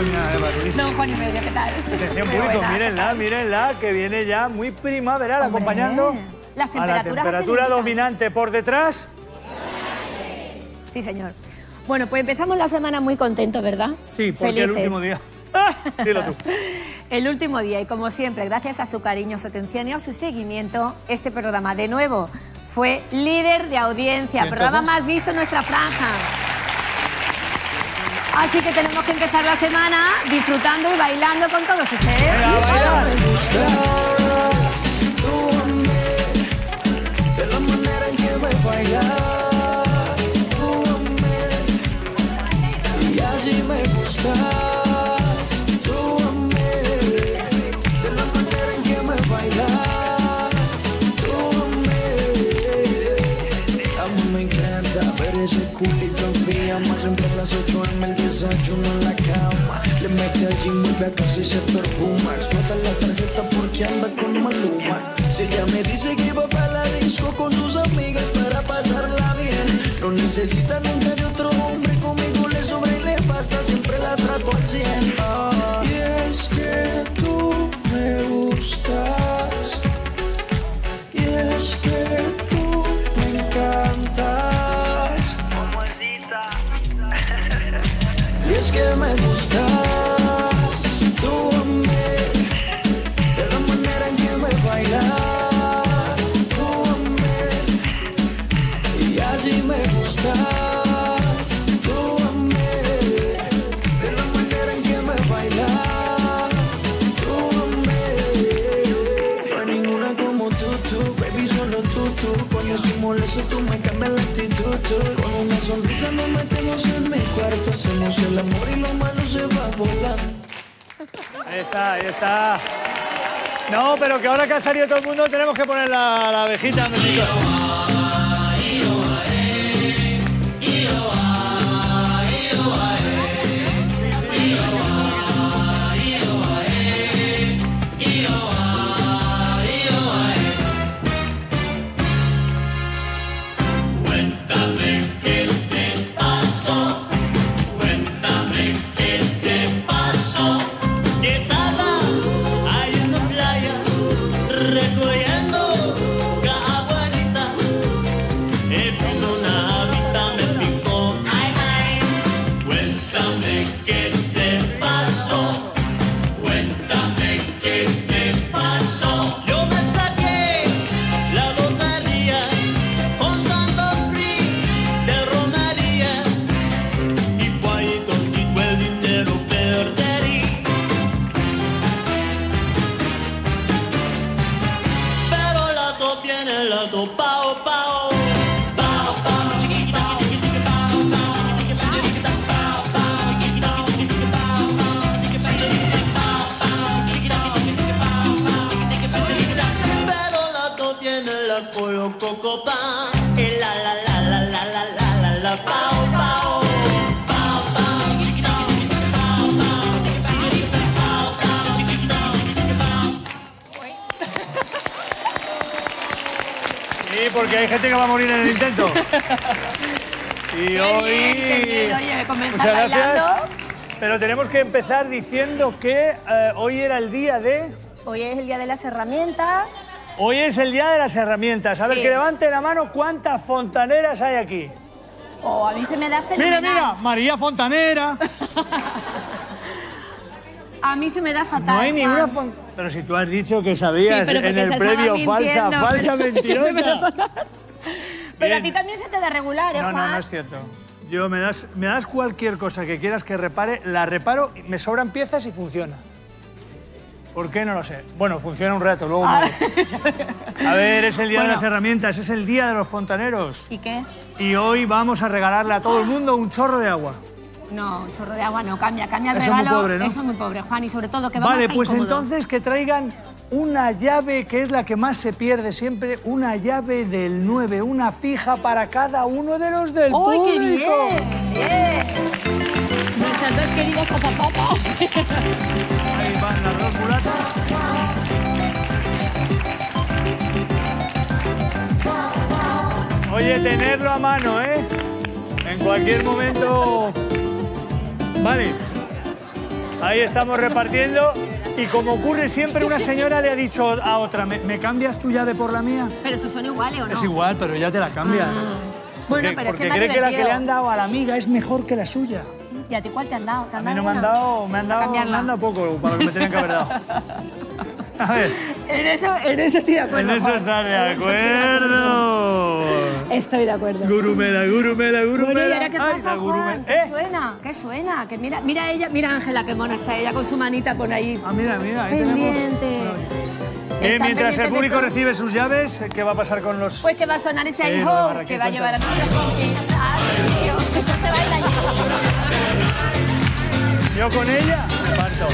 doña Eva Ruiz. Don Juan y medio, ¿qué tal? Atención, público, mírenla, mírenla, que viene ya muy primaveral, acompañando las a la temperatura dominante por detrás. Sí, señor. Bueno, pues empezamos la semana muy contentos, ¿verdad? Sí, porque felices. el último día. Dilo tú. El último día, y como siempre, gracias a su cariño, su atención y a su seguimiento, este programa de nuevo fue líder de audiencia, programa más visto en nuestra franja. Así que tenemos que empezar la semana disfrutando y bailando con todos ustedes. Venga, a bailar. De la manera en que me bailas, tú amé, y así me gustas, tú amé. De la manera en que me bailas, tú amé. A mí me encanta ver ese culito en pijama, siempre a las 8 en el desayuno en la cama. Le mete al gym y ve a casi se perfuma, explota la tarjeta porque anda con Maluma. Si ella me dice que va para la disco con sus amigas para pasarla bien, no necesita nunca de otro hombre, conmigo le sobra y le basta, siempre la trato al 100. Y es que tú me gustas, y es que tú me encantas, y es que me gustas, tú amé, de la manera en que me bailas. Me gustas, tú amé, de la manera en que me bailas, tú amé. No hay ninguna como tú, baby, solo tú. Cuando soy molesto tú me cambias la actitud, tú. Con una sonrisa nos metemos en mi cuarto, hacemos el amor y lo malo se va volando. Ahí está, ahí está. No, pero que ahora que ha salido todo el mundo tenemos que poner la abejita, México. Porque hay gente que va a morir en el intento. Y hoy... Muchas gracias. Pero tenemos que empezar diciendo que hoy era el día de... Hoy es el día de las herramientas. Hoy es el día de las herramientas. A ver, Sí. que levanten la mano cuántas fontaneras hay aquí. Oh, a mí se me da fenomenal. Mira, mira, María Fontanera. A mí se me da fatal. No hay ninguna Juan. fontanera. Pero si tú has dicho que sabías Sí, pero en porque el se previo, estaba falsa, mintiendo, falsa, pero mentirosa. se me da fatal. Pero Bien. a ti también se te da regular, ¿eh, No, Juan? no es cierto. Yo me das cualquier cosa que quieras que repare, la reparo, me sobran piezas y funciona. ¿Por qué? No lo sé. Bueno, funciona un rato, luego muere. A ver, es el día de las herramientas, es el día de los fontaneros. ¿Y qué? Y hoy vamos a regalarle a todo el mundo un chorro de agua. No, un chorro de agua no, cambia el Eso es regalo. muy pobre, ¿no? Eso es muy pobre, Juan, y sobre todo que vamos Vale, a pues incómodo. entonces que traigan una llave que es la que más se pierde siempre, una llave del 9, una fija para cada uno de los del ¡Uy, qué público. bien! ¡Bien! Nuestras dos queridas azafatas. Ahí van las dos mulatas. Oye, tenerlo a mano, ¿eh? En cualquier momento... Vale. Ahí estamos repartiendo. Y como ocurre siempre, una señora le ha dicho a otra, ¿me cambias tu llave por la mía? Pero si son iguales o no. Es igual, pero ella te la cambia. Bueno, pero porque es que cree que la que divertido. le han dado a la amiga es mejor que la suya. ¿Y a ti cuál te han dado? ¿Te A han mí no dado me han una? dado, me han dado poco para lo que me tenían que haber dado. A ver, En eso estoy de acuerdo. en eso Juan. estás de En eso estoy de acuerdo. Estoy de acuerdo. Gurumela, gurumela, gurumela. Bueno, ¿y ahora qué Ay, pasa, la gurumela. Juan? ¿Qué suena? ¿Qué suena? Que mira ella, mira Ángela, qué mona está ella con su manita por ahí. Ah, mira, ahí Pendiente. tenemos. Están Mientras el pendientes de público todo. recibe sus llaves, ¿qué va a pasar con los...? Pues que va a sonar ese Lo de hijo Barraquín, que va a llevar a cuéntame. nuestros compis. ¡Ah, tío! Esto se baila allí. Yo con ella me parto.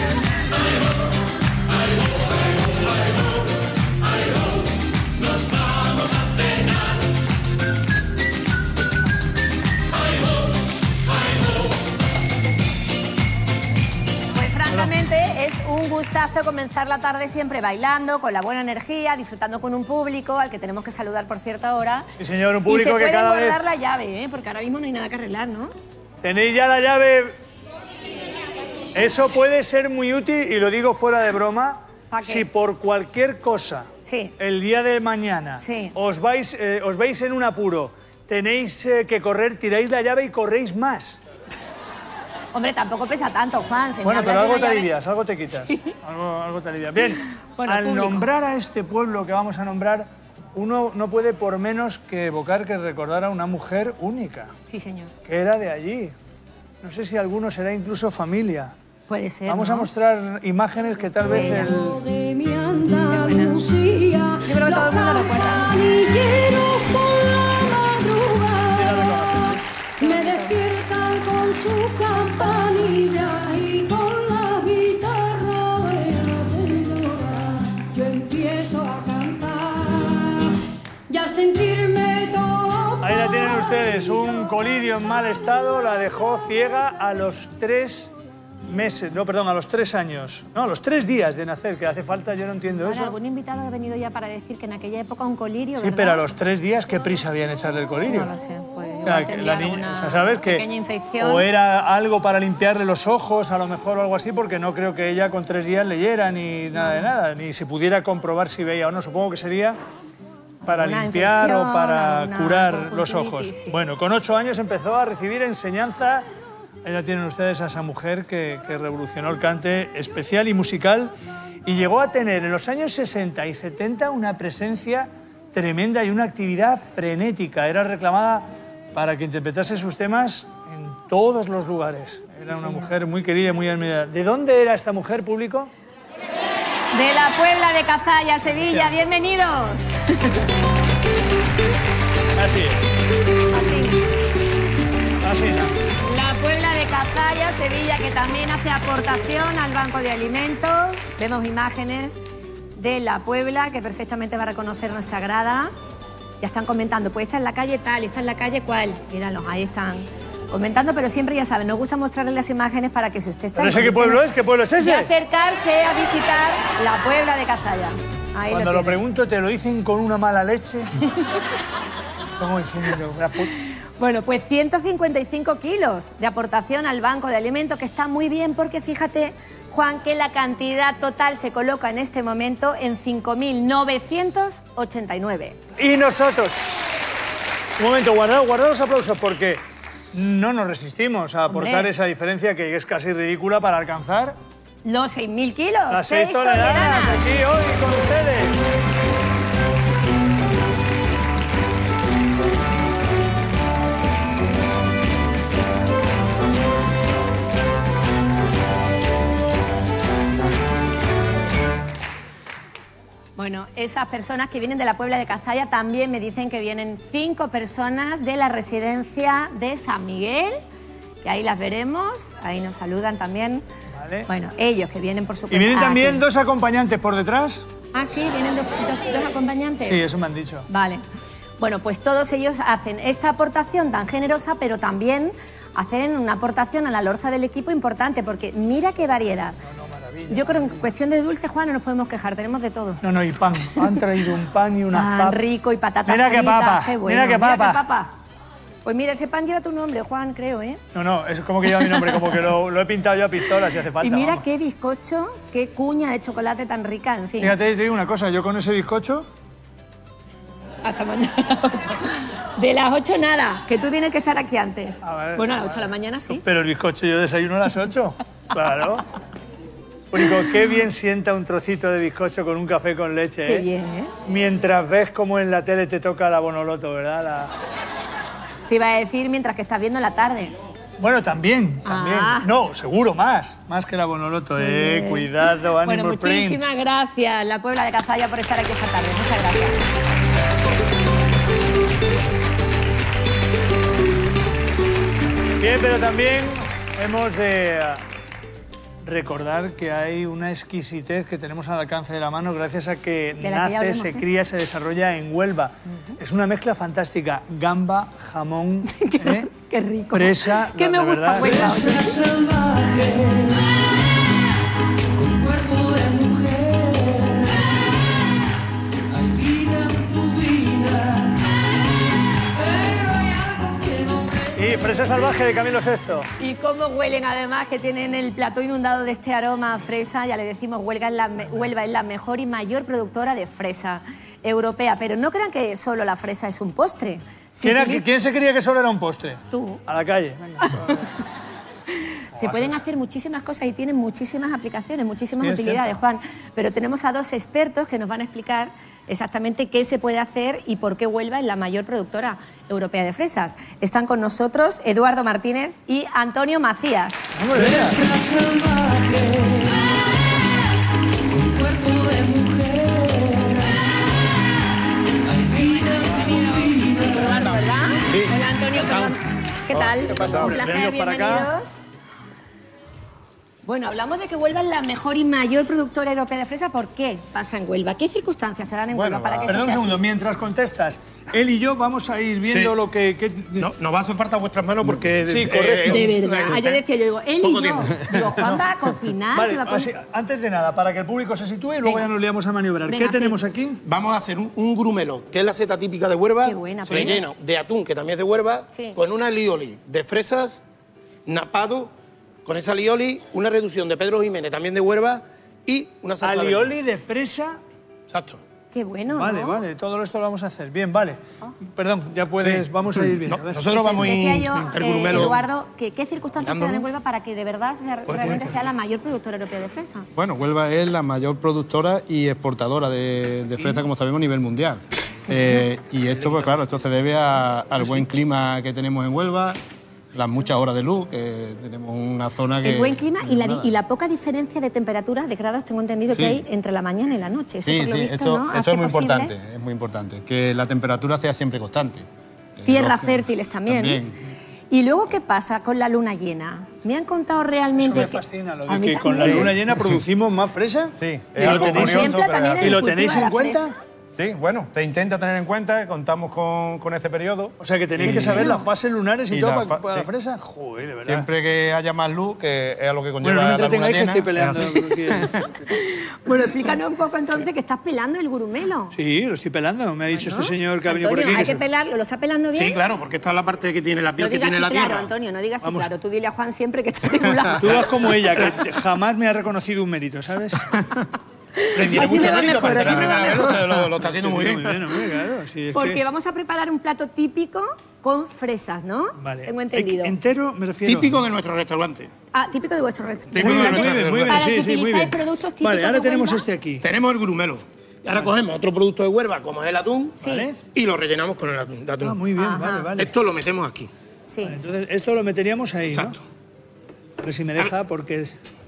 Pues francamente es un gustazo comenzar la tarde siempre bailando, con la buena energía, disfrutando con un público al que tenemos que saludar, por cierto, ahora. Sí, señor, un Y se público puede que cada vez... guardar la llave, ¿eh? Porque ahora mismo no hay nada que arreglar, ¿no? ¿Tenéis ya la llave? Eso puede ser muy útil, y lo digo fuera de broma, ¿Pa qué? si por cualquier cosa, Sí. el día de mañana, Sí. os veis en un apuro, tenéis que correr, tiráis la llave y corréis más. Hombre, tampoco pesa tanto, Juan. Si me Bueno, hablas pero de algo una te llave- alivias, algo te quitas. Algo te alivias. Bien, Bueno, al público. nombrar a este pueblo que vamos a nombrar, uno no puede por menos que evocar que recordar a una mujer única, Sí, señor. que era de allí. No sé si alguno será incluso familia. Puede ser, Vamos ¿no? a mostrar imágenes que tal vez el... de mi Andalucía. Yo creo que todo el mundo recuerda. Canilleros por la madrugada me despiertan con su campanilla y con la guitarra de la señora. Yo empiezo a cantar y a sentirme todo. Ahí la tienen ustedes, un colirio en mal estado la dejó ciega a los 3 meses, no, perdón, a los 3 años. No, a los 3 días de nacer, que hace falta, yo no entiendo Ahora, eso. algún invitado ha venido ya para decir que en aquella época un colirio, Sí, ¿verdad? pero a los 3 días, ¿qué prisa había en echarle el colirio? No lo sé, pues igual La tenía niña, alguna o sea, ¿sabes qué? pequeña infección. O era algo para limpiarle los ojos, a lo mejor, o algo así, porque no creo que ella con 3 días leyera ni nada de nada, ni se pudiera comprobar si veía o no. Supongo que sería para Una limpiar o infección, para una curar los conjuntivitis, ojos. sí. Bueno, con 8 años empezó a recibir enseñanza. Ahí la tienen ustedes a esa mujer que revolucionó el cante especial y musical y llegó a tener en los años 60 y 70 una presencia tremenda y una actividad frenética. Era reclamada para que interpretase sus temas en todos los lugares. Era una mujer muy querida y muy admirada. ¿De dónde era esta mujer, público? De la Puebla de Cazalla, Sevilla. Sí. Bienvenidos. Así es. Así. Así no. La Puebla de Cazalla, Sevilla, que también hace aportación al Banco de Alimentos. Vemos imágenes de la Puebla, que perfectamente va a reconocer nuestra grada. Ya están comentando, pues esta es la calle tal, esta es la calle cual. Míralos, ahí están comentando, pero siempre, ya saben, nos gusta mostrarles las imágenes para que si usted está ¿Pero en ese qué pueblo es? condiciones ¿Qué pueblo es de ese? acercarse a visitar la Puebla de Cazalla. Ahí Cuando lo tienen. pregunto, ¿te lo dicen con una mala leche? ¿Cómo diciendo? Bueno, pues 155 kilos de aportación al Banco de Alimentos, que está muy bien porque fíjate, Juan, que la cantidad total se coloca en este momento en 5.989. Y nosotros. Un momento, guardad los aplausos porque no nos resistimos a aportar Hombre. esa diferencia que es casi ridícula para alcanzar Los 6.000 kilos. las 6 toneladas aquí hoy con ustedes. Bueno, esas personas que vienen de la Puebla de Cazalla también me dicen que vienen 5 personas de la residencia de San Miguel, que ahí las veremos, ahí nos saludan también. Vale. Bueno, ellos que vienen por su Y vienen cuenta también aquí. 2 acompañantes por detrás. Ah, sí, vienen dos acompañantes. Sí, eso me han dicho. Vale. Bueno, pues todos ellos hacen esta aportación tan generosa, pero también hacen una aportación a la lorza del equipo importante, porque mira qué variedad. Yo creo que en cuestión de dulce, Juan, no nos podemos quejar, tenemos de todo. No, y pan. Han traído un pan y unas Tan papas. rico y patatas Mira qué fritas, papa, qué bueno. mira qué papa. Pues Pues mira, ese pan lleva tu nombre, Juan, creo, ¿eh? No, es como que lleva mi nombre, como que lo he pintado yo a pistola si hace falta. Y mira vamos. qué bizcocho, qué cuña de chocolate tan rica, en fin. Fíjate, te digo una cosa, yo con ese bizcocho... Hasta mañana a las 8. De las 8 nada, que tú tienes que estar aquí antes. A ver, Bueno, a las 8 de la mañana sí. Pero el bizcocho yo desayuno a las 8, claro. Único, qué bien sienta un trocito de bizcocho con un café con leche, Qué bien, ¿eh? Mientras ves cómo en la tele te toca la Bonoloto, ¿verdad? Te iba a decir mientras que estás viendo la tarde. Bueno, también. Ah. No, seguro más que la Bonoloto, Cuidado, Bueno, Animal Print. muchísimas gracias, la Puebla de Cazalla, por estar aquí esta tarde. Muchas gracias. Bien, pero también hemos de recordar que hay una exquisitez que tenemos al alcance de la mano gracias a que De la que ya nace, hablemos, se ¿eh? cría, se desarrolla en Huelva. Es una mezcla fantástica. Gamba, jamón, Qué rico. fresa. Que me de gusta verdad. Huelva. Fresa salvaje, con cuerpo de mujer. Hay vida en tu vida, pero hay algo que no me... Y fresa salvaje de Camilo VI. Y cómo huelen además, que tienen el plató inundado de este aroma a fresa. Ya le decimos, Huelva es la mejor y mayor productora de fresa europea. Pero no crean que solo la fresa es un postre. Se utiliza- ¿Quién se creía que solo era un postre? Tú. A la calle. Venga. Se pueden hacer muchísimas cosas y tienen muchísimas aplicaciones, muchísimas Sí, es utilidades, cierto. Juan. Pero tenemos a dos expertos que nos van a explicar exactamente qué se puede hacer y por qué Huelva es la mayor productora europea de fresas. Están con nosotros Eduardo Martínez y Antonio Macías. Fresa salvaje, con cuerpo de mujer. Hay vida en tu vida. Eduardo, ¿verdad? Sí. Hola, Antonio. ¿Qué tal? ¿Qué pasa, hombre? Un placer, Bienvenidos para acá. bienvenidos. Bueno, hablamos de que Huelva es la mejor y mayor productora europea de fresa. ¿Por qué pasa en Huelva? ¿Qué circunstancias se dan en Huelva para que esto Perdón un sea segundo, así? mientras contestas, él y yo vamos a ir viendo Sí. lo que... No, nos va a hacer falta vuestras manos porque... Sí, correcto. De verdad. Yo decía, yo digo, él Poco y yo. tiempo. Digo, Juan va a cocinar, Vale, se va a poner... así, antes de nada, para que el público se sitúe y luego Venga. ya nos liamos a maniobrar. Venga, ¿Qué tenemos sí. aquí? Vamos a hacer un grumelo, que es la seta típica de Huelva, Qué buena, pues. relleno de atún, que también es de Huelva, Sí. con una alioli de fresas, napado, con esa alioli, una reducción de Pedro Jiménez, también de Huelva, y una salsa Alioli de fresa. Exacto. Qué bueno, Vale, ¿no? vale, todo esto lo vamos a hacer. Bien, vale. Perdón, ya puedes, vamos a ir viendo. No, a ver. nosotros vamos a Decía ir yo, el grumelo. Eduardo, que ¿qué circunstancias se dan en Dándolo. Huelva para que de verdad realmente sea la mayor productora europea de fresa? Bueno, Huelva es la mayor productora y exportadora de fresa, como sabemos, a nivel mundial. Y esto, pues claro, esto se debe al buen clima que tenemos en Huelva, las muchas horas de luz, que tenemos una zona que... El buen clima y la poca diferencia de temperaturas, de grados, tengo entendido que Sí. hay entre la mañana y la noche. Eso, Sí, por lo sí, visto, esto, ¿no? esto Hace es muy posible importante, es muy importante, que la temperatura sea siempre constante. Tierras Los- fértiles también. Y luego, ¿qué pasa con la luna llena? Me han contado Eso realmente me que... fascina, lo A de mí que con la también. luna llena producimos más fresa. Sí, ¿Y es lo algo tenéis, curioso, Contempla pero también es el ¿Y lo cultivo tenéis de en la cuenta? fresa. Sí, bueno, se intenta tener en cuenta, contamos con ese periodo. O sea que tenéis que saber las fases lunares y, Y todo la para fa- la sí. fresa. Joder, de verdad. Siempre que haya más luz, que es a lo que conlleva Bueno, no me la luna entretengáis que llena, estoy peleando. es así. Bueno, explícanos un poco entonces que estás pelando el gurumelo. Sí, lo estoy pelando. Me ha dicho ¿No? este señor que ha venido Antonio, por aquí. hay que pelarlo. ¿Lo está pelando bien? Sí, claro, porque esta es la parte que tiene la piel No que digas tiene así la claro, tierra. Antonio, no digas así Vamos. claro. Tú dile a Juan siempre que está regulado. Tú vas como ella, que jamás me ha reconocido un mérito, ¿sabes? Tiene Así mucho me va mérito, mejor, para así ser me la va primera vez, mejor. lo está haciendo muy bien. Hombre, claro. Sí, es Porque que- vamos a preparar un plato típico con fresas, ¿no? Vale. Tengo entendido. Entero me refiero. Típico de nuestro restaurante. Ah, típico de vuestro restaurante. Típico de nuestro muy bien, Para que sí, muy utilizáis bien. productos típicos Vale, ahora de tenemos Huelva. este aquí. Tenemos el grumelo. Y ahora cogemos otro producto de Huelva, como es el atún, Sí. Vale. y lo rellenamos con el atún. de atún. Ah, muy bien, Ajá. vale, vale. Esto lo metemos aquí. Sí. Vale, entonces, esto lo meteríamos ahí, Exacto. ¿no? A ver si me deja, porque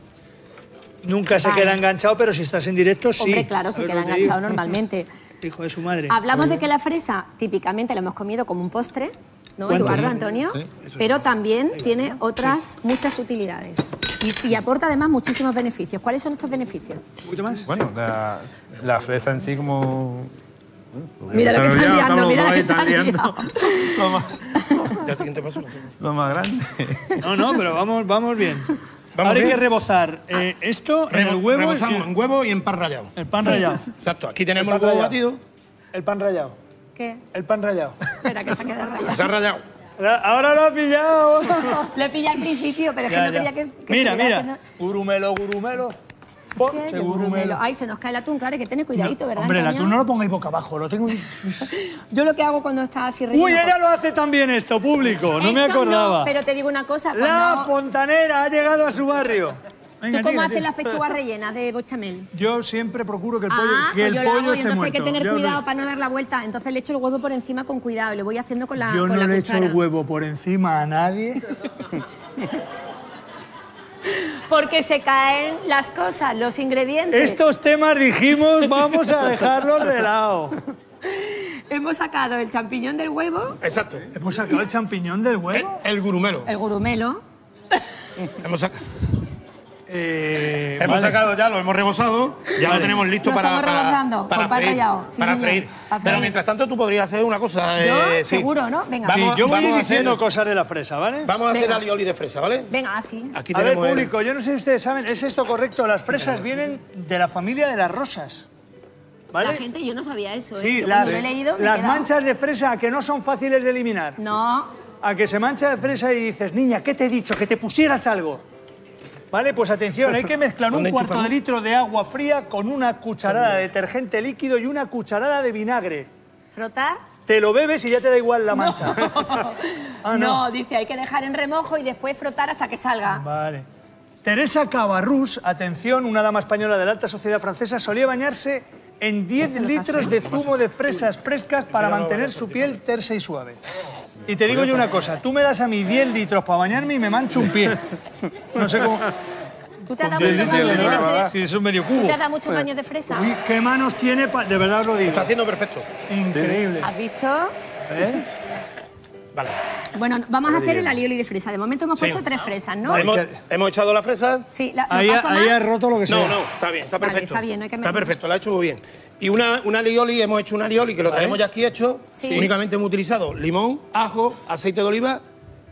nunca se Vale. queda enganchado, pero si estás en directo, sí. Hombre, claro, A se ver queda lo que enganchado digo. normalmente. Hijo de su madre. Hablamos de que la fresa típicamente la hemos comido como un postre, ¿no, ¿Cuánto? Eduardo, Antonio? Pero también tiene otras muchas utilidades y aporta además muchísimos beneficios. ¿Cuáles son estos beneficios? ¿Un poquito más? Bueno, la fresa en sí como... Mira lo que están liando, mira lo que están están liando. Lo más, Ya siguiente paso lo hacemos. lo más grande. No, pero vamos bien. Vamos Ahora hay bien. que rebozar esto en el huevo Rebozamos en huevo y en pan rallado. el pan rallado. Exacto. Aquí tenemos El el pan huevo rallado. batido. El pan rallado. ¿Qué? El pan rallado. Espera, que se queda rayado. Se ha rallado. Ahora lo ha pillado. Lo he pillado al principio, pero es que Ya, no ya. quería que Mira, estuviera mira. haciendo- Gurumelo, gurumelo. ¿Qué? Ponche, De gurumelo. Ay, se nos cae el atún, claro, hay que tener cuidadito, ¿verdad, Hombre, el Antonio? atún no lo pongáis boca abajo, lo tengo... Yo lo que hago cuando está así relleno... Uy, ella lo hace también esto, público, no me Esto acordaba. No, pero te digo una cosa, La cuando... fontanera ha llegado a su barrio. ¿Tú Venga, cómo tira, haces tira. las pechugas rellenas de bochamel? Yo siempre procuro que el pollo, que pues el yo lo pollo hago y esté entonces muerto. hay que tener Ya os cuidado digo. para no dar la vuelta. Entonces le echo el huevo por encima con cuidado y lo voy haciendo con la Yo con no la le echo cuchara. el huevo por encima a nadie. Porque se caen las cosas, los ingredientes. Estos temas dijimos, vamos a dejarlos de lado. Hemos sacado el champiñón del huevo, Exacto. ¿Hemos sacado el champiñón del huevo? El gurumelo. el gurumelo. Hemos, sac- Vale. hemos sacado ya, lo hemos rebozado, ya lo tenemos listo Lo para, estamos rebozando, para con pan freír. rallado. Sí, para señor, freír. para Pero freír. mientras tanto tú podrías hacer una cosa. Yo, sí. seguro, ¿no? Venga. Vamos, Sí, yo voy a ir vamos a diciendo hacer- cosas de la fresa, ¿vale? Vamos a hacer Venga. alioli de fresa, ¿vale? Venga, así. Aquí A ver, tenemos el- público, yo no sé si ustedes saben, ¿es esto correcto? Las fresas vienen de la familia de las rosas. ¿Vale? La gente, yo no sabía eso, ¿eh? Sí, Yo las, cuando lo he leído me he las quedado- manchas de fresa que no son fáciles de eliminar. No, A que se mancha de fresa y dices, niña, ¿qué te he dicho? Que te pusieras algo. Vale, pues atención, hay que mezclar un ¿Dónde cuarto enchufamos? de litro de agua fría con una cucharada de detergente líquido y una cucharada de vinagre. frotar. Te lo bebes y ya te da igual la mancha. Ah, no, dice, hay que dejar en remojo y después frotar hasta que salga. Vale. Teresa Cabarrús, atención, una dama española de la alta sociedad francesa, solía bañarse en 10 lo litros paso. de zumo de fresas frescas para mantener su piel tersa y suave. Y te digo yo una cosa, tú me das a mí 10 litros para bañarme y me mancho un pie. No sé cómo... ¿Tú te has dado 10 muchos litros baños de de fresa. fresa? Sí, eso es medio ¿Tú cubo. te has dado muchos baños de fresa? Uy, qué manos tiene, de verdad os lo digo. Está haciendo perfecto. Increíble. ¿Has visto? ¿Eh? Vale. Bueno, vamos a hacer el alioli de fresa. De momento hemos Sí. puesto 3 fresas, ¿no? Vale. Hemos echado la fresa. Sí, ¿lo Ahí, paso ahí más? has roto lo que sea. No, no, está bien, está Vale, perfecto. está bien, no hay que Está meter. perfecto, lo ha hecho muy bien. Y una alioli, hemos hecho un alioli que lo traemos ya aquí hecho. Sí. Únicamente hemos utilizado limón, ajo, aceite de oliva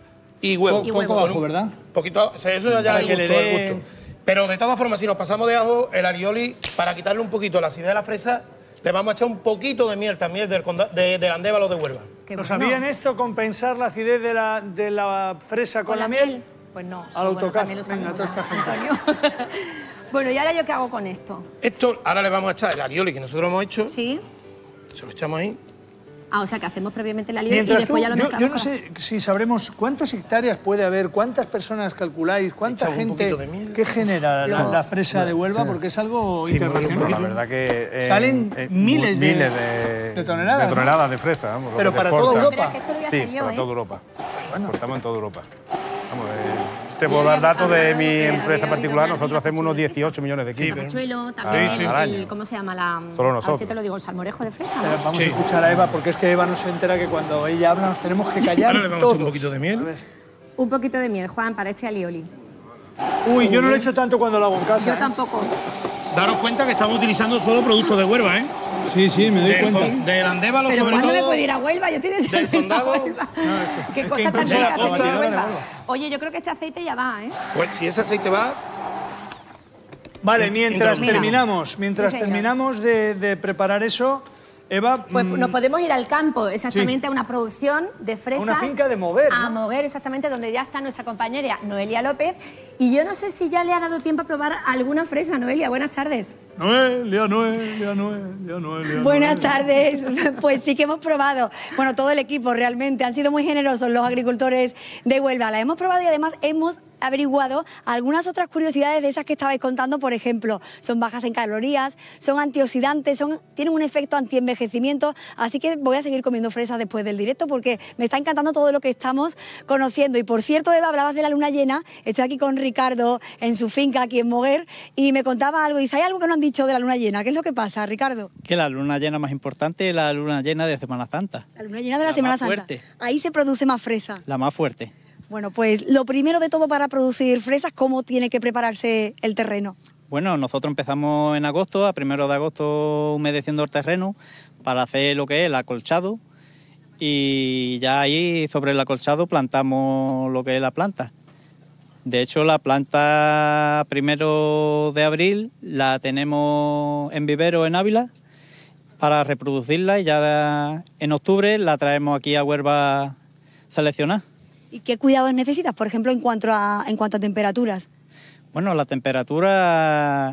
y huevo. Y huevo. Poco ajo, ¿verdad? Poquito, o sea, eso ya Para el que gusto, le dé- el gusto. Pero de todas formas, si nos pasamos de ajo, el alioli, para quitarle un poquito la acidez de la fresa, le vamos a echar un poquito de miel también del Andévalo de Huelva. Qué ¿Lo bueno. sabían esto, compensar la acidez de la fresa con la miel? Pues no. Al autocar. también lo Venga, sabemos toda esta ya, gente. Antonio. Bueno, ¿y ahora yo qué hago con esto? Esto, ahora le vamos a echar el alioli que nosotros hemos hecho. ¿Sí? Se lo echamos ahí. Ah, o sea, que hacemos previamente el alioli y Mientras después tú, ya lo yo mezclamos no con sé si sabremos cuántas hectáreas puede haber, cuántas personas calculáis, cuánta Echamos un gente, poquito de miel. qué genera la fresa de Huelva, porque es algo internacional. La verdad que... Salen miles de toneladas, ¿no? de toneladas de fresa. Vamos, lo Pero que se para exporta. toda Europa. Espera, que esto lo voy a hacer Sí, yo, para ¿eh? toda Europa. Exportamos en toda Europa. Vamos, te puedo dar datos de mi empresa particular. Nosotros hacemos unos 18 millones de kilos. Capuchuelo, también Sí, sí. Al año. ¿cómo se llama? La, Solo A ver si nosotros. te lo digo, el salmorejo de fresa, Pero ¿no? vamos a escuchar a Eva, porque es que Eva no se entera que cuando ella habla nos tenemos que callar Ahora le vamos a todos. echar un poquito de miel. A ver. Un poquito de miel, Juan, para este alioli. Uy, yo no lo he hecho tanto cuando lo hago en casa. Yo ¿eh? tampoco. Daros cuenta que estamos utilizando solo productos de Huelva, ¿eh? Sí, sí, me doy cuenta. Del Andévalo, Pero sobre ¿cuándo me todo. puedo ir a Huelva? Yo estoy deseando del ir a condado. Huelva. Qué que cosa tan incluso rica la tenéis costa en de Huelva. Huelva. Oye, yo creo que este aceite ya va, ¿eh? Pues si ese aceite va, Vale, mientras Mira. terminamos, Sí, señor. de preparar eso, Eva, Pues nos podemos ir al campo, exactamente, Sí. a una producción de fresas. una finca de mover, A ¿no? mover, exactamente, donde ya está nuestra compañera Noelia López. Y yo no sé si ya le ha dado tiempo a probar alguna fresa, Noelia. Buenas tardes. Noelia. Buenas tardes. Pues sí que hemos probado. Bueno, todo el equipo realmente. Han sido muy generosos los agricultores de Huelva. La hemos probado y además hemos averiguado algunas otras curiosidades de esas que estabais contando. Por ejemplo, son bajas en calorías, son antioxidantes, tienen un efecto antienvejecimiento. Así que voy a seguir comiendo fresas después del directo porque me está encantando todo lo que estamos conociendo. Y por cierto, Eva, hablabas de la luna llena. Estoy aquí con Ricardo en su finca, aquí en Moguer, y me contaba algo. Dice, ¿hay algo que no han dicho de la luna llena? ¿Qué es lo que pasa, Ricardo? Que la luna llena más importante es la luna llena de Semana Santa, La luna llena de la La Semana más Santa. fuerte. Ahí se produce más fresa. la más fuerte. Bueno, pues lo primero de todo para producir fresas, ¿cómo tiene que prepararse el terreno? Bueno, nosotros empezamos en agosto, a 1 de agosto humedeciendo el terreno para hacer lo que es el acolchado y ya ahí sobre el acolchado plantamos lo que es la planta. De hecho, la planta 1 de abril la tenemos en vivero en Ávila para reproducirla y ya en octubre la traemos aquí a Huelva seleccionar. ¿Y qué cuidados necesitas, por ejemplo, en cuanto a temperaturas? Bueno, la temperatura,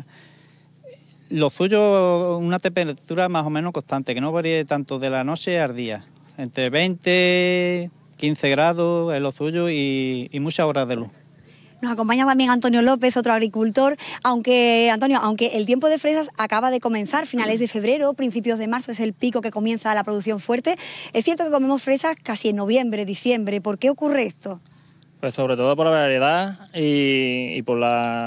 lo suyo, una temperatura más o menos constante, que no varíe tanto de la noche al día. Entre 20, 15 grados es lo suyo y muchas horas de luz. Nos acompaña también Antonio López, otro agricultor. Aunque el tiempo de fresas acaba de comenzar, finales de febrero, principios de marzo es el pico que comienza la producción fuerte. Es cierto que comemos fresas casi en noviembre, diciembre. ¿Por qué ocurre esto? Pues sobre todo por la variedad y por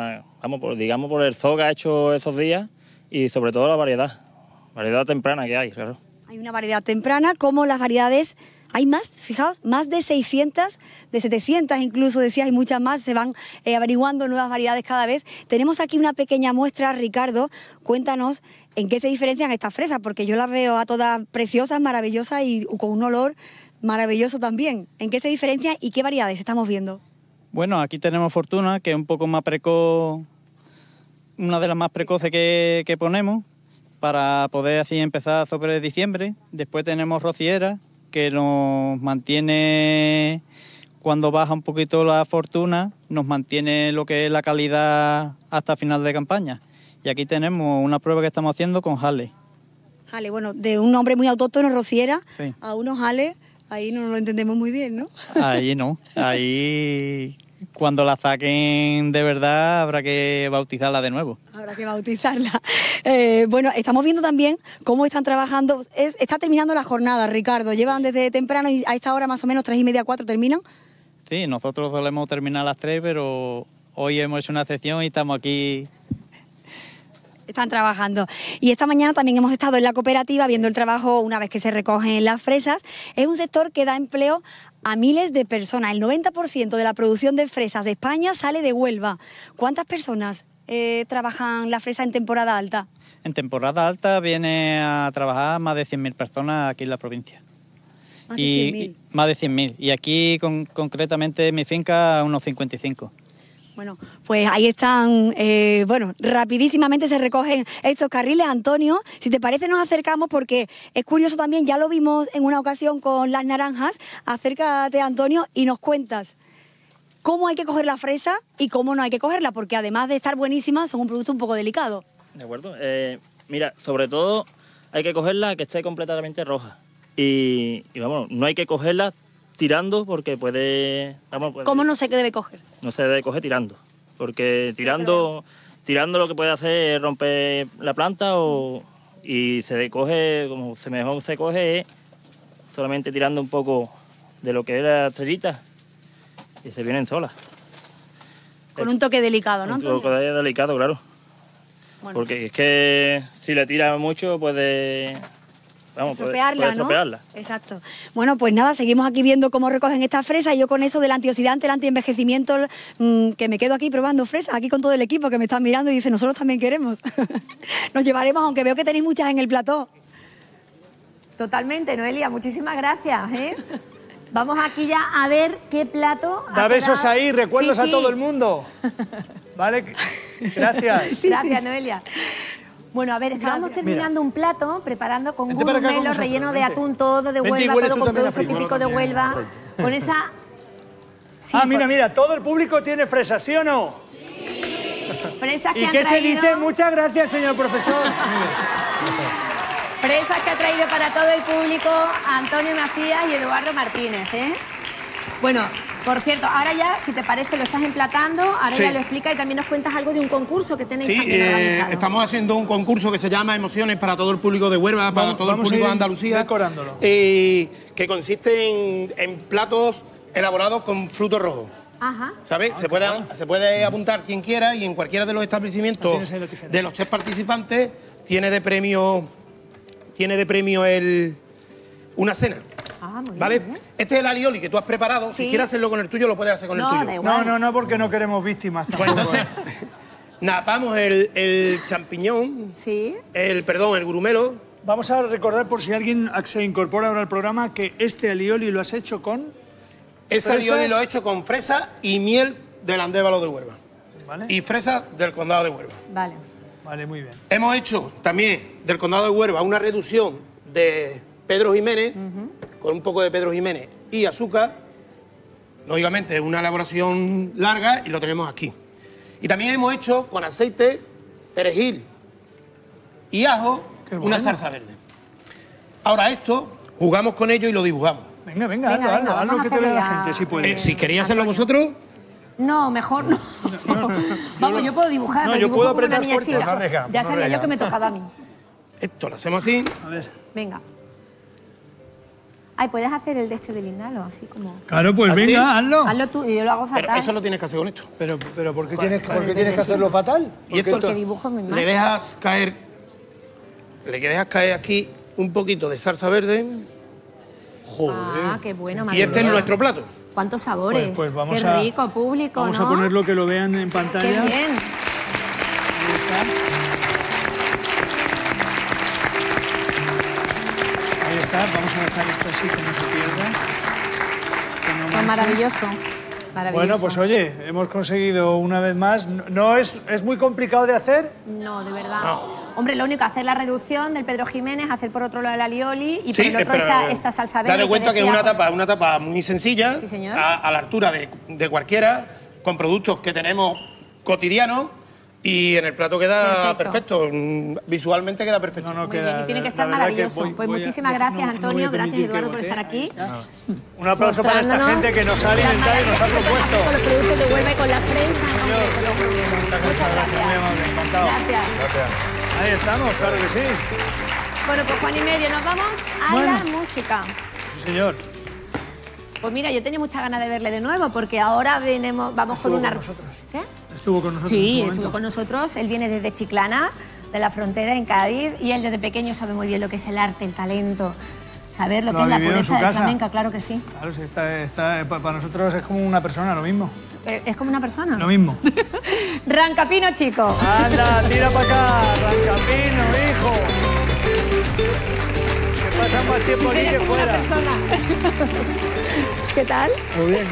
por el zoo que ha hecho esos días y sobre todo la variedad temprana que hay, claro. Hay una variedad temprana, como las variedades. Hay más, fijaos, más de 600, de 700 incluso, decía, hay muchas más, se van averiguando nuevas variedades cada vez. Tenemos aquí una pequeña muestra, Ricardo, cuéntanos en qué se diferencian estas fresas, porque yo las veo a todas preciosas, maravillosas y con un olor maravilloso también. ¿En qué se diferencian y qué variedades estamos viendo? Bueno, aquí tenemos Fortuna, que es un poco más precoz, una de las más precoces que ponemos, para poder así empezar sobre diciembre. Después tenemos Rociera, que nos mantiene, cuando baja un poquito la fortuna, nos mantiene lo que es la calidad hasta final de campaña. Y aquí tenemos una prueba que estamos haciendo con Jale. Jale, bueno, de un nombre muy autóctono, Rociera, sí, a unos Jale, ahí no lo entendemos muy bien, ¿no? Ahí no, ahí cuando la saquen de verdad habrá que bautizarla de nuevo. Habrá que bautizarla. Bueno, estamos viendo también cómo están trabajando. Está terminando la jornada, Ricardo. Llevan desde temprano y a esta hora más o menos 3:30, 4 terminan. Sí, nosotros solemos terminar a las 3, pero hoy hemos hecho una excepción y estamos aquí. Están trabajando. Y esta mañana también hemos estado en la cooperativa viendo el trabajo una vez que se recogen las fresas. Es un sector que da empleo a miles de personas. El 90% de la producción de fresas de España sale de Huelva. ¿Cuántas personas trabajan la fresa en temporada alta? En temporada alta viene a trabajar más de 100.000 personas aquí en la provincia. Más de 100.000. Más de 100.000. Y aquí concretamente en mi finca unos 55. Bueno, pues ahí están, rapidísimamente se recogen estos carriles. Antonio, si te parece nos acercamos porque es curioso también, ya lo vimos en una ocasión con las naranjas. Acércate, Antonio, y nos cuentas cómo hay que coger la fresa y cómo no hay que cogerla, porque además de estar buenísimas, son un producto un poco delicado. De acuerdo. Mira, sobre todo hay que cogerla que esté completamente roja. Y vamos, no hay que cogerla tirando porque puede... ¿Cómo no sé qué debe coger? No se debe coger tirando, porque tirando lo que puede hacer es romper la planta y se coge, como mejor se coge, es solamente tirando un poco de lo que es la estrellita y se vienen solas. Con un toque delicado, ¿no, Antonio? Un toque delicado, claro. Bueno. Porque es que si le tira mucho puede estropearla, ¿no? estropearla. Exacto. Bueno, pues nada, seguimos aquí viendo cómo recogen estas fresas. Yo con eso del antioxidante, el antienvejecimiento, que me quedo aquí probando fresas, aquí con todo el equipo que me están mirando y dice, nosotros también queremos. Nos llevaremos, aunque veo que tenéis muchas en el plató. Totalmente, Noelia, muchísimas gracias, ¿eh? Vamos aquí ya a ver qué plato... Da besos ahí, recuerdos Sí, a sí. todo el mundo. Vale, gracias. Gracias, Noelia. Bueno, a ver, estábamos terminando un plato, preparando con Vente para acá con gurumelo, nosotros, relleno de vente. atún, todo de Vente y Huelva, hueles todo tú con también a producto frijol. típico de Huelva, con esa... Sí, Mira, todo el público tiene fresas, ¿sí o no? fresas que ¿Y han qué se traído... dice? Muchas gracias, señor profesor. Fresas que ha traído para todo el público Antonio Macías y Eduardo Martínez, ¿eh? Bueno, por cierto, ahora ya, si te parece, lo estás emplatando, ahora Sí. ya lo explica y también nos cuentas algo de un concurso que tenéis Sí, también organizado. estamos haciendo un concurso que se llama Emociones para todo el público de Huelva, para todo el vamos a público ir de Andalucía. decorándolo. Que consiste en platos elaborados con frutos rojos. Ajá. ¿Sabes? Se puede apuntar quien quiera y en cualquiera de los establecimientos Tienes ahí la tijera. de los 3 participantes tiene de premio una cena. Ah, muy ¿Vale? bien. Este es el alioli que tú has preparado. Sí. Si quieres hacerlo con el tuyo, lo puedes hacer con No, el da tuyo. igual. No, porque no queremos víctimas Pues tampoco. entonces, napamos el champiñón, Sí. el gurumelo. Vamos a recordar, por si alguien se incorpora ahora al programa, que este alioli lo has hecho con... Ese ¿Fresas? alioli lo he hecho con fresa y miel del Andévalo de Huelva. ¿Vale? Y fresa del Condado de Huelva. Vale. Vale, muy bien. Hemos hecho también del Condado de Huelva una reducción de Pedro Jiménez, con un poco de Pedro Jiménez y azúcar, lógicamente es una elaboración larga y lo tenemos aquí. Y también hemos hecho con aceite, perejil y ajo una salsa verde. Ahora esto, jugamos con ello y lo dibujamos. Venga, haz lo que te vea la gente, si puedes. Si queréis hacerlo vosotros... No, mejor no. Vamos, yo puedo dibujar, No, pero yo dibujo puedo como una apretar niña fuerte. chica. No arriesga, Ya no sabía yo arriesga. que me tocaba a mí. Esto lo hacemos así. A ver. Venga. Ay, puedes hacer el de este del indalo, así como... Claro, pues ¿Así? venga, hazlo. Hazlo tú y yo lo hago fatal. Pero eso lo tienes que hacer con esto. Pero ¿por qué tienes que hacerlo fatal? Y esto Porque dibujo muy mal. le dejas caer aquí un poquito de salsa verde Ah, qué bueno, y madre este es mía. nuestro plato. ¿Cuántos sabores? Pues vamos qué a- rico, público, Vamos ¿no? a ponerlo que lo vean en Qué pantalla. bien. Ahí está, vamos a dejar esto así que no se pierda. Que no Pues manche. maravilloso. Maravilloso. Bueno, pues oye, hemos conseguido una vez más. No es muy complicado de hacer. No, de verdad. Hombre, lo único, hacer la reducción del Pedro Jiménez, hacer por otro lado el alioli y por el otro esta salsa verde. Dale cuenta que es decía, una tapa muy sencilla, Sí, señor. a la altura de cualquiera, con productos que tenemos cotidianos y en el plato queda Perfecto. perfecto. Visualmente queda perfecto. No Muy bien, queda. y tiene que la estar verdad que maravilloso. voy- Pues voy a- muchísimas no- gracias, no voy a Antonio. Gracias, permitir que Eduardo, por bote. estar aquí. Ahí está. Un aplauso para esta Mostrándonos gente que nos ha alimentado y nos ha las maravillas propuesto. Con los productos de Huelva y con la prensa. ¿no? Muchas gracias, muy amable, encantado. Gracias. Ahí estamos, claro que sí. Bueno, pues Juan y medio, nos vamos a Bueno. la música. Sí, señor. Pues mira, yo tenía muchas ganas de verle de nuevo porque ahora vamos con Estuvo una... con nosotros. ¿Qué? Estuvo con nosotros. en Sí, su momento. estuvo con nosotros. Él viene desde Chiclana, de la frontera, en Cádiz, y él desde pequeño sabe muy bien lo que es el arte, el talento, saber lo Lo que ha es la vivido en su pureza del casa. flamenca, claro que sí. Claro, sí, para nosotros es como una persona, lo mismo. Es como una persona. Lo mismo. Rancapino, chico. Anda, tira para acá, Rancapino, hijo. Que pasan más tiempo aquí Eres que como una fuera. persona. ¿Qué tal? Muy bien.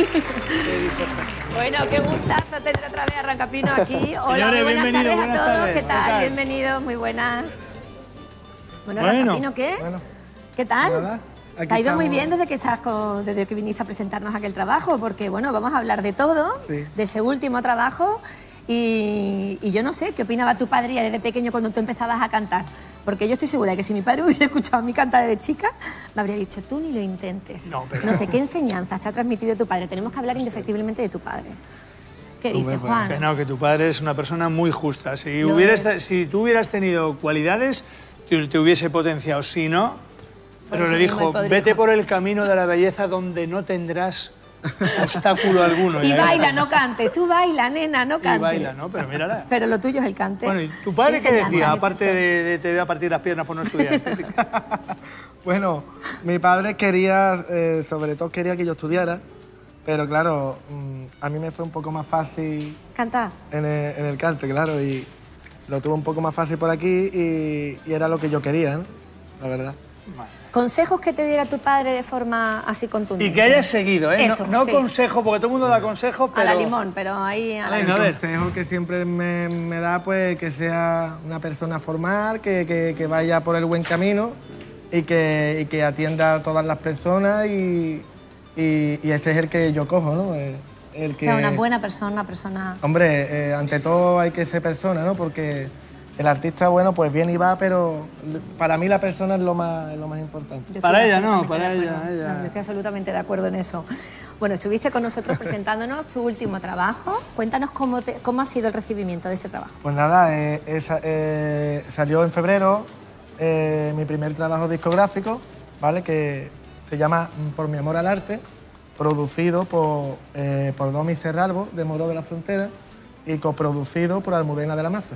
Bueno, qué gustazo tener otra vez a Rancapino aquí. Hola, Señores, muy buenas bienvenidos, tardes a buenas todos. tardes. ¿Qué ¿Qué tal? tal? Bienvenidos, muy buenas. Bueno, Bueno. Rancapino, ¿qué? ¿Qué tal? Nada, aquí Te ha ido muy estamos. bien desde que viniste a presentarnos aquel trabajo, porque bueno, vamos a hablar de todo, Sí. de ese último trabajo. Y yo no sé, ¿qué opinaba tu padre ya desde pequeño cuando tú empezabas a cantar? Porque yo estoy segura de que si mi padre hubiera escuchado a mí cantar desde chica, me habría dicho, tú ni lo intentes. No, sé, ¿qué enseñanzas te ha transmitido tu padre? Tenemos que hablar indefectiblemente de tu padre. ¿Qué dices, Juan? Que no, que tu padre es una persona muy justa. Si Lo tú hubieras tenido cualidades, te hubiese potenciado. Si no, pero eso le mismo dijo, el padre vete dijo. por el camino de la belleza donde no tendrás obstáculo alguno. Y ahí baila, va. no cantes. Tú baila, nena, no Y cantes. baila, ¿no? Pero mírala. Pero lo tuyo es el cante. Bueno, ¿y tu padre qué Enseñanzas, decía? exacto. Aparte de te voy a partir las piernas por no estudiar. Bueno, mi padre quería, sobre todo quería que yo estudiara, pero claro, a mí me fue un poco más fácil Canta. en el cante, claro, y lo tuve un poco más fácil por aquí y era lo que yo quería, ¿no? La verdad. Consejos que te diera tu padre de forma así contundente. Y que hayas seguido, ¿eh? Eso, no sí. consejo, porque todo el mundo da consejos, pero... A la limón, pero ahí... A la Venga, a El ver. consejo que siempre me da, pues, que sea una persona formal, que vaya por el buen camino y que atienda a todas las personas y ese es el que yo cojo, ¿no? El O que, sea, una buena persona, una persona... Hombre, ante todo hay que ser persona, ¿no? Porque el artista, bueno, pues viene y va, pero para mí la persona es lo más importante. Yo estoy Para ella no, absolutamente para de ella, acuerdo. ella. No, yo estoy absolutamente de acuerdo en eso. Bueno, estuviste con nosotros presentándonos tu último trabajo. Cuéntanos cómo ha sido el recibimiento de ese trabajo. Pues nada, salió en febrero mi primer trabajo discográfico, ¿vale? Que se llama Por mi amor al arte, producido por Domi Serralbo, de Moro de la Frontera, y coproducido por Almudena de la Maza.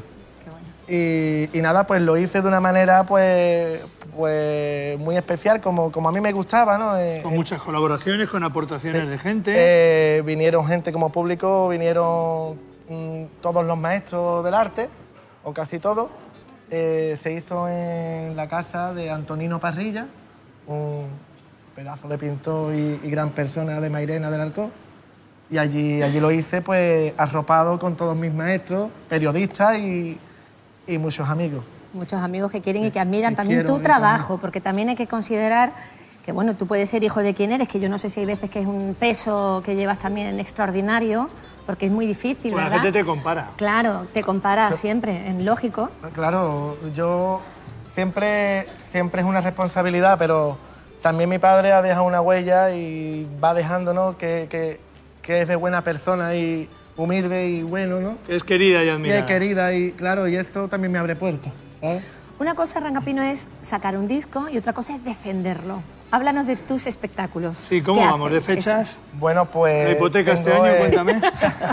Y nada, pues lo hice de una manera pues muy especial, como a mí me gustaba, ¿no? Con muchas colaboraciones, con aportaciones de gente. Vinieron gente como público, vinieron todos los maestros del arte, o casi todos. Se hizo en la casa de Antonino Parrilla, un pedazo de pintor y gran persona de Mairena del Alcor. Y allí lo hice pues arropado con todos mis maestros, periodistas y muchos amigos. Muchos amigos que quieren y que admiran que también quiero, tu trabajo, porque también hay que considerar que que bueno, tú puedes ser hijo de quien eres, que yo no sé si hay veces que es un peso que llevas también extraordinario, porque es muy difícil, Pues ¿verdad? la gente te compara. Claro, te compara siempre, es lógico. Claro, yo siempre es una responsabilidad, pero también mi padre ha dejado una huella y va dejando, ¿no? Que es de buena persona y humilde y bueno, ¿no? Es querida y Y admirada. es querida y claro, y eso también me abre puertas, ¿sabes? Una cosa, Rancapino, es sacar un disco y otra cosa es defenderlo. Háblanos de tus espectáculos. Sí, ¿cómo ¿Qué vamos? ¿De haces? fechas? Eso. Bueno, pues... ¿La hipoteca este tengo, año? Cuéntame.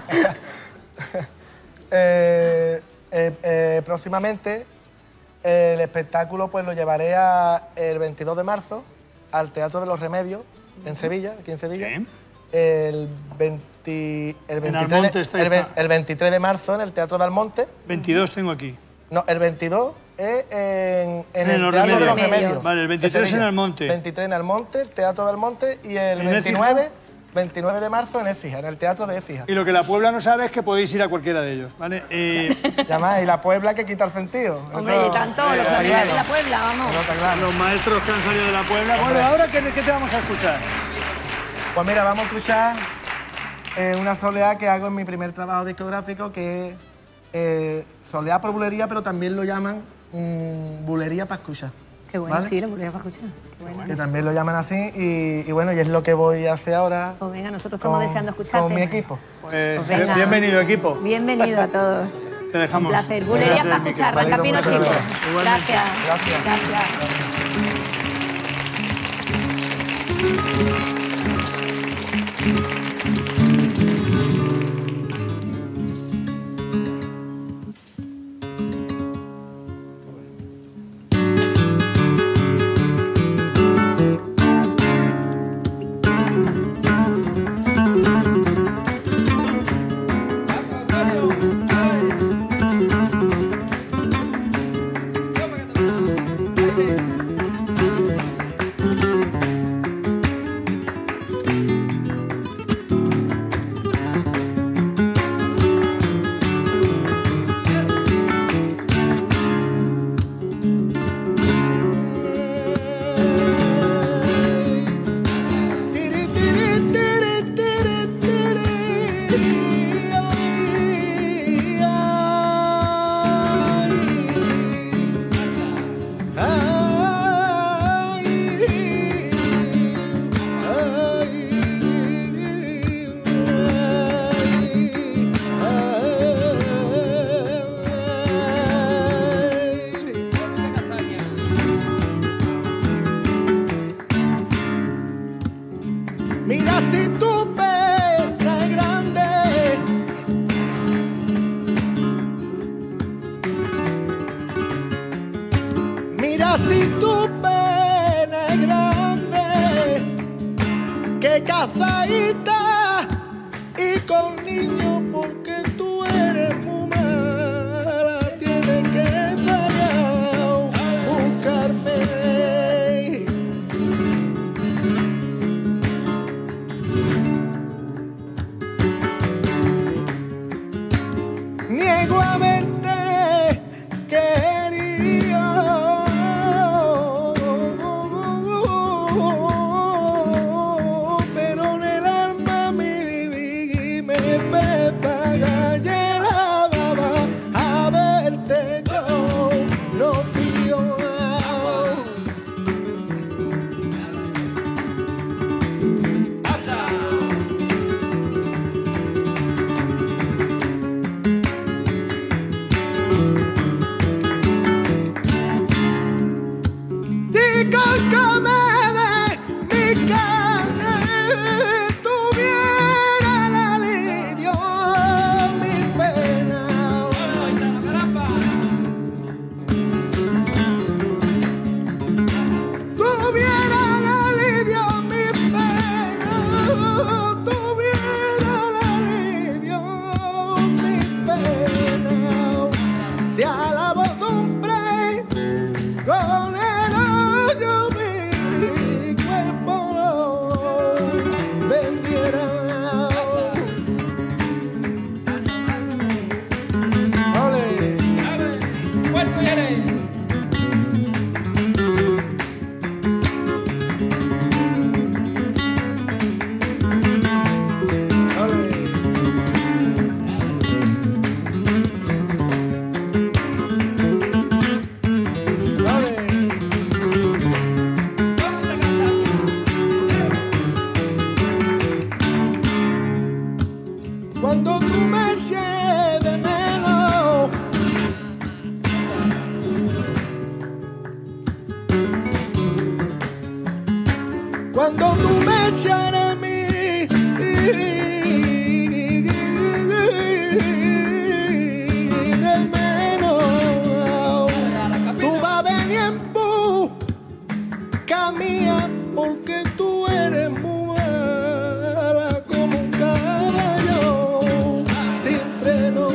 Próximamente el espectáculo pues lo llevaré el 22 de marzo al Teatro de los Remedios en Sevilla, aquí en Sevilla. Bien. El 23 Almonte está esta. el 23 de marzo en el Teatro de Almonte. 22 tengo aquí. No, el 22 es en el Los Teatro de los Remedios. Remedios. Vale, el 23 de Sevilla. en Almonte. 23 en Almonte, el Teatro de Almonte, y el ¿En 29 de marzo en Écija, en el Teatro de Écija. Y lo que la Puebla no sabe es que podéis ir a cualquiera de ellos, ¿vale? Y además, y la Puebla que quita el sentido. Hombre, Eso- y tanto, los está familiares claro. de la Puebla, vamos. Eso está claro. Los maestros que han salido de la Puebla. Bueno, ¿ahora qué te vamos a escuchar? Pues mira, vamos a escuchar una soleá que hago en mi primer trabajo discográfico, que es soleá por bulería, pero también lo llaman bulería para escuchar. Qué bueno, ¿vale? sí, lo volví a escuchar. Qué bueno. Que también lo llaman así, y bueno, y es lo que voy a hacer ahora. Pues venga, nosotros estamos deseando escucharte. Con mi equipo. Pues venga. Bienvenido, equipo. Bienvenido a todos. Te dejamos. Un placer. Bulerías para escuchar, Vale, Rancapino, muchas chicos. gracias. Igualmente. Gracias. Gracias. Mira si tu pena es grande, mira si tu pena es grande, que cazadita y con niños, porque tú eres muy mala, tienes que salir a buscarme. Niego a verte querido, pero en el alma me pesa cuando tú me eches de menos. Cuando tú me eches de mí, de menos, tú vas a venir en busca mía, porque tú eres muy mala como un caballo sin freno.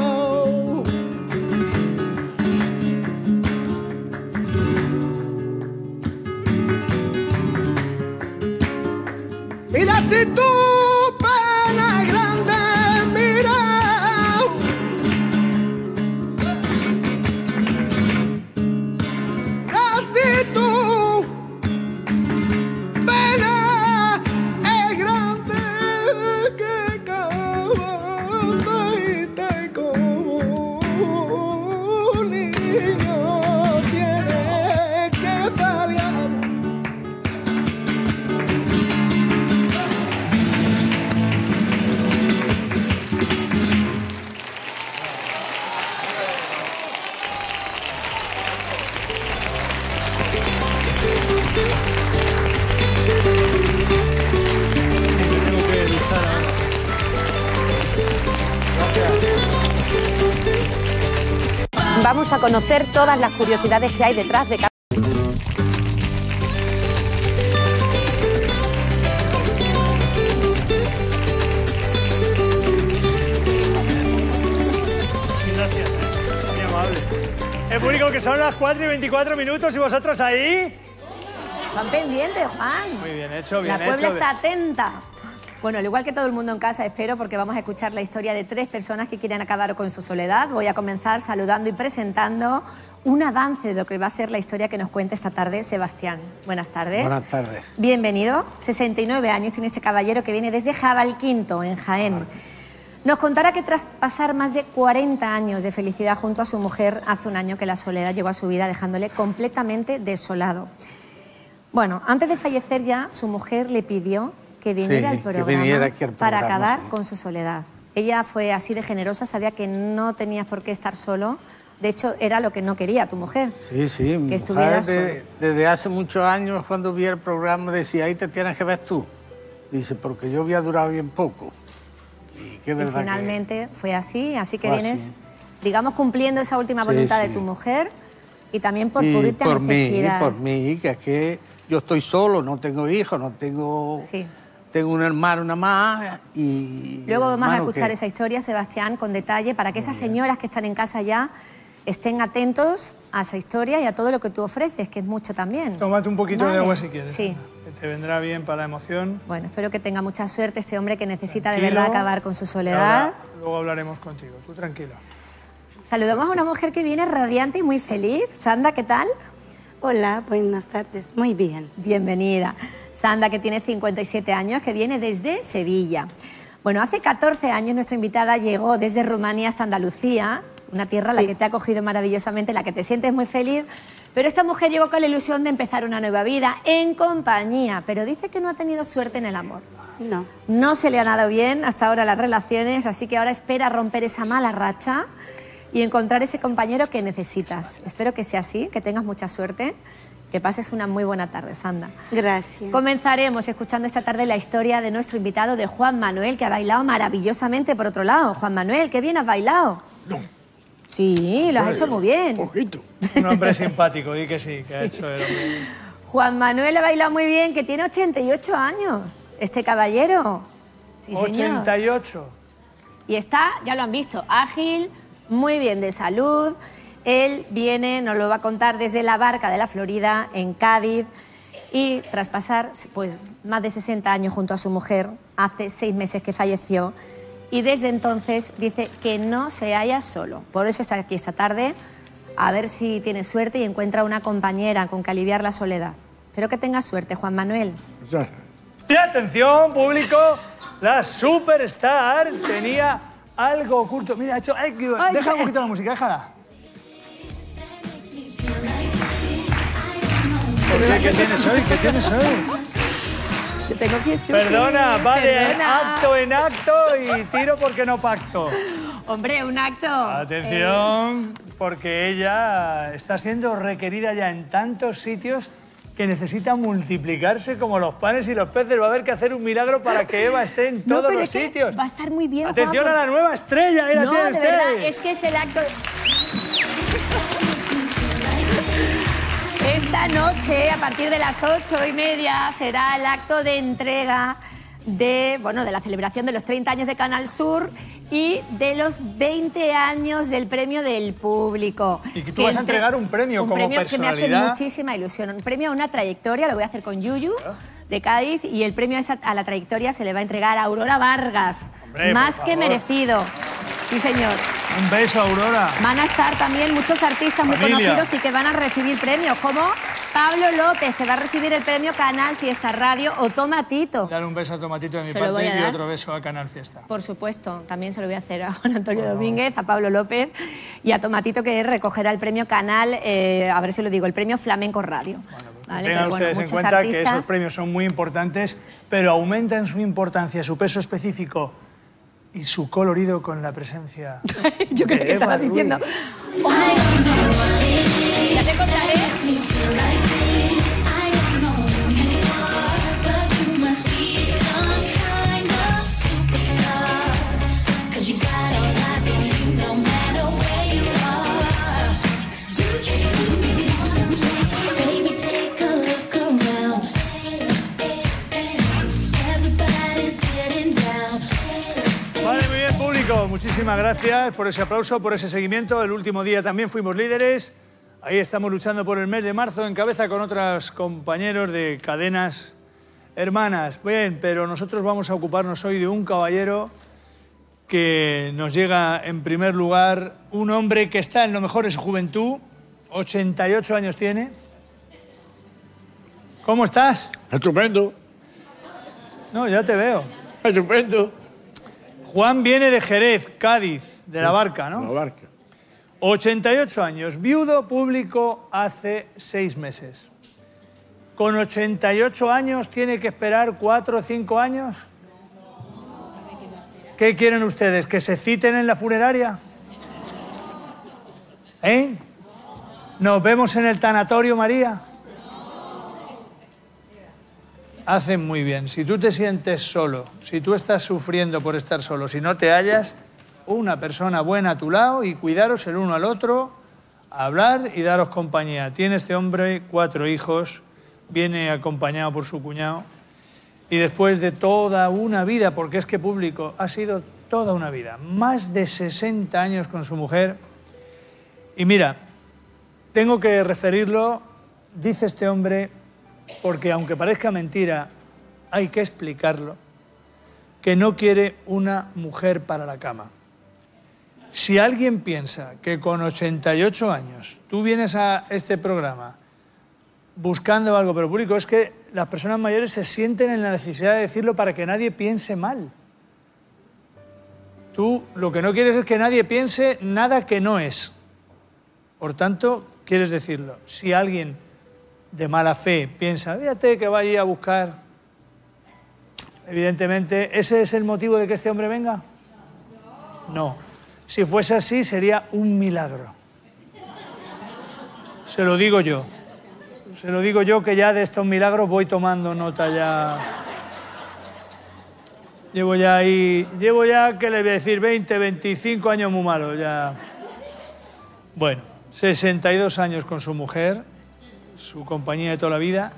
Mira si tu pena es grande, mira. Mira si tu pena es grande, que cabalita y como un niño tiene que paliar. Vamos a conocer todas las curiosidades que hay detrás de cada... Gracias, muy amable. Es único que son las 4 y 24 minutos y vosotros ahí. Están pendientes, Juan. Muy bien hecho, bien La hecho. Puebla está atenta. Bueno, al igual que todo el mundo en casa, espero, porque vamos a escuchar la historia de 3 personas que quieren acabar con su soledad. Voy a comenzar saludando y presentando un avance de lo que va a ser la historia que nos cuenta esta tarde Sebastián. Buenas tardes. Buenas tardes. Bienvenido. 69 años tiene este caballero que viene desde Jabalquinto, en Jaén. Nos contará que tras pasar más de 40 años de felicidad junto a su mujer, hace un año que la soledad llegó a su vida dejándole completamente desolado. Bueno, antes de fallecer ya, su mujer le pidió que viniera al programa para acabar con su soledad. Ella fue así de generosa, sabía que no tenías por qué estar solo. De hecho, era lo que no quería tu mujer. Sí, sí. Que estuvieras solo. Desde hace muchos años, cuando vi el programa, decía, ahí te tienes que ver tú. Dice, porque yo había durado bien poco. Y qué verdad finalmente fue así, así que fue vienes, así. digamos, cumpliendo esa última voluntad de tu mujer y también por y irte a necesidad. por mí, que es que yo estoy solo, no tengo hijos, no tengo... Sí. Tengo un hermano, una más y... Luego vamos a escuchar esa historia, Sebastián, con detalle, para que esas señoras que están en casa ya estén atentos a esa historia y a todo lo que tú ofreces, que es mucho también. Tómate un poquito de agua si quieres. Sí. Que te vendrá bien para la emoción. Bueno, espero que tenga mucha suerte este hombre que necesita de Tranquilo. verdad acabar con su soledad. Luego hablaremos contigo. Tú tranquilo. Saludamos a una mujer que viene radiante y muy feliz. Sandra, ¿qué tal? Hola, buenas tardes. Muy bien. Bienvenida. Sandra, que tiene 57 años, que viene desde Sevilla. Bueno, hace 14 años nuestra invitada llegó desde Rumanía hasta Andalucía, una tierra a la que te ha acogido maravillosamente, en la que te sientes muy feliz. Pero esta mujer llegó con la ilusión de empezar una nueva vida en compañía, pero dice que no ha tenido suerte en el amor. No. No se le ha dado bien hasta ahora las relaciones, así que ahora espera romper esa mala racha y encontrar ese compañero que necesitas. Espero que sea así, que tengas mucha suerte, que pases una muy buena tarde, Sandra. Gracias. Comenzaremos escuchando esta tarde la historia de nuestro invitado, de Juan Manuel, que ha bailado maravillosamente por otro lado. Juan Manuel, qué bien has bailado. No. Sí, lo has hecho muy bien. Poquito. Un hombre simpático, di que sí, que ha hecho el hombre. Juan Manuel ha bailado muy bien, que tiene 88 años. Este caballero. Sí, señor. 88. Y está, ya lo han visto, ágil, muy bien de salud. Él viene, nos lo va a contar desde la Barca de la Florida, en Cádiz, y tras pasar pues, más de 60 años junto a su mujer, hace 6 meses que falleció, y desde entonces dice que no se halla solo. Por eso está aquí esta tarde, a ver si tiene suerte y encuentra una compañera con que aliviar la soledad. Espero que tenga suerte, Juan Manuel. Y atención, público, la superstar tenía algo oculto. Mira, ha hecho... deja un poquito la música, déjala. ¿Qué tienes hoy? ¿Qué tienes hoy? Yo tengo fiestuki. Perdona, vale, Perdona. acto en acto y tiro porque no pacto. Hombre, un acto. Atención, porque ella está siendo requerida ya en tantos sitios que necesita multiplicarse como los panes y los peces. Va a haber que hacer un milagro para que Eva esté en todos pero los es que sitios. va a estar muy bien, Atención Juan, a la nueva estrella, ahí la No, tiene de usted. verdad, es que es el acto... Esta noche, a partir de las 8:30, será el acto de entrega de la celebración de los 30 años de Canal Sur y de los 20 años del premio del público. Y que tú vas a entregar un premio como premio personalidad. que me hace muchísima ilusión. Un premio a una trayectoria, lo voy a hacer con Yuyu, de Cádiz, y el premio a la trayectoria se le va a entregar a Aurora Vargas. Hombre, Más por que favor. merecido. Sí, señor. Un beso, Aurora. Van a estar también muchos artistas muy Familia. conocidos y que van a recibir premios, como Pablo López, que va a recibir el premio Canal Fiesta Radio, o Tomatito. Dale un beso a Tomatito de mi Se lo voy parte a y dar. otro beso a Canal Fiesta. Por supuesto, también se lo voy a hacer a Juan Antonio Domínguez, a Pablo López y a Tomatito, que recogerá el premio Canal, a ver si lo digo, el premio Flamenco Radio. ¿Vale? Tengan Pero bueno, ustedes en muchos cuenta que artistas... esos premios son muy importantes, pero aumentan su importancia, su peso específico y su colorido con la presencia Yo creo de que estaba Eva Ruiz. diciendo... Ya te contaré. Vale, muy bien, público. Muchísimas gracias por ese aplauso, por ese seguimiento. El último día también fuimos líderes. Ahí estamos luchando por el mes de marzo en cabeza con otros compañeros de cadenas hermanas. Bien, pero nosotros vamos a ocuparnos hoy de un caballero que nos llega en primer lugar, un hombre que está en lo mejor de su juventud, 88 años tiene. ¿Cómo estás? Estupendo. No, ya te veo. Estupendo. Juan viene de Jerez, Cádiz, de La Barca, ¿no? La Barca. 88 años, viudo público hace 6 meses. ¿Con 88 años tiene que esperar 4 o 5 años? ¿Qué quieren ustedes? ¿Que se citen en la funeraria? ¿Eh? ¿Nos vemos en el tanatorio, María? Hacen muy bien. Si tú te sientes solo, si tú estás sufriendo por estar solo, si no te hallas, una persona buena a tu lado y cuidaros el uno al otro, hablar y daros compañía. Tiene este hombre 4 hijos, viene acompañado por su cuñado y después de toda una vida, porque es que público ha sido toda una vida, más de 60 años con su mujer. Y mira, tengo que referirlo, dice este hombre, porque aunque parezca mentira, hay que explicarlo, que no quiere una mujer para la cama. Si alguien piensa que con 88 años tú vienes a este programa buscando algo, pero público, es que las personas mayores se sienten en la necesidad de decirlo para que nadie piense mal. Tú lo que no quieres es que nadie piense nada que no es. Por tanto, quieres decirlo. Si alguien de mala fe piensa, fíjate que vaya a buscar, evidentemente, ¿ese es el motivo de que este hombre venga? No. Si fuese así, sería un milagro. Se lo digo yo. Se lo digo yo, que ya de estos milagros voy tomando nota ya. Llevo ya, ¿qué le voy a decir? 20, 25 años muy malos ya. Bueno, 62 años con su mujer, su compañía de toda la vida.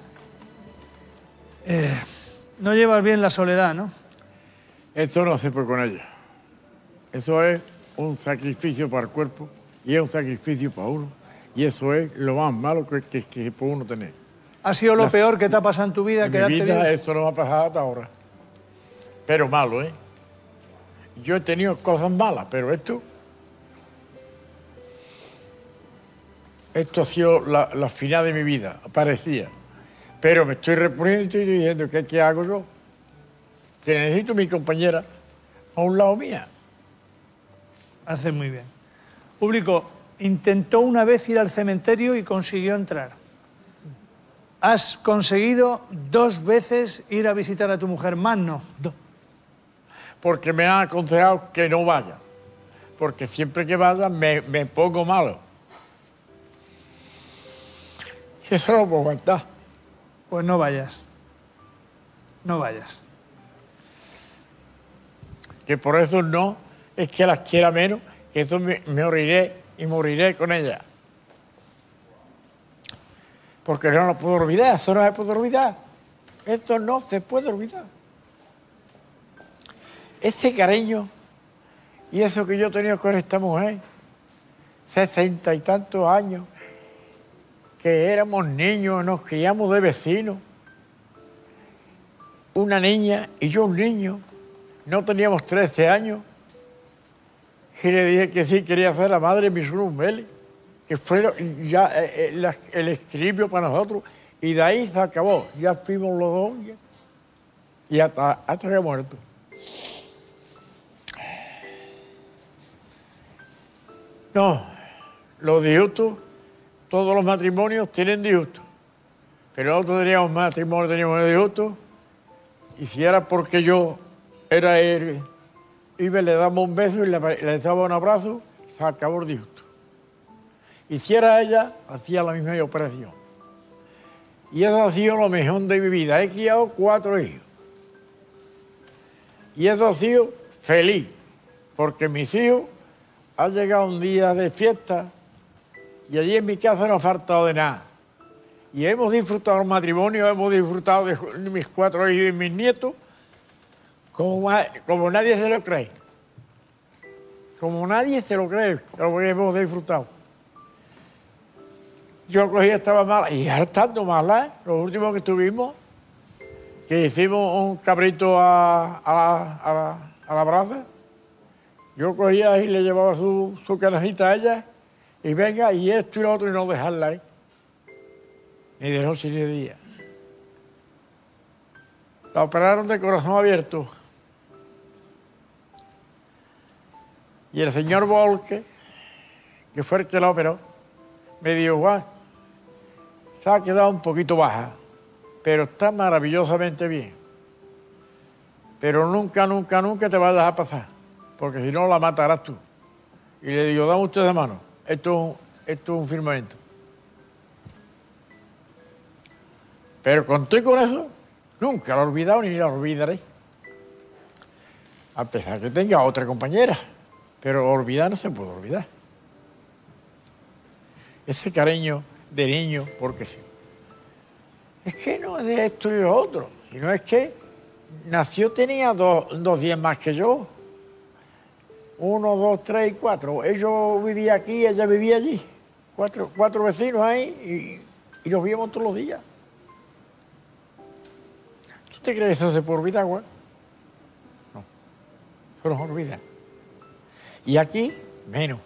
No llevas bien la soledad, ¿no? Esto no se puede con ella. Eso es un sacrificio para el cuerpo y es un sacrificio para uno. Y eso es lo más malo que puede uno tener. ¿Ha sido lo peor que te ha pasado en tu vida? En mi quedarte vida viudo? esto no me ha pasado hasta ahora. Pero malo, ¿eh? Yo he tenido cosas malas, pero esto ha sido la final de mi vida, parecía. Pero me estoy reponiendo y estoy diciendo, ¿qué hago yo? Que necesito mi compañera a un lado mía. Hace muy bien. Público, intentó una vez ir al cementerio y consiguió entrar. has conseguido 2 veces ir a visitar a tu mujer, más no. Porque me han aconsejado que no vaya. Porque siempre que vaya me pongo malo. Y eso no lo puedo aguantar. Pues no vayas. No vayas. Que por eso no es que las quiera menos, que eso me moriré y moriré con ella. Porque no lo puedo olvidar, eso no se puede olvidar. Esto no se puede olvidar. Ese cariño y eso que yo he tenido con esta mujer, 60 y tantos años, que éramos niños, nos criamos de vecinos, una niña y yo un niño, no teníamos 13 años, y le dije que sí, quería ser la madre de mi sobrino Meli, que fue ya el escribio para nosotros, y de ahí se acabó, ya fuimos los dos, y hasta que he muerto. No, los disgustos, todos los matrimonios tienen disgustos, pero nosotros teníamos matrimonio, teníamos disgustos, y si era porque yo era él, iba, le daba un beso y le daba un abrazo, se acabó el disgusto. Y si era ella, hacía la misma operación. Y eso ha sido lo mejor de mi vida. He criado 4 hijos. Y eso ha sido feliz, porque mis hijos han llegado un día de fiesta y allí en mi casa no ha faltado de nada. Y hemos disfrutado el matrimonio, hemos disfrutado de mis 4 hijos y mis nietos, como nadie se lo cree. Como nadie se lo cree, lo que hemos disfrutado. Yo cogí, estaba mala, y ahora estando mala, lo último que tuvimos, que hicimos un cabrito a la brasa, yo cogía y le llevaba su canajita a ella, y venga, y esto y lo otro, y no dejarla ahí. Ni de noche ni de día. La operaron de corazón abierto. Y el señor Volque, que fue el que la operó, me dijo, Juan, se ha quedado un poquito baja, pero está maravillosamente bien. Pero nunca, nunca, nunca te vayas a pasar, porque si no la matarás tú. Y le digo, dame usted de mano, esto es un firmamento. Pero conté con eso, nunca lo he olvidado ni lo olvidaré. A pesar que tenga otra compañera, pero olvidar no se puede olvidar. Ese cariño de niño, porque sí. Es que no es de esto y lo otro, sino es que nació, tenía dos días más que yo. 1, 2, 3 y 4. Ellos vivían aquí, ella vivía allí. 4 vecinos ahí y los víamos todos los días. ¿Tú te crees que eso se puede olvidar, güey? No, se nos olvida. Y aquí, menos.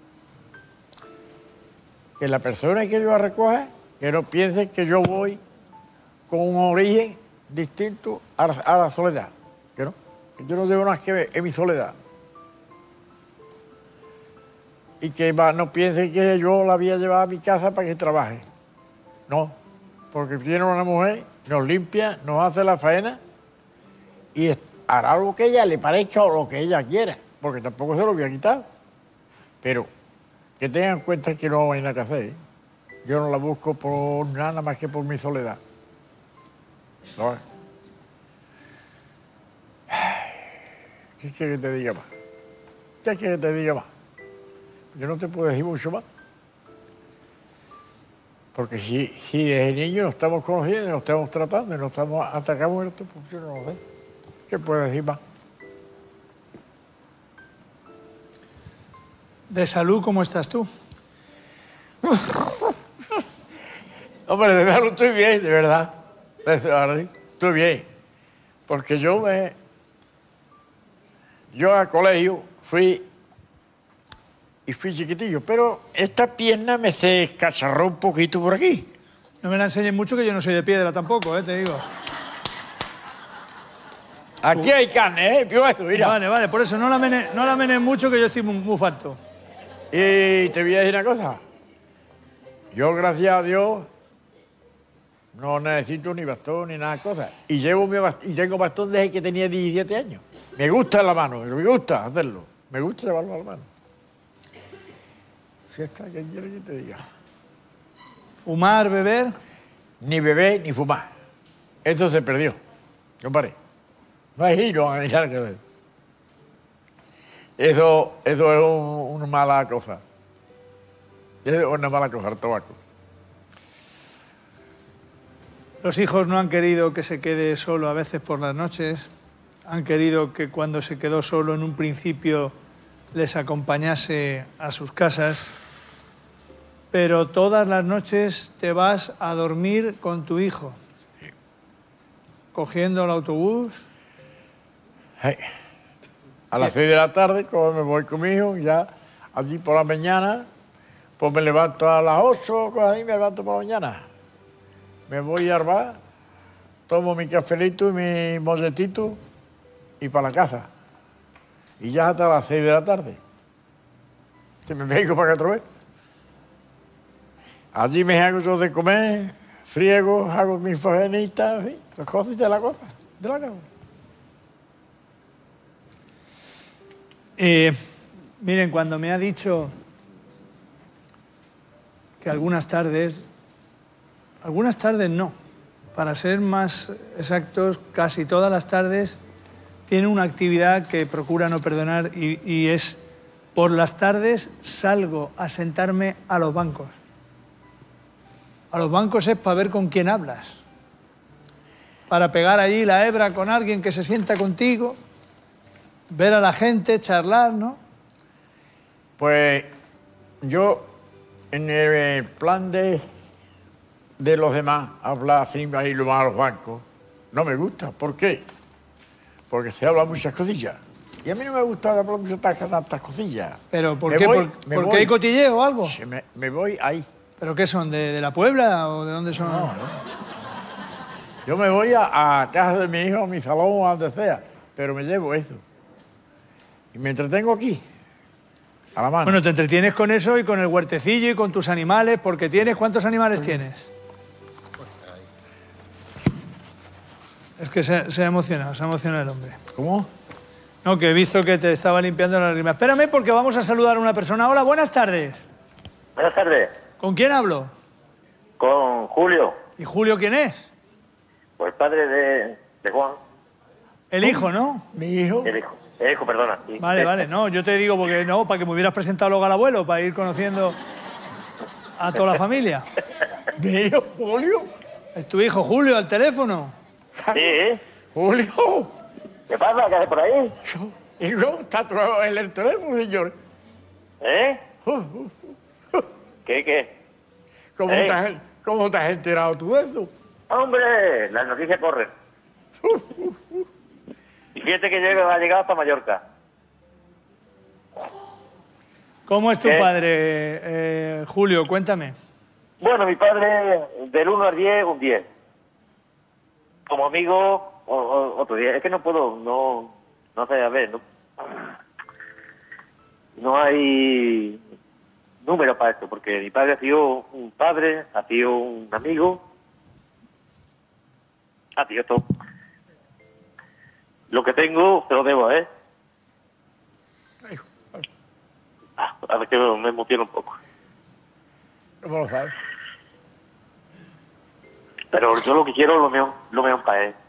Que la persona que yo la recoja, que no piense que yo voy con un origen distinto a la soledad. Que no, que yo no debo nada que ver en mi soledad. Y que no piense que yo la había llevado a mi casa para que trabaje. No, porque tiene una mujer, nos limpia, nos hace la faena y hará lo que ella le parezca o lo que ella quiera, porque tampoco se lo voy a quitar. Pero que tengan en cuenta que no hay nada que hacer. Yo no la busco por nada más que por mi soledad. ¿No? ¿Qué quieres que te diga más? ¿Qué quieres que te diga más? Yo no te puedo decir mucho más. Porque si desde niño nos estamos conociendo, nos estamos tratando y nos estamos atacando muertos, pues yo no lo sé. ¿Qué puedo decir más? ¿De salud cómo estás tú? Hombre, de verdad estoy bien, de verdad. Estoy bien. Porque yo al colegio fui chiquitillo, pero esta pierna me se escacharró un poquito por aquí. No me la enseñes mucho, que yo no soy de piedra tampoco, te digo. Aquí hay carne, ¿eh? Mira. Vale, por eso no la menes mucho, que yo estoy muy farto. Y te voy a decir una cosa. Yo, gracias a Dios, No necesito ni bastón ni nada de cosas. Y tengo bastón desde que tenía 17 años. Me gusta la mano, me gusta hacerlo. Me gusta llevarlo a la mano. Si está, ¿qué quiere que te diga? ¿Fumar, beber? Ni beber ni fumar. Eso se perdió. Compadre. No hay giro a echar que ver. Eso es una mala cosa. Es una mala cosa, el tabaco. Los hijos no han querido que se quede solo a veces por las noches. Han querido que cuando se quedó solo en un principio les acompañase a sus casas. Pero todas las noches te vas a dormir con tu hijo. Cogiendo el autobús. A las 6 de la tarde, como me voy con mi hijo, ya allí por la mañana, pues me levanto a las 8, ahí me levanto por la mañana. Me voy al bar, tomo mi cafelito y mi molletito y para la casa. Y ya hasta las 6 de la tarde. Que me vengo para acá otra vez. Allí me hago yo de comer, friego, hago mis fajenitas, ¿sí? Las cosas de la cosa, de la casa. Miren, cuando me ha dicho que algunas tardes no, para ser más exactos, casi todas las tardes tiene una actividad que procura no perdonar y es, por las tardes salgo a sentarme a los bancos. A los bancos es para ver con quién hablas, para pegar allí la hebra con alguien que se sienta contigo, ver a la gente, charlar, ¿no? Pues yo, en el plan de los demás, hablar así, ahí lo más a los bancos, no me gusta. ¿Por qué? Porque se habla muchas cosillas. Y a mí no me gusta hablar muchas tantas cosillas. ¿Pero por qué? ¿Porque hay cotilleo o algo? Sí, me voy ahí. ¿Pero qué son? ¿De la Puebla o de dónde son? No. Yo me voy a casa de mi hijo, a mi salón, a donde sea, pero me llevo eso. Y me entretengo aquí, a la mano. Bueno, te entretienes con eso y con el huertecillo y con tus animales, porque tienes... ¿Cuántos animales tienes? Es que se ha emocionado el hombre. ¿Cómo? No, que he visto que te estaba limpiando la lágrima. Espérame porque vamos a saludar a una persona. Hola, buenas tardes. Buenas tardes. ¿Con quién hablo? Con Julio. ¿Y Julio quién es? Pues el padre de Juan. El hijo, ¿no? Mi hijo. El hijo, perdona. Sí. Vale, no, yo te digo porque no, para que me hubieras presentado luego al abuelo, para ir conociendo a toda la familia. ¿Mi hijo Julio? ¿Es tu hijo Julio al teléfono? Sí. Julio. ¿Qué pasa? ¿Qué haces por ahí? ¿Y cómo está en el teléfono, señor? ¿Eh? ¿Qué? ¿Cómo te has enterado tú de eso? Hombre, las noticias corren. Y fíjate que ha llegado hasta Mallorca. ¿Cómo es tu padre, Julio? Cuéntame. Bueno, mi padre, del 1 al 10, un 10. Como amigo, otro 10. Es que no puedo, no sé, a ver, no hay número para esto, porque mi padre ha sido un padre, ha sido un amigo, ha sido todo. Lo que tengo, te lo debo, ¿eh? A ver que me emociona un poco. ¿Cómo lo sabes? Pero yo lo que quiero lo mejor para él.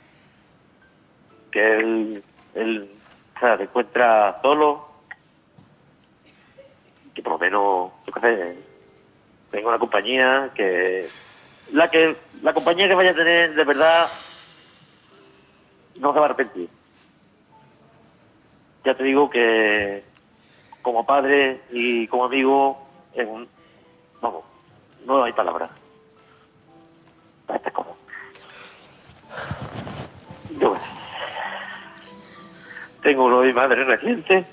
Que él se encuentra solo, que por lo menos, yo qué sé, tenga una compañía que la compañía que vaya a tener de verdad no se va a arrepentir. Ya te digo que como padre y como amigo, vamos, no hay palabras. Este es como. Yo tengo uno de mi madre reciente.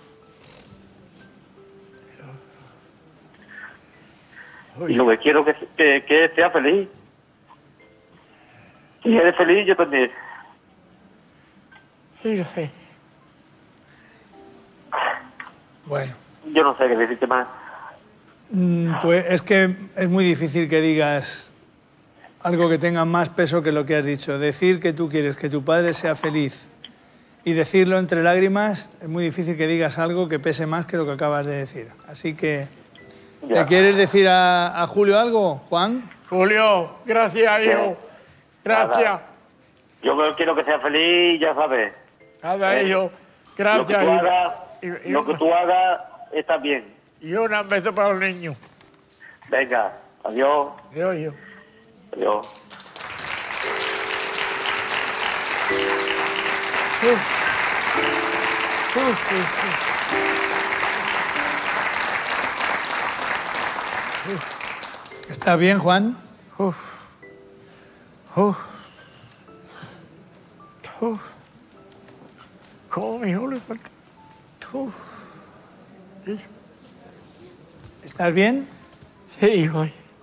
Y lo que quiero que sea feliz. Si eres feliz, yo también. Sí, lo sé. Bueno. Yo no sé qué decirte más. Pues es que es muy difícil que digas Algo que tenga más peso que lo que has dicho. Decir que tú quieres que tu padre sea feliz y decirlo entre lágrimas, es muy difícil que digas algo que pese más que lo que acabas de decir. Así que, ¿le quieres decir a Julio algo, Juan? Julio, gracias, hijo. Gracias. Nada. Yo quiero que sea feliz, ya sabes. Nada, hijo. Gracias, Lo que tú hagas está bien. Y un beso para los niños. Venga, adiós. Adiós, hijo. Adiós. ¿Está bien, Juan? ¿Cómo mi hijo le falta? ¿Estás bien? Sí, hijo.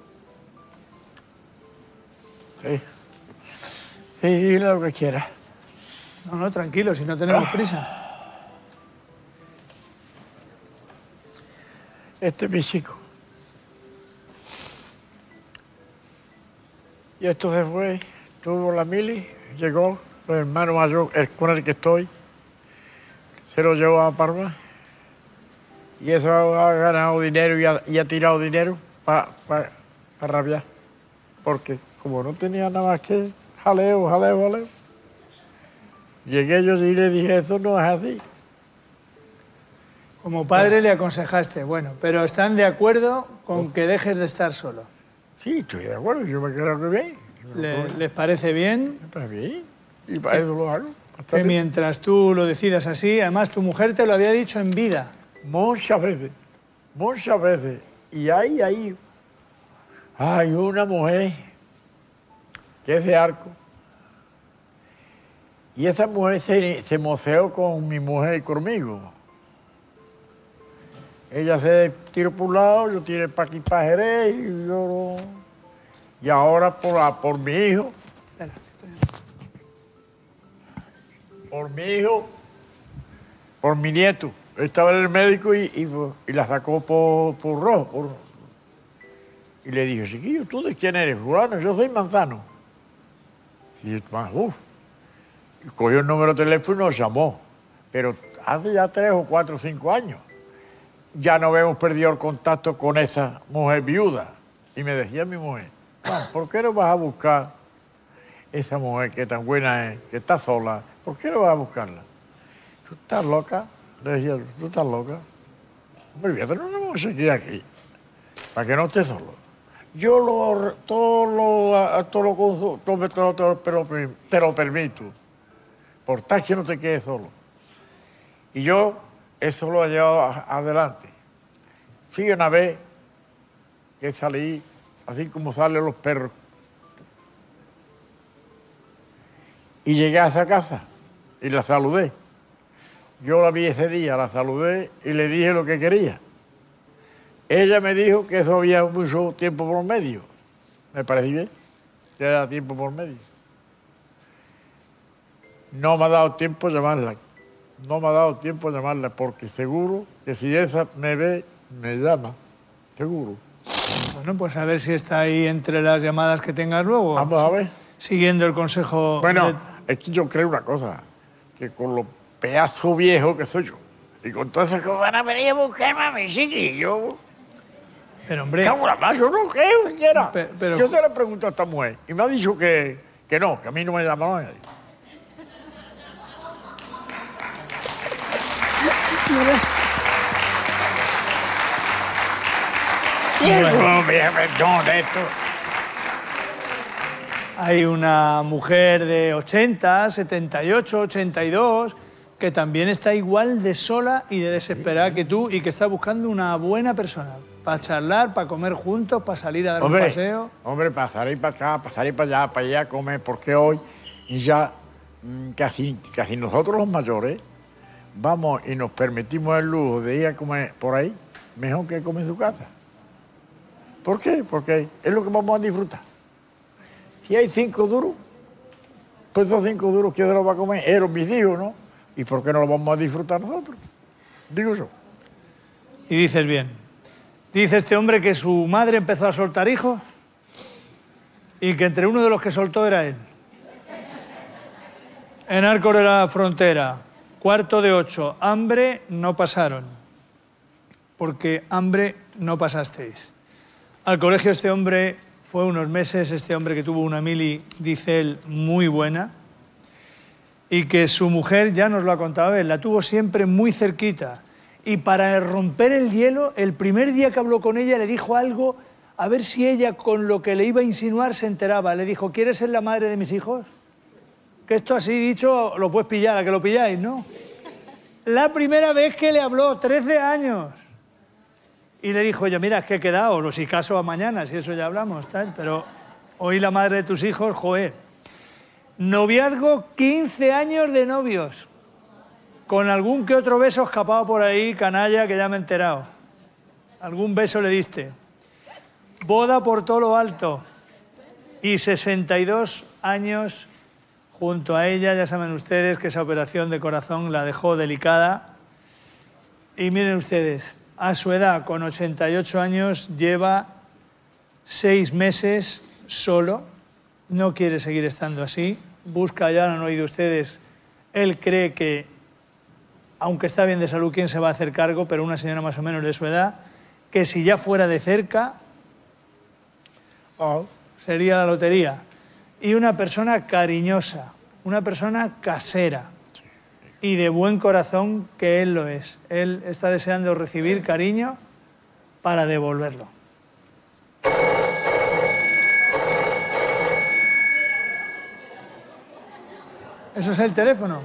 Sí. Sí, lo que quiera. No, tranquilo, si no tenemos prisa. Este es mi chico. Y esto se fue, tuvo la mili, llegó, el hermano mayor, el con el que estoy, se lo llevó a Parma. Y eso ha ganado dinero y ha tirado dinero para rabiar. Porque como no tenía nada más que jaleo. Llegué yo y le dije, eso no es así. Como padre le aconsejaste, bueno, pero ¿están de acuerdo con que dejes de estar solo? Sí, estoy de acuerdo, yo me creo que bien. ¿Les parece bien? Me parece bien, y para eso lo hago. Que mientras tú lo decidas así, además tu mujer te lo había dicho en vida. Muchas veces. Y hay una mujer que es de Arco. Y esa mujer se moceó con mi mujer y conmigo. Ella se tiró por un lado, yo tiré para aquí, para Jerez, y yo... Y ahora por mi hijo. Por mi hijo. Por mi nieto. Estaba en el médico y la sacó por rojo. Y le dije, chiquillo, ¿tú de quién eres? Fulano, yo soy Manzano. Y cogió el número de teléfono y nos llamó. Pero hace ya 3 o 4 o 5 años. Ya no hemos perdido el contacto con esa mujer viuda. Y me decía mi mujer, ¿por qué no vas a buscar esa mujer que tan buena es, que está sola? ¿Por qué no vas a buscarla? ¿Tú estás loca? Le decía, ¿tú estás loca? Hombre, voy a tener una mujer aquí, para que no estés solo. Yo te lo permito, por tal que no te quedes solo. Y yo eso lo he llevado adelante. Fui una vez que salí, así como salen los perros, y llegué a esa casa y la saludé. Yo la vi ese día, la saludé y le dije lo que quería. Ella me dijo que eso había mucho tiempo por medio. Me pareció bien, que era tiempo por medio. No me ha dado tiempo llamarla. No me ha dado tiempo llamarla porque seguro que si esa me ve, me llama. Seguro. Bueno, pues a ver si está ahí entre las llamadas que tengas luego. Vamos a ver. Siguiendo el consejo... Bueno, es que yo creo una cosa, que con lo pedazo viejo que soy yo, y con todas esas cosas van a venir a buscarme a mi chiquillo. Pero, hombre... Yo no creo que quiera. Pero... Yo te le pregunto a esta mujer, y me ha dicho que no, que a mí no me llama nadie. Hay una mujer de 80, 78, 82, que también está igual de sola y de desesperada que tú y que está buscando una buena persona para charlar, para comer juntos, para salir a dar un paseo. Hombre, para salir para acá, para salir para allá a comer, porque hoy ya casi nosotros los mayores vamos y nos permitimos el lujo de ir a comer por ahí mejor que comer en su casa. ¿Por qué? Porque es lo que vamos a disfrutar. Si hay 5 duros, pues esos 5 duros, ¿quién se los va a comer? Eran mis hijos, ¿no? ¿Y por qué no los vamos a disfrutar nosotros? Digo yo. Y dices bien. Dice este hombre que su madre empezó a soltar hijos. y que entre uno de los que soltó era él. En Arcos de la Frontera, 7:45, hambre no pasaron, porque hambre no pasasteis. Al colegio este hombre fue unos meses, este hombre que tuvo una mili, dice él, muy buena, y que su mujer, ya nos lo ha contado él, la tuvo siempre muy cerquita. Y para romper el hielo, el primer día que habló con ella le dijo algo, a ver si ella con lo que le iba a insinuar se enteraba. Le dijo, ¿quieres ser la madre de mis hijos? Que esto así dicho lo puedes pillar, a que lo pilláis, ¿no? La primera vez que le habló, 13 años. Y le dijo ella, mira, es que he quedado, lo si caso a mañana, si eso ya hablamos, tal, pero hoy la madre de tus hijos, joder. Noviazgo, 15 años de novios. Con algún que otro beso escapado por ahí, canalla, que ya me he enterado. Algún beso le diste. Boda por todo lo alto. Y 62 años junto a ella. Ya saben ustedes que esa operación de corazón la dejó delicada. Y miren ustedes, a su edad, con 88 años, lleva 6 meses solo. No quiere seguir estando así. Busca, ya lo han oído ustedes, él cree que, aunque está bien de salud, ¿quién se va a hacer cargo? Pero una señora más o menos de su edad, que si ya fuera de cerca, sería la lotería. Y una persona cariñosa, una persona casera y de buen corazón, que él lo es. Él está deseando recibir cariño para devolverlo. Eso es el teléfono.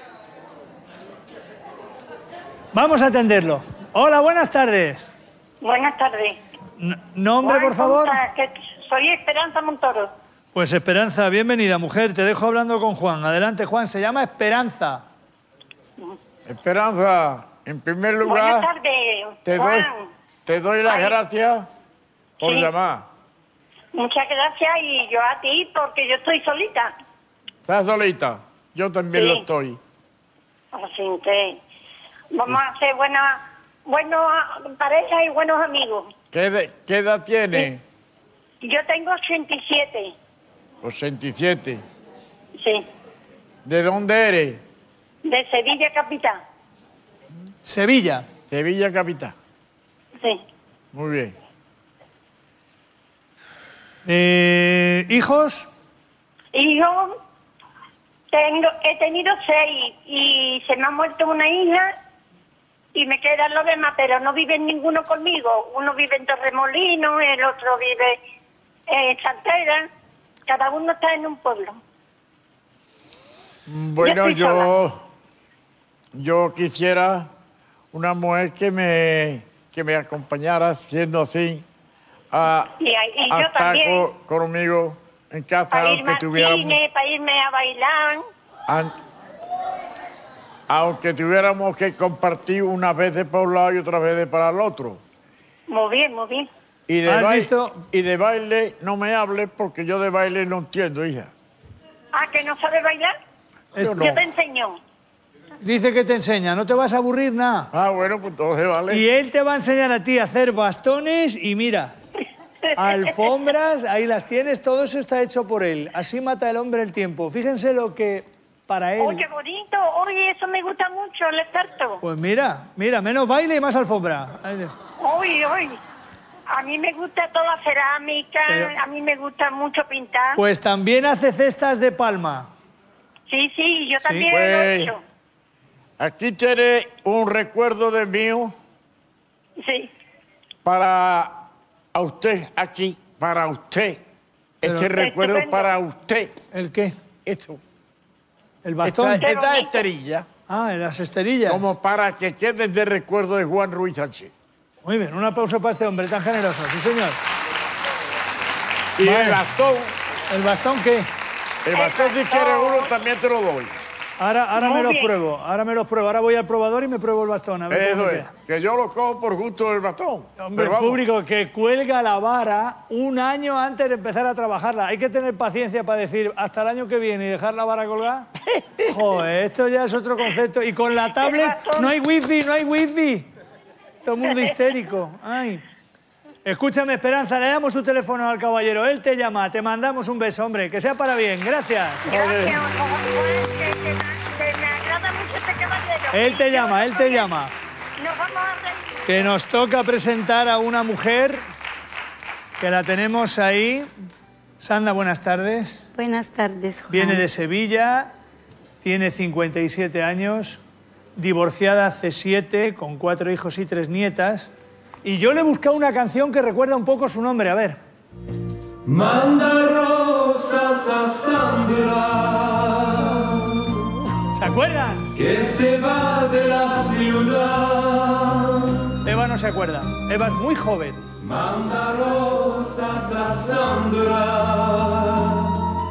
Vamos a atenderlo. Hola, buenas tardes. Buenas tardes. ¿Nombre, por favor? Soy Esperanza Montoro. Pues Esperanza, bienvenida, mujer. Te dejo hablando con Juan. Adelante, Juan. Se llama Esperanza. Esperanza, en primer lugar... Buenas tardes, te doy las gracias por Sí. llamar. Muchas gracias y yo a ti porque yo estoy solita. ¿Estás solita? Yo también Sí. lo estoy. Así que vamos a ser buenas parejas y buenos amigos. ¿Qué edad tiene? Yo tengo 87. 87. Sí. ¿De dónde eres? De Sevilla capital. Sevilla. Sevilla capital. Sí. Muy bien. ¿Hijos? Y yo he tenido 6 y se me ha muerto una hija y me quedan los demás, pero no viven ninguno conmigo. Uno vive en Torremolinos, el otro vive en Santera. Cada uno está en un pueblo. Bueno, yo quisiera una mujer que me acompañara siendo así a Y yo estar también. conmigo en casa, Para aunque irme al tuviéramos... cine, para irme a bailar. Aunque tuviéramos que compartir unas veces para un lado y otras veces para el otro. Muy bien, muy bien. Y de baile no me hables porque yo de baile no entiendo, hija. Ah, ¿que no sabes bailar? Yo no. Yo te enseño. Dice que te enseña, no te vas a aburrir nada. Ah, bueno, pues entonces vale. Y él te va a enseñar a ti a hacer bastones y mira, alfombras, ahí las tienes, todo eso está hecho por él. Así mata el hombre el tiempo. Fíjense lo que para él... Oye, bonito. Oye, eso me gusta mucho, el experto. Pues mira, menos baile y más alfombra. Uy. A mí me gusta toda cerámica, a mí me gusta mucho pintar. Pues también hace cestas de palma. Sí, yo también Pues, lo he hecho. aquí tiene un recuerdo de mío. Sí. Para a usted, aquí, para usted. Este recuerdo Estupendo. para usted. ¿El qué? Esto. ¿El bastón? Esta esterilla. Ah, en las esterillas. Como para que quede de recuerdo de Juan Ruiz Sánchez. Muy bien, un aplauso para este hombre tan generoso. Sí, señor. Y Vale. el bastón. ¿El bastón qué? El bastón, si quieres uno, también te lo doy. Ahora Muy me los bien. pruebo, Ahora voy al probador y me pruebo el bastón. A ver Eso cómo es, queda. que yo lo cojo por gusto del bastón. Hombre, Pero vamos, público que cuelga la vara un año antes de empezar a trabajarla. Hay que tener paciencia para decir hasta el año que viene y dejar la vara colgada. Joder, esto ya es otro concepto. Y con la tablet no hay wifi. Todo el mundo histérico. Ay. Escúchame, Esperanza, le damos tu teléfono al caballero. Él te llama, te mandamos un beso, hombre. Que sea para bien. Gracias. Gracias, me agrada mucho este caballero. Él te llama, él te llama. Nos vamos a reír. Que nos toca presentar a una mujer que la tenemos ahí. Sandra, buenas tardes. Buenas tardes, Juan. Viene de Sevilla, tiene 57 años, divorciada hace 7, con 4 hijos y 3 nietas. Y yo le he buscado una canción que recuerda un poco su nombre, a ver. Manda rosas a Sandra. ¿Se acuerdan? Que se va de la ciudad. Eva no se acuerda. Eva es muy joven. Manda rosas a Sandra.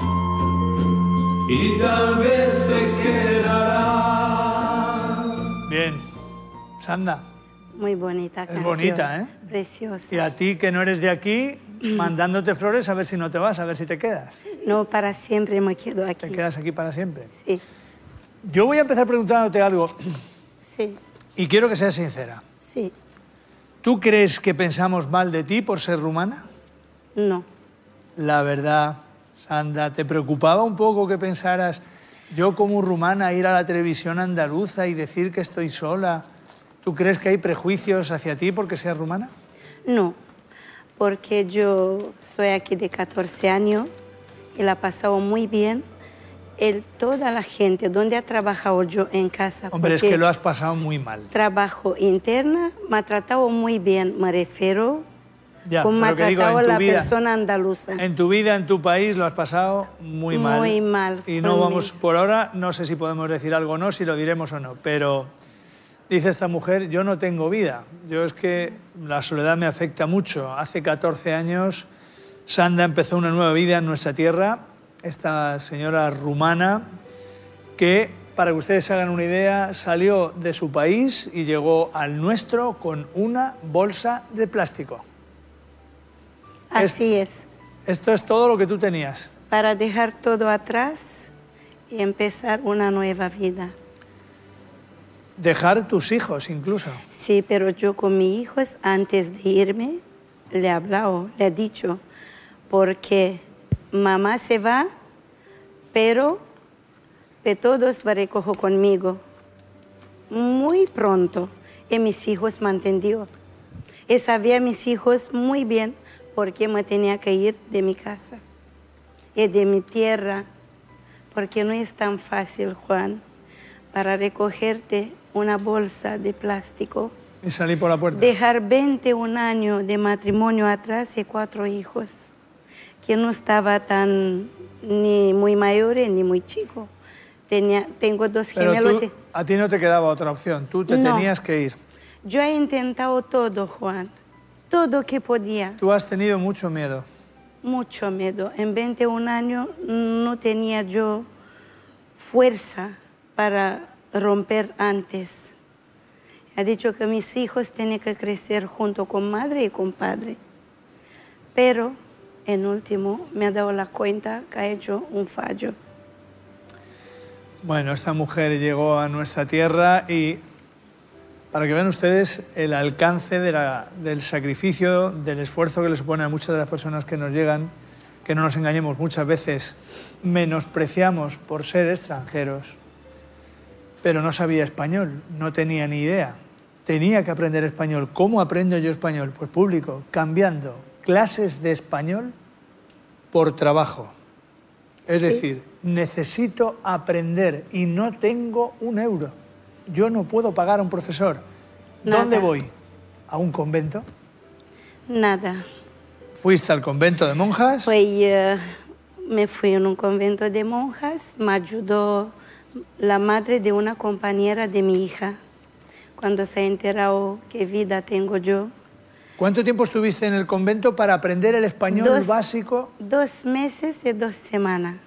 Y tal vez se quedará. Bien. Sandra. Muy bonita Es canción. bonita, ¿eh? Preciosa. Y a ti, que no eres de aquí, mandándote flores a ver si no te vas, a ver si te quedas. No, para siempre me quedo aquí. ¿Te quedas aquí para siempre? Sí. Yo voy a empezar preguntándote algo. Sí. Y quiero que seas sincera. Sí. ¿Tú crees que pensamos mal de ti por ser rumana? No. La verdad, Sandra, ¿te preocupaba un poco que pensaras yo como rumana ir a la televisión andaluza y decir que estoy sola? ¿Tú crees que hay prejuicios hacia ti porque seas rumana? No, porque yo soy aquí de 14 años y la he pasado muy bien. Toda la gente donde he trabajado yo en casa. Hombre, es porque que lo has pasado muy mal. Trabajo interna, me ha tratado muy bien, me refiero Ya, como me ha pero que digo, tratado en tu la vida- persona andaluza. En tu vida, en tu país, lo has pasado muy mal. Muy mal. Y no vamos, por ahora, no sé si podemos decir algo o no, si lo diremos o no, pero dice esta mujer, yo no tengo vida. Yo es que la soledad me afecta mucho. Hace 14 años, Sandra empezó una nueva vida en nuestra tierra, esta señora rumana, que, para que ustedes se hagan una idea, salió de su país y llegó al nuestro con una bolsa de plástico. Así es. Esto es todo lo que tú tenías. Para dejar todo atrás y empezar una nueva vida. Dejar tus hijos incluso. Sí, pero yo con mis hijos, antes de irme, le he hablado, le he dicho, porque mamá se va, pero todos va a recoger conmigo. Muy pronto. Y mis hijos me entendió. Y sabía mis hijos muy bien por qué me tenía que ir de mi casa y de mi tierra, porque no es tan fácil, Juan, para recogerte una bolsa de plástico. Y salí por la puerta. Dejar 21 años de matrimonio atrás y 4 hijos, que no estaba tan ni muy mayores ni muy chico. Tengo 2 Pero gemelos. tú, a ti no te quedaba otra opción, tú te No. tenías que ir. Yo he intentado todo, Juan, todo que podía. Tú has tenido mucho miedo. Mucho miedo. En 21 años no tenía yo fuerza para romper antes. He dicho que mis hijos tienen que crecer junto con madre y con padre. Pero, en último, me ha dado la cuenta que ha hecho un fallo. Bueno, esta mujer llegó a nuestra tierra y, para que vean ustedes el alcance del sacrificio, del esfuerzo que le supone a muchas de las personas que nos llegan, que no nos engañemos, muchas veces menospreciamos por ser extranjeros, pero no sabía español, no tenía ni idea. Tenía que aprender español. ¿Cómo aprendo yo español? Pues público, cambiando clases de español por trabajo. Es decir, necesito aprender y no tengo un euro. Yo no puedo pagar a un profesor. ¿Dónde voy? ¿A un convento? Nada. ¿Fuiste al convento de monjas? Me fui en un convento de monjas, me ayudó la madre de una compañera de mi hija, cuando se ha enterado qué vida tengo yo. ¿Cuánto tiempo estuviste en el convento para aprender el español básico? 2 meses y 2 semanas.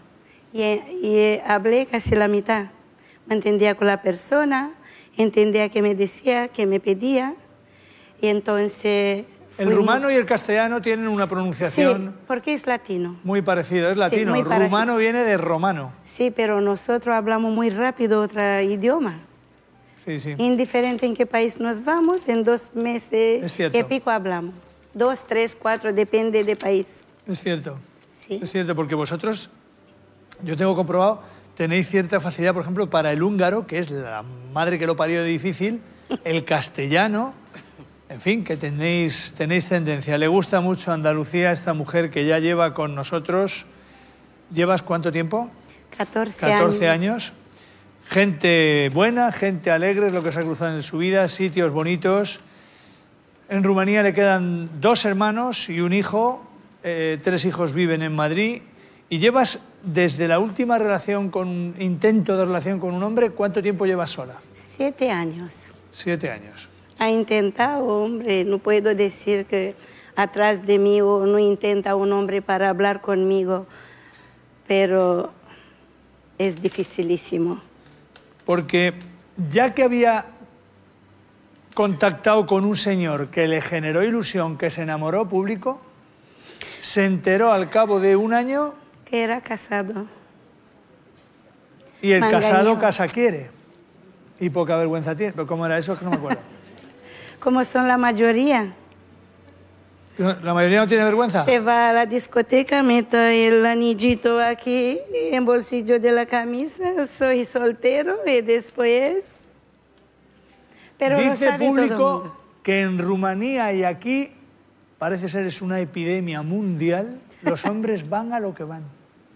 Y hablé casi la mitad. Me entendía con la persona, entendía qué me decía, qué me pedía. Y entonces... El rumano y el castellano tienen una pronunciación... Sí, porque es latino. Muy parecido, es latino. muy parecido. Rumano viene de romano. Sí, pero nosotros hablamos muy rápido otro idioma. Sí, sí. Indiferente en qué país nos vamos, en 2 meses Es cierto. y pico hablamos. 2, 3, 4, depende del país. Es cierto. Sí. Es cierto, porque vosotros, yo tengo comprobado, tenéis cierta facilidad, por ejemplo, para el húngaro, que es la madre que lo parió de difícil, el castellano, en fin, que tenéis tendencia. Le gusta mucho Andalucía, esta mujer que ya lleva con nosotros. ¿Llevas cuánto tiempo? 14 años. Gente buena, gente alegre, es lo que se ha cruzado en su vida, sitios bonitos. En Rumanía le quedan 2 hermanos y un hijo, 3 hijos viven en Madrid. Y llevas, desde la última intento de relación con un hombre, ¿cuánto tiempo llevas sola? 7 años. 7 años. Ha intentado, hombre, no puedo decir que atrás de mí no intenta un hombre para hablar conmigo, pero es dificilísimo. Porque ya que había contactado con un señor que le generó ilusión, que se enamoró público, se enteró al cabo de un año... Que era casado. Y el Me casado engañó. casa quiere. Y poca vergüenza tiene. ¿Pero cómo era eso? Es que no me acuerdo. Como son la mayoría. ¿La mayoría no tiene vergüenza? Se va a la discoteca, mete el anillito aquí en el bolsillo de la camisa, soy soltero y después... Pero lo Dice sabe todo el público mundo. que en Rumanía y aquí parece ser es una epidemia mundial. Los hombres van a lo que van.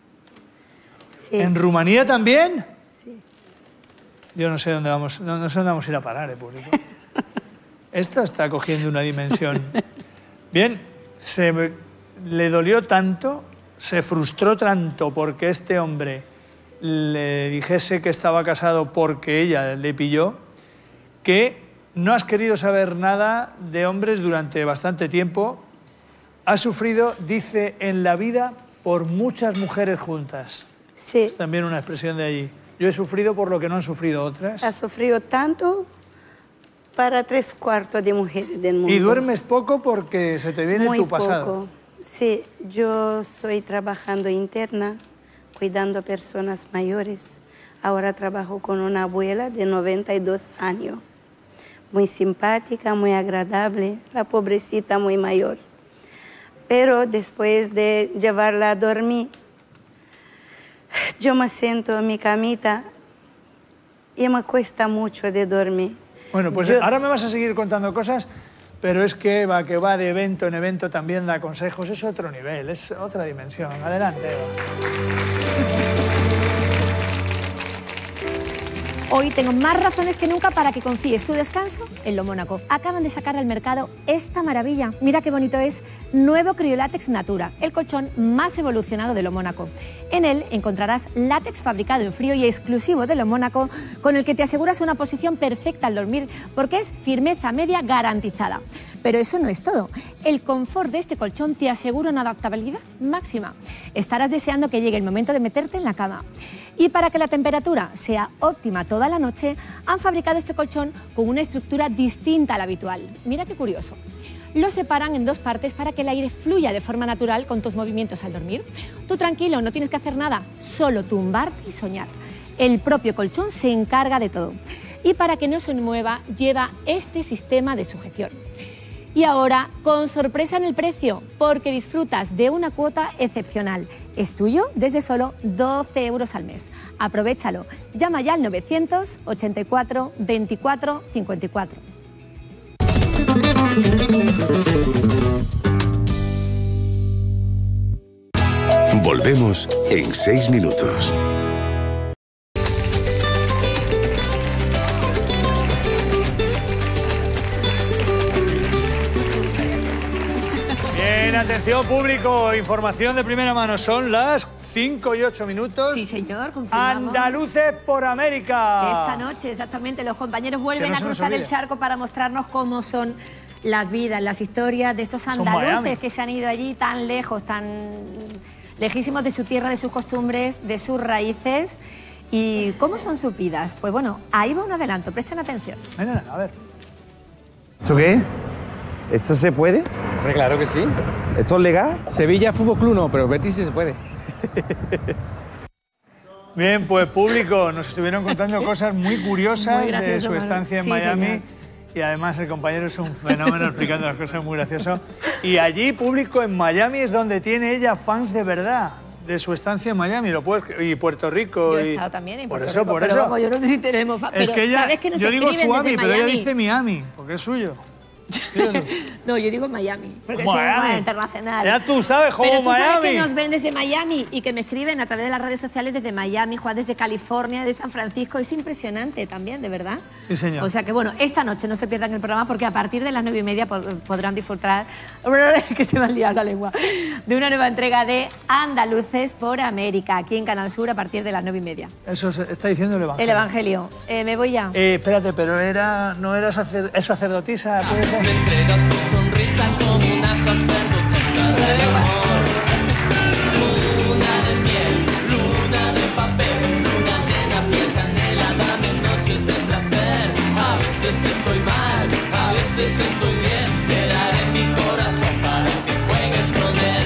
Sí. ¿En Rumanía también? Sí. Yo no sé dónde vamos, no sé dónde vamos a ir a parar, público. Esto está cogiendo una dimensión. Bien, le dolió tanto, se frustró tanto porque este hombre le dijese que estaba casado porque ella le pilló, que no has querido saber nada de hombres durante bastante tiempo. Ha sufrido, dice, en la vida por muchas mujeres juntas. Sí. Es también una expresión de allí. Yo he sufrido por lo que no han sufrido otras. Ha sufrido tanto para 3/4 de mujeres del mundo. Y duermes poco porque se te viene Muy tu pasado. poco. Sí, yo estoy trabajando interna, cuidando a personas mayores. Ahora trabajo con una abuela de 92 años. Muy simpática, muy agradable, la pobrecita muy mayor. Pero después de llevarla a dormir, yo me siento en mi camita y me cuesta mucho de dormir. Bueno, pues ahora me vas a seguir contando cosas, pero es que Eva, que va de evento en evento, también da consejos, es otro nivel, es otra dimensión. Adelante, Eva. Hoy tengo más razones que nunca para que confíes tu descanso en Lo Mónaco. Acaban de sacar al mercado esta maravilla. Mira qué bonito es. Nuevo Criolatex Natura, el colchón más evolucionado de Lo Mónaco. En él encontrarás látex fabricado en frío y exclusivo de Lo Mónaco, con el que te aseguras una posición perfecta al dormir, porque es firmeza media garantizada. Pero eso no es todo. El confort de este colchón te asegura una adaptabilidad máxima. Estarás deseando que llegue el momento de meterte en la cama. Y para que la temperatura sea óptima toda la noche, han fabricado este colchón con una estructura distinta a la habitual. Mira qué curioso. Lo separan en 2 partes para que el aire fluya de forma natural con tus movimientos al dormir. Tú tranquilo, no tienes que hacer nada, solo tumbarte y soñar. El propio colchón se encarga de todo. Y para que no se mueva, lleva este sistema de sujeción. Y ahora, con sorpresa en el precio, porque disfrutas de una cuota excepcional. Es tuyo desde solo 12 euros al mes. Aprovéchalo. Llama ya al 984 24 54. Volvemos en 6 minutos. Bien, atención público, información de primera mano. Son las 5 y 8 minutos. Sí, señor, confirmamos. Andaluces por América. Esta noche, exactamente, los compañeros vuelven Que no a se nos cruzar el olvide. charco para mostrarnos cómo son las vidas, las historias de estos Son andaluces Miami. que se han ido allí tan lejos, tan lejísimos de su tierra, de sus costumbres, de sus raíces. ¿Y cómo son sus vidas? Pues bueno, ahí va un adelanto, presten atención. Venga, a ver. ¿Esto qué es? ¿Esto se puede? Hombre, claro que sí. ¿Esto es legal? Sevilla Fútbol Club no, pero Betis sí se puede. Bien, pues público, nos estuvieron contando cosas muy curiosas Muy de gracioso, su Manuel. estancia en Sí, Miami. señor. Y además el compañero es un fenómeno explicando las cosas, muy gracioso. Y allí, público en Miami, es donde tiene ella fans de verdad, de su estancia en Miami. Y Puerto Rico. Yo he y... estado también en Por Puerto eso, Rico, por pero eso. vamos, yo no sé si tenemos fans. Es que ella, ¿sabes que nos yo digo escriben Suami, desde pero ella Miami? dice Miami, porque es suyo. No, yo digo Miami, porque Miami. soy más internacional. Ya tú sabes cómo Pero tú sabes Miami. que nos ven desde Miami y que me escriben a través de las redes sociales desde Miami, Juan desde California, de San Francisco. Es impresionante también, de verdad. Sí, señor. O sea que, bueno, esta noche no se pierdan el programa porque a partir de las 9:30 podrán disfrutar, que se me ha liado la lengua, de una nueva entrega de Andaluces por América, aquí en Canal Sur a partir de las 9:30. Eso está diciendo el Evangelio. El Evangelio. ¿Me voy ya? Espérate, pero no era es sacerdotisa, puede ser. Me entrega su sonrisa como una sacerdotisa del amor. Luna de miel, luna de papel, luna llena, piel canela, dame noches de placer. A veces estoy mal, a veces estoy bien, te daré mi corazón para que juegues con él.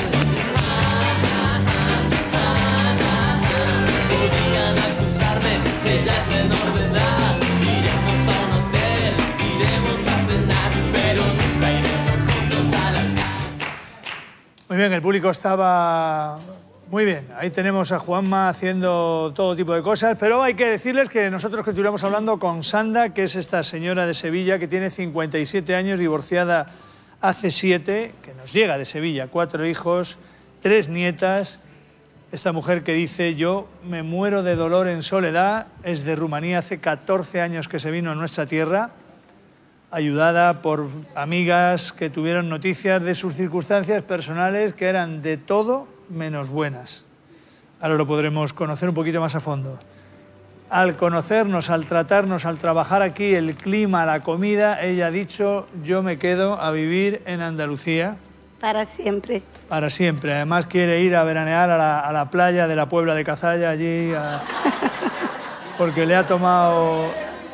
Podrían acusarme que ella es menor de edad. Iremos a un hotel, iremos a cenar, pero nunca iremos juntos a la calle. Muy bien, el público estaba muy bien. Ahí tenemos a Juanma haciendo todo tipo de cosas, pero hay que decirles que nosotros continuamos hablando con Sanda, que es esta señora de Sevilla que tiene 57 años, divorciada hace 7, que nos llega de Sevilla, 4 hijos, 3 nietas. Esta mujer que dice, yo me muero de dolor en soledad, es de Rumanía, hace 14 años que se vino a nuestra tierra, ayudada por amigas que tuvieron noticias de sus circunstancias personales que eran de todo menos buenas. Ahora lo podremos conocer un poquito más a fondo. Al conocernos, al tratarnos, al trabajar aquí, el clima, la comida, ella ha dicho, yo me quedo a vivir en Andalucía. Para siempre. Para siempre. Además quiere ir a veranear a la playa de la Puebla de Cazalla, allí, porque le ha tomado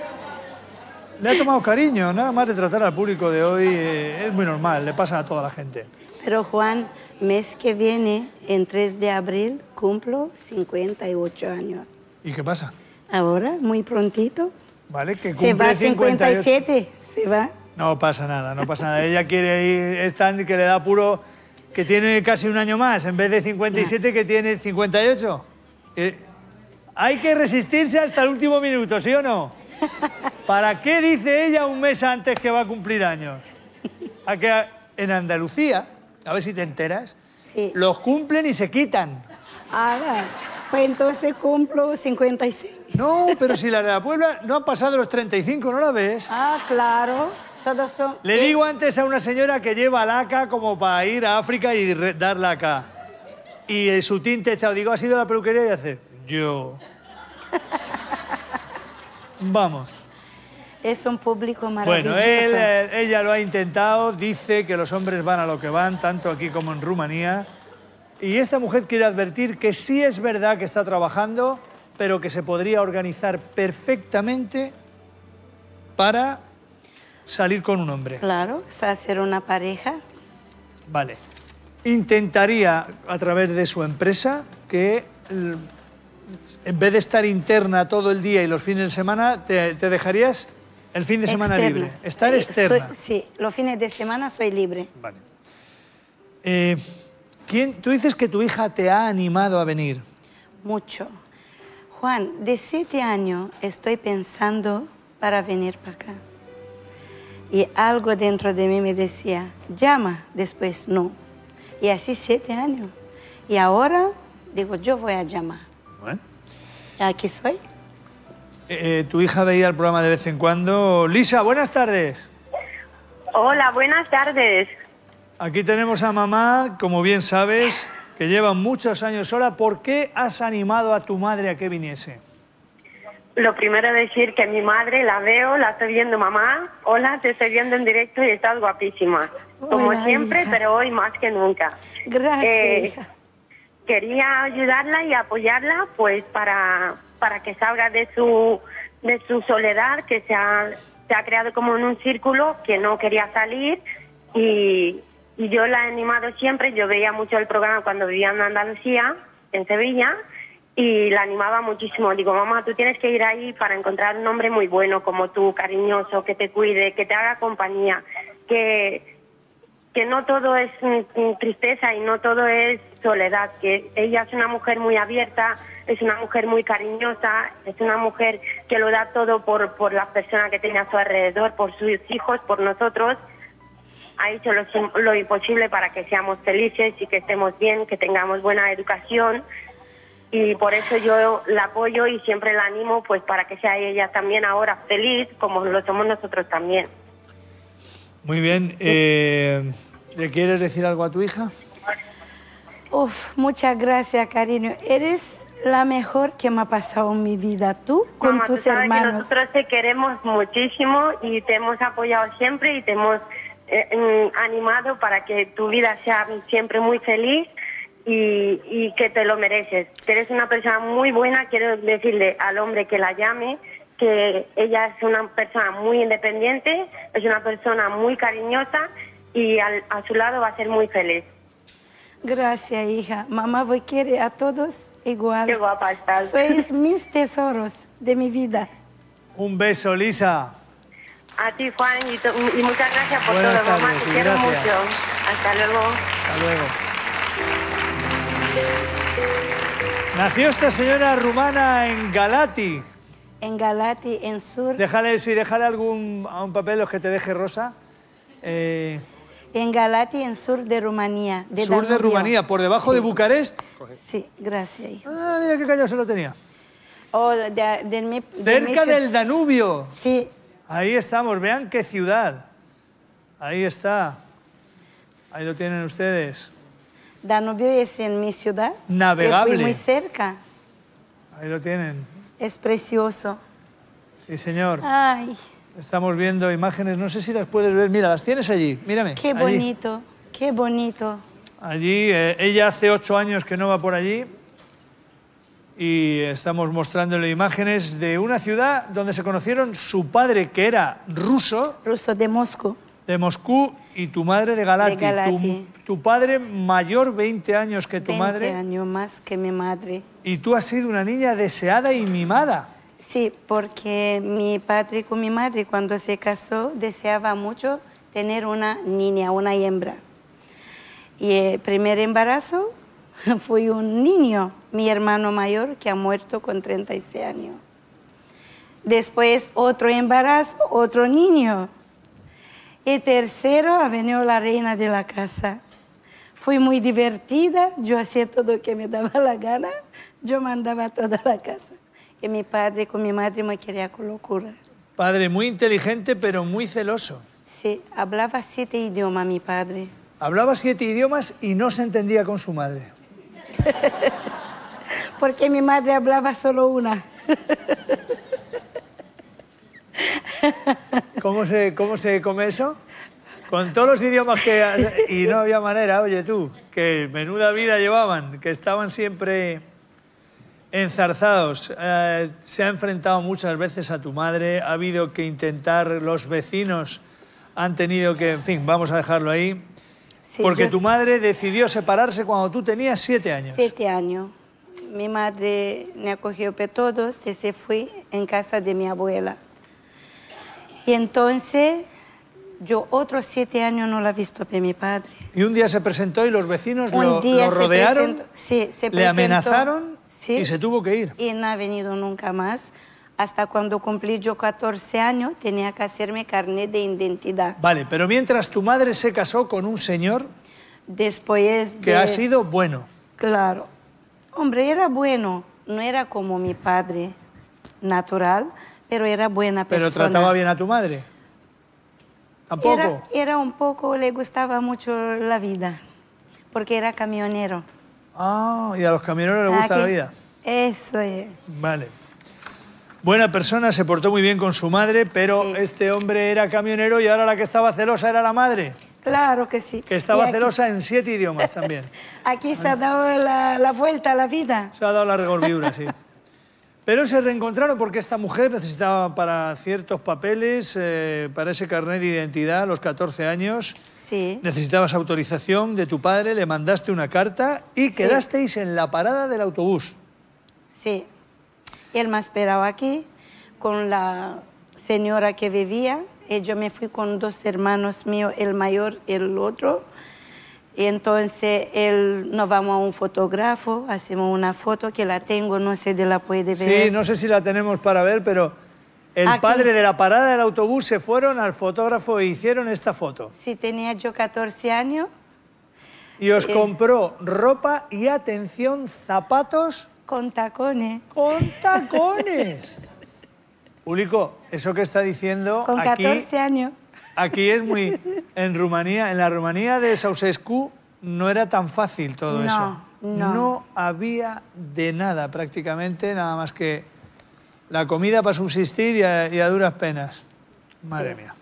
cariño, nada más de tratar al público de hoy. Es muy normal, le pasa a toda la gente. Pero Juan, mes que viene, en 3 de abril, cumplo 58 años. ¿Y qué pasa? Ahora, muy prontito. Vale, que Se cumple va a 58. 57, se va. No pasa nada, no pasa nada. Ella quiere ir, es tan que le da apuro que tiene casi un año más, en vez de 57 que tiene 58. Hay que resistirse hasta el último minuto, ¿sí o no? ¿Para qué dice ella un mes antes que va a cumplir años? A que en Andalucía, a ver si te enteras, Sí. los cumplen y se quitan. Ahora, pues entonces cumplo 56. No, pero si la de la Puebla no han pasado los 35, ¿no la ves? Ah, claro. Todos son... Le digo antes a una señora que lleva laca como para ir a África y dar laca. Y su tinte echado, digo, ¿ha sido a la peluquería? Y hace, yo. Vamos. Es un público maravilloso. Bueno, ella lo ha intentado, dice que los hombres van a lo que van, tanto aquí como en Rumanía. Y esta mujer quiere advertir que sí es verdad que está trabajando, pero que se podría organizar perfectamente para salir con un hombre. Claro, hacer una pareja. Vale. Intentaría, a través de su empresa, que en vez de estar interna todo el día y los fines de semana, te dejarías el fin de semana Externa. libre. Estar externa. Sí, los fines de semana soy libre. Vale. Tú dices que tu hija te ha animado a venir. Mucho. Juan, de 7 años estoy pensando para venir para acá. Y algo dentro de mí me decía, llama, después no. Y así 7 años. Y ahora digo, yo voy a llamar. Bueno. Aquí soy. Tu hija veía el programa de vez en cuando. Lisa, buenas tardes. Hola, buenas tardes. Aquí tenemos a mamá, como bien sabes, que lleva muchos años sola. ¿Por qué has animado a tu madre a que viniese? Lo primero es decir que mi madre la veo, la estoy viendo, mamá. Hola, te estoy viendo en directo y estás guapísima. Como Hola, siempre, hija. pero hoy más que nunca. Gracias, hija. Quería ayudarla y apoyarla, pues para que salga de su soledad, que se ha creado como en un círculo, que no quería salir. Y yo la he animado siempre. Yo veía mucho el programa cuando vivía en Andalucía, en Sevilla, y la animaba muchísimo. Digo, mamá, tú tienes que ir ahí para encontrar un hombre muy bueno como tú, cariñoso, que te cuide, que te haga compañía, que no todo es tristeza y no todo es soledad, que ella es una mujer muy abierta, es una mujer muy cariñosa, es una mujer que lo da todo por las personas que tiene a su alrededor, por sus hijos, por nosotros. Ha hecho lo imposible para que seamos felices y que estemos bien, que tengamos buena educación, y por eso yo la apoyo y siempre la animo, pues para que sea ella también ahora feliz como lo somos nosotros también. Muy bien. ¿Le quieres decir algo a tu hija? Uf, muchas gracias, cariño. Eres la mejor que me ha pasado en mi vida. Tú con Mamá, tus tú sabes hermanos. que nosotros te queremos muchísimo y te hemos apoyado siempre y te hemos animado para que tu vida sea siempre muy feliz y que te lo mereces. Que eres una persona muy buena. Quiero decirle al hombre que la llame que ella es una persona muy independiente, es una persona muy cariñosa y a su lado va a ser muy feliz. Gracias, hija. Mamá vos quiere a todos igual. Qué guapa estás. Sois mis tesoros de mi vida. Un beso, Lisa. A ti, Juan, y muchas gracias por Buenas todo, mamá. tardes, Te y quiero gracias. mucho. Hasta luego. Hasta luego. Nació esta señora rumana en Galati. En Galati, en sur. Déjale a un papel los que te deje Rosa. En Galati, en sur de Rumanía. Sur de Danubio. Rumanía, por debajo Sí. de Bucarest. Sí, gracias, hijo. Ah, mira qué callado se lo tenía. Cerca del Danubio. Sí. Ahí estamos, vean qué ciudad. Ahí está. Ahí lo tienen ustedes. Danubio es en mi ciudad. Navegable. Yo fui muy cerca. Ahí lo tienen. Es precioso. Sí, señor. Ay, Estamos viendo imágenes, no sé si las puedes ver. Mira, las tienes allí, mírame. qué allí. bonito, qué bonito. Allí, ella hace 8 años que no va por allí y estamos mostrándole imágenes de una ciudad donde se conocieron su padre, que era ruso. Ruso de Moscú. De Moscú, y tu madre de Galati. De Galati. Tu padre mayor 20 años que tu 20 madre. años más que mi madre. Y tú has sido una niña deseada y mimada. Sí, porque mi padre con mi madre cuando se casó deseaba mucho tener una niña, una hembra. Y el primer embarazo fue un niño, mi hermano mayor, que ha muerto con 36 años. Después otro embarazo, otro niño. Y tercero ha venido la reina de la casa. Fui muy divertida, yo hacía todo lo que me daba la gana, yo mandaba toda la casa. Y mi padre con mi madre me quería con locura. Padre muy inteligente, pero muy celoso. Sí, hablaba 7 idiomas mi padre. Hablaba 7 idiomas y no se entendía con su madre. Porque mi madre hablaba solo una. ¿Cómo se come eso? Con todos los idiomas que... Y no había manera, oye tú, que menuda vida llevaban, que estaban siempre enzarzados. Se ha enfrentado muchas veces a tu madre, ha habido que intentar, los vecinos han tenido que... En fin, vamos a dejarlo ahí. Sí, porque yo- tu madre decidió separarse cuando tú tenías 7 años. 7 años. Mi madre me acogió para todos y se fue en casa de mi abuela. Y entonces yo otros 7 años no la he visto para mi padre. Y un día se presentó y los vecinos Un día lo se rodearon, presentó- sí, se le presentó, amenazaron sí, y se tuvo que ir. y no ha venido nunca más. Hasta cuando cumplí yo 14 años tenía que hacerme carnet de identidad. Vale, pero mientras tu madre se casó con un señor Después que de... ha sido bueno. Claro. Hombre, era bueno. No era como mi padre, natural, pero era buena Pero persona. trataba bien a tu madre. ¿Tampoco? Era un poco, le gustaba mucho la vida, porque era camionero. Ah, y a los camioneros les gusta la vida. Eso es. Vale. Buena persona, se portó muy bien con su madre, pero este hombre era camionero y ahora la que estaba celosa era la madre, Claro que sí. que estaba Y aquí- celosa en 7 idiomas también. Aquí se ha dado la vuelta a la vida. Se ha dado la revolviura, sí. Pero se reencontraron porque esta mujer necesitaba para ciertos papeles, para ese carnet de identidad a los 14 años, Sí. necesitabas autorización de tu padre, le mandaste una carta y Sí. quedasteis en la parada del autobús. Sí. Él me esperaba aquí con la señora que vivía. Y yo me fui con 2 hermanos míos, el mayor y el otro. Y entonces nos vamos a un fotógrafo, hacemos una foto que la tengo, no sé si la puede ver. Sí, no sé si la tenemos para ver, pero el Aquí. padre de la parada del autobús se fueron al fotógrafo e hicieron esta foto. Sí, tenía yo 14 años. Y os compró ropa y, atención, zapatos... Con tacones. ¡Con tacones! Ulico, eso que está diciendo Con aquí... 14 años. Aquí es muy... En Rumanía, en la Rumanía de Ceausescu no era tan fácil todo eso. No. No había de nada prácticamente, nada más que la comida para subsistir y a duras penas. Madre mía.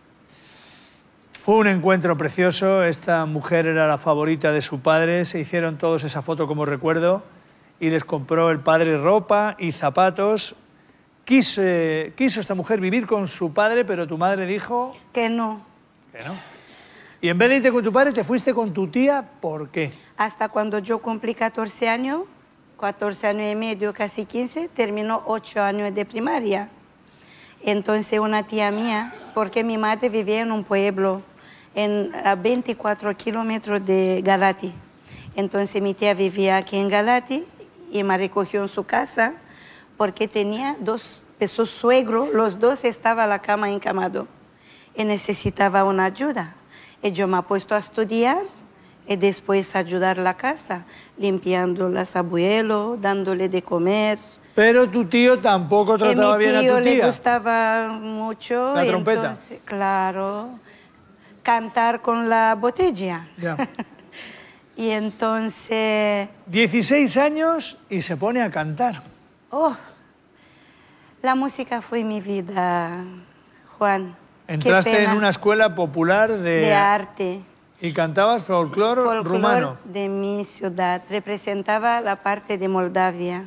Fue un encuentro precioso, esta mujer era la favorita de su padre, se hicieron todos esa foto como recuerdo y les compró el padre ropa y zapatos. Quiso esta mujer vivir con su padre, pero tu madre dijo... Que no. Que no. Y en vez de irte con tu padre, te fuiste con tu tía, ¿por qué? Hasta cuando yo cumplí 14 años y medio, casi 15, terminó 8 años de primaria. Entonces una tía mía, porque mi madre vivía en un pueblo a 24 kilómetros de Galati. Entonces mi tía vivía aquí en Galati y me recogió en su casa porque tenía su suegro, los dos estaban a la cama encamado y necesitaba una ayuda. Y yo me he puesto a estudiar y después ayudar a la casa, limpiando los abuelos, dándole de comer. Pero tu tío tampoco trataba bien a tu tía. Mi tío le gustaba mucho. ¿La y trompeta? Entonces, claro, cantar con la botella. Ya. Y entonces... 16 años y se pone a cantar. Oh, la música fue mi vida, Juan. Entraste en una escuela popular de arte. Y cantabas folclore rumano. De mi ciudad. Representaba la parte de Moldavia.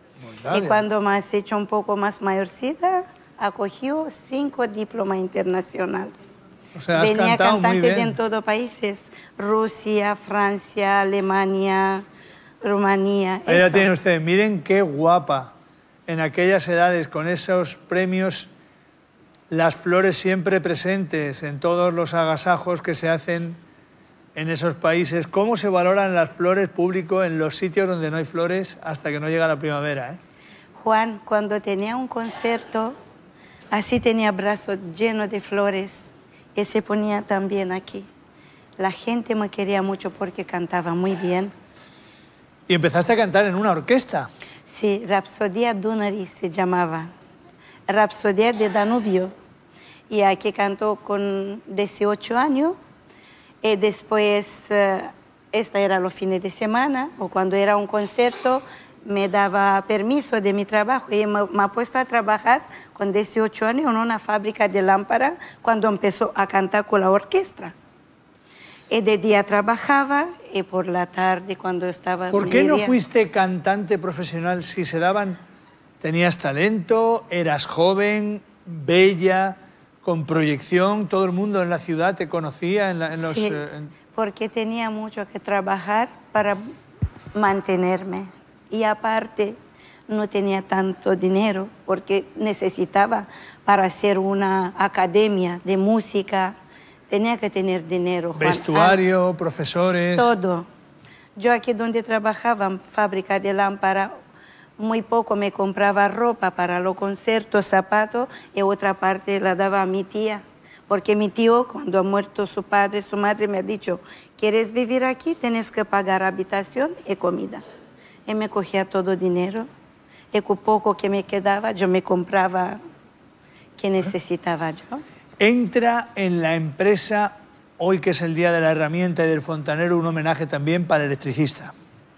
Y cuando me has hecho un poco más mayorcita, acogió 5 diplomas internacionales. O sea, has Venía cantado muy cantantes bien. en todos países. Rusia, Francia, Alemania, Rumanía. Ahí la eso. tienen ustedes. Miren qué guapa. En aquellas edades, con esos premios, las flores siempre presentes en todos los agasajos que se hacen en esos países. ¿Cómo se valoran las flores público en los sitios donde no hay flores hasta que no llega la primavera? Juan, cuando tenía un concierto, así tenía brazos llenos de flores y se ponía también aquí. La gente me quería mucho porque cantaba muy bien. Y empezaste a cantar en una orquesta. Sí, Rapsodia Dunării se llamaba. Rapsodia de Danubio. Y aquí cantó con 18 años. Y después, esta era los fines de semana, o cuando era un concierto, me daba permiso de mi trabajo. Y me ha puesto a trabajar con 18 años en una fábrica de lámparas cuando empezó a cantar con la orquesta. Y de día trabajaba y por la tarde cuando estaba... ¿Por qué no media- fuiste cantante profesional si se daban... Tenías talento, eras joven, bella, con proyección, todo el mundo en la ciudad te conocía en los... Sí, porque tenía mucho que trabajar para mantenerme. Y aparte, no tenía tanto dinero porque necesitaba para hacer una academia de música. Tenía que tener dinero, Juan. Vestuario, profesores... Todo. Yo aquí donde trabajaba, en fábrica de lámpara, muy poco me compraba ropa para los conciertos, zapatos, y otra parte la daba a mi tía. Porque mi tío, cuando ha muerto su padre, su madre me ha dicho, ¿quieres vivir aquí? Tienes que pagar habitación y comida. Y me cogía todo dinero. Y con poco que me quedaba, yo me compraba que necesitaba yo. Entra en la empresa, hoy que es el Día de la Herramienta y del Fontanero, un homenaje también para el electricista.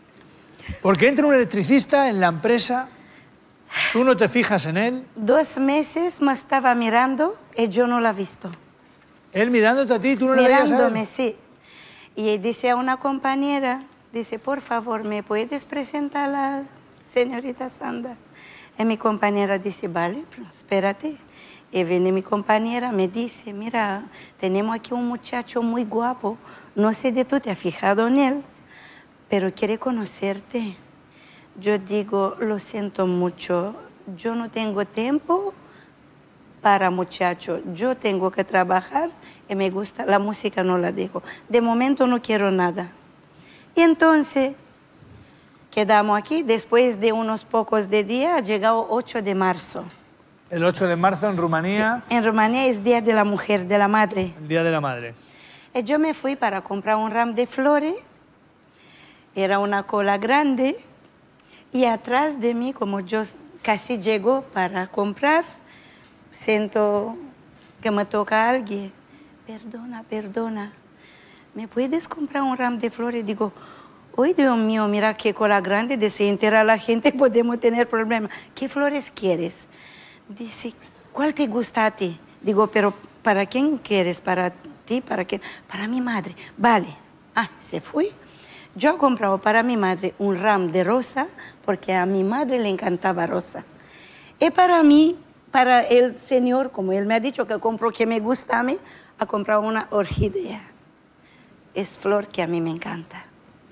Porque entra un electricista en la empresa, tú no te fijas en él. 2 meses me estaba mirando y yo no la he visto. Él mirándote a ti, tú no le veías a él. Mirándome, sí. Y dice a una compañera, dice, por favor, ¿me puedes presentar a la señorita Sandra? Y mi compañera dice, vale, pero espérate. Y viene mi compañera, me dice, mira, tenemos aquí un muchacho muy guapo, no sé de tú te has fijado en él, pero quiere conocerte. Yo digo, lo siento mucho, yo no tengo tiempo para muchacho, yo tengo que trabajar y me gusta, la música no la dejo. De momento no quiero nada. Y entonces quedamos aquí, después de unos pocos de días, ha llegado 8 de marzo. El 8 de marzo en Rumanía. Sí, en Rumanía es Día de la Mujer, de la Madre. El Día de la Madre. Y yo me fui para comprar un ramo de flores, era una cola grande, y atrás de mí, como yo casi llego para comprar, siento que me toca alguien. Perdona, perdona, ¿me puedes comprar un ramo de flores? Digo, ¡ay, Dios mío, mira qué cola grande! De se entera la gente, podemos tener problemas. ¿Qué flores quieres? Dice, ¿cuál te gusta a ti? Digo, pero ¿para quién quieres? ¿Para ti? ¿Para quién? Para mi madre. Vale. Ah, se fue. Yo he comprado para mi madre un ramo de rosa, porque a mi madre le encantaba rosa. Y para mí, para el señor, como él me ha dicho que compró que me gusta a mí, ha comprado una orquídea. Es flor que a mí me encanta.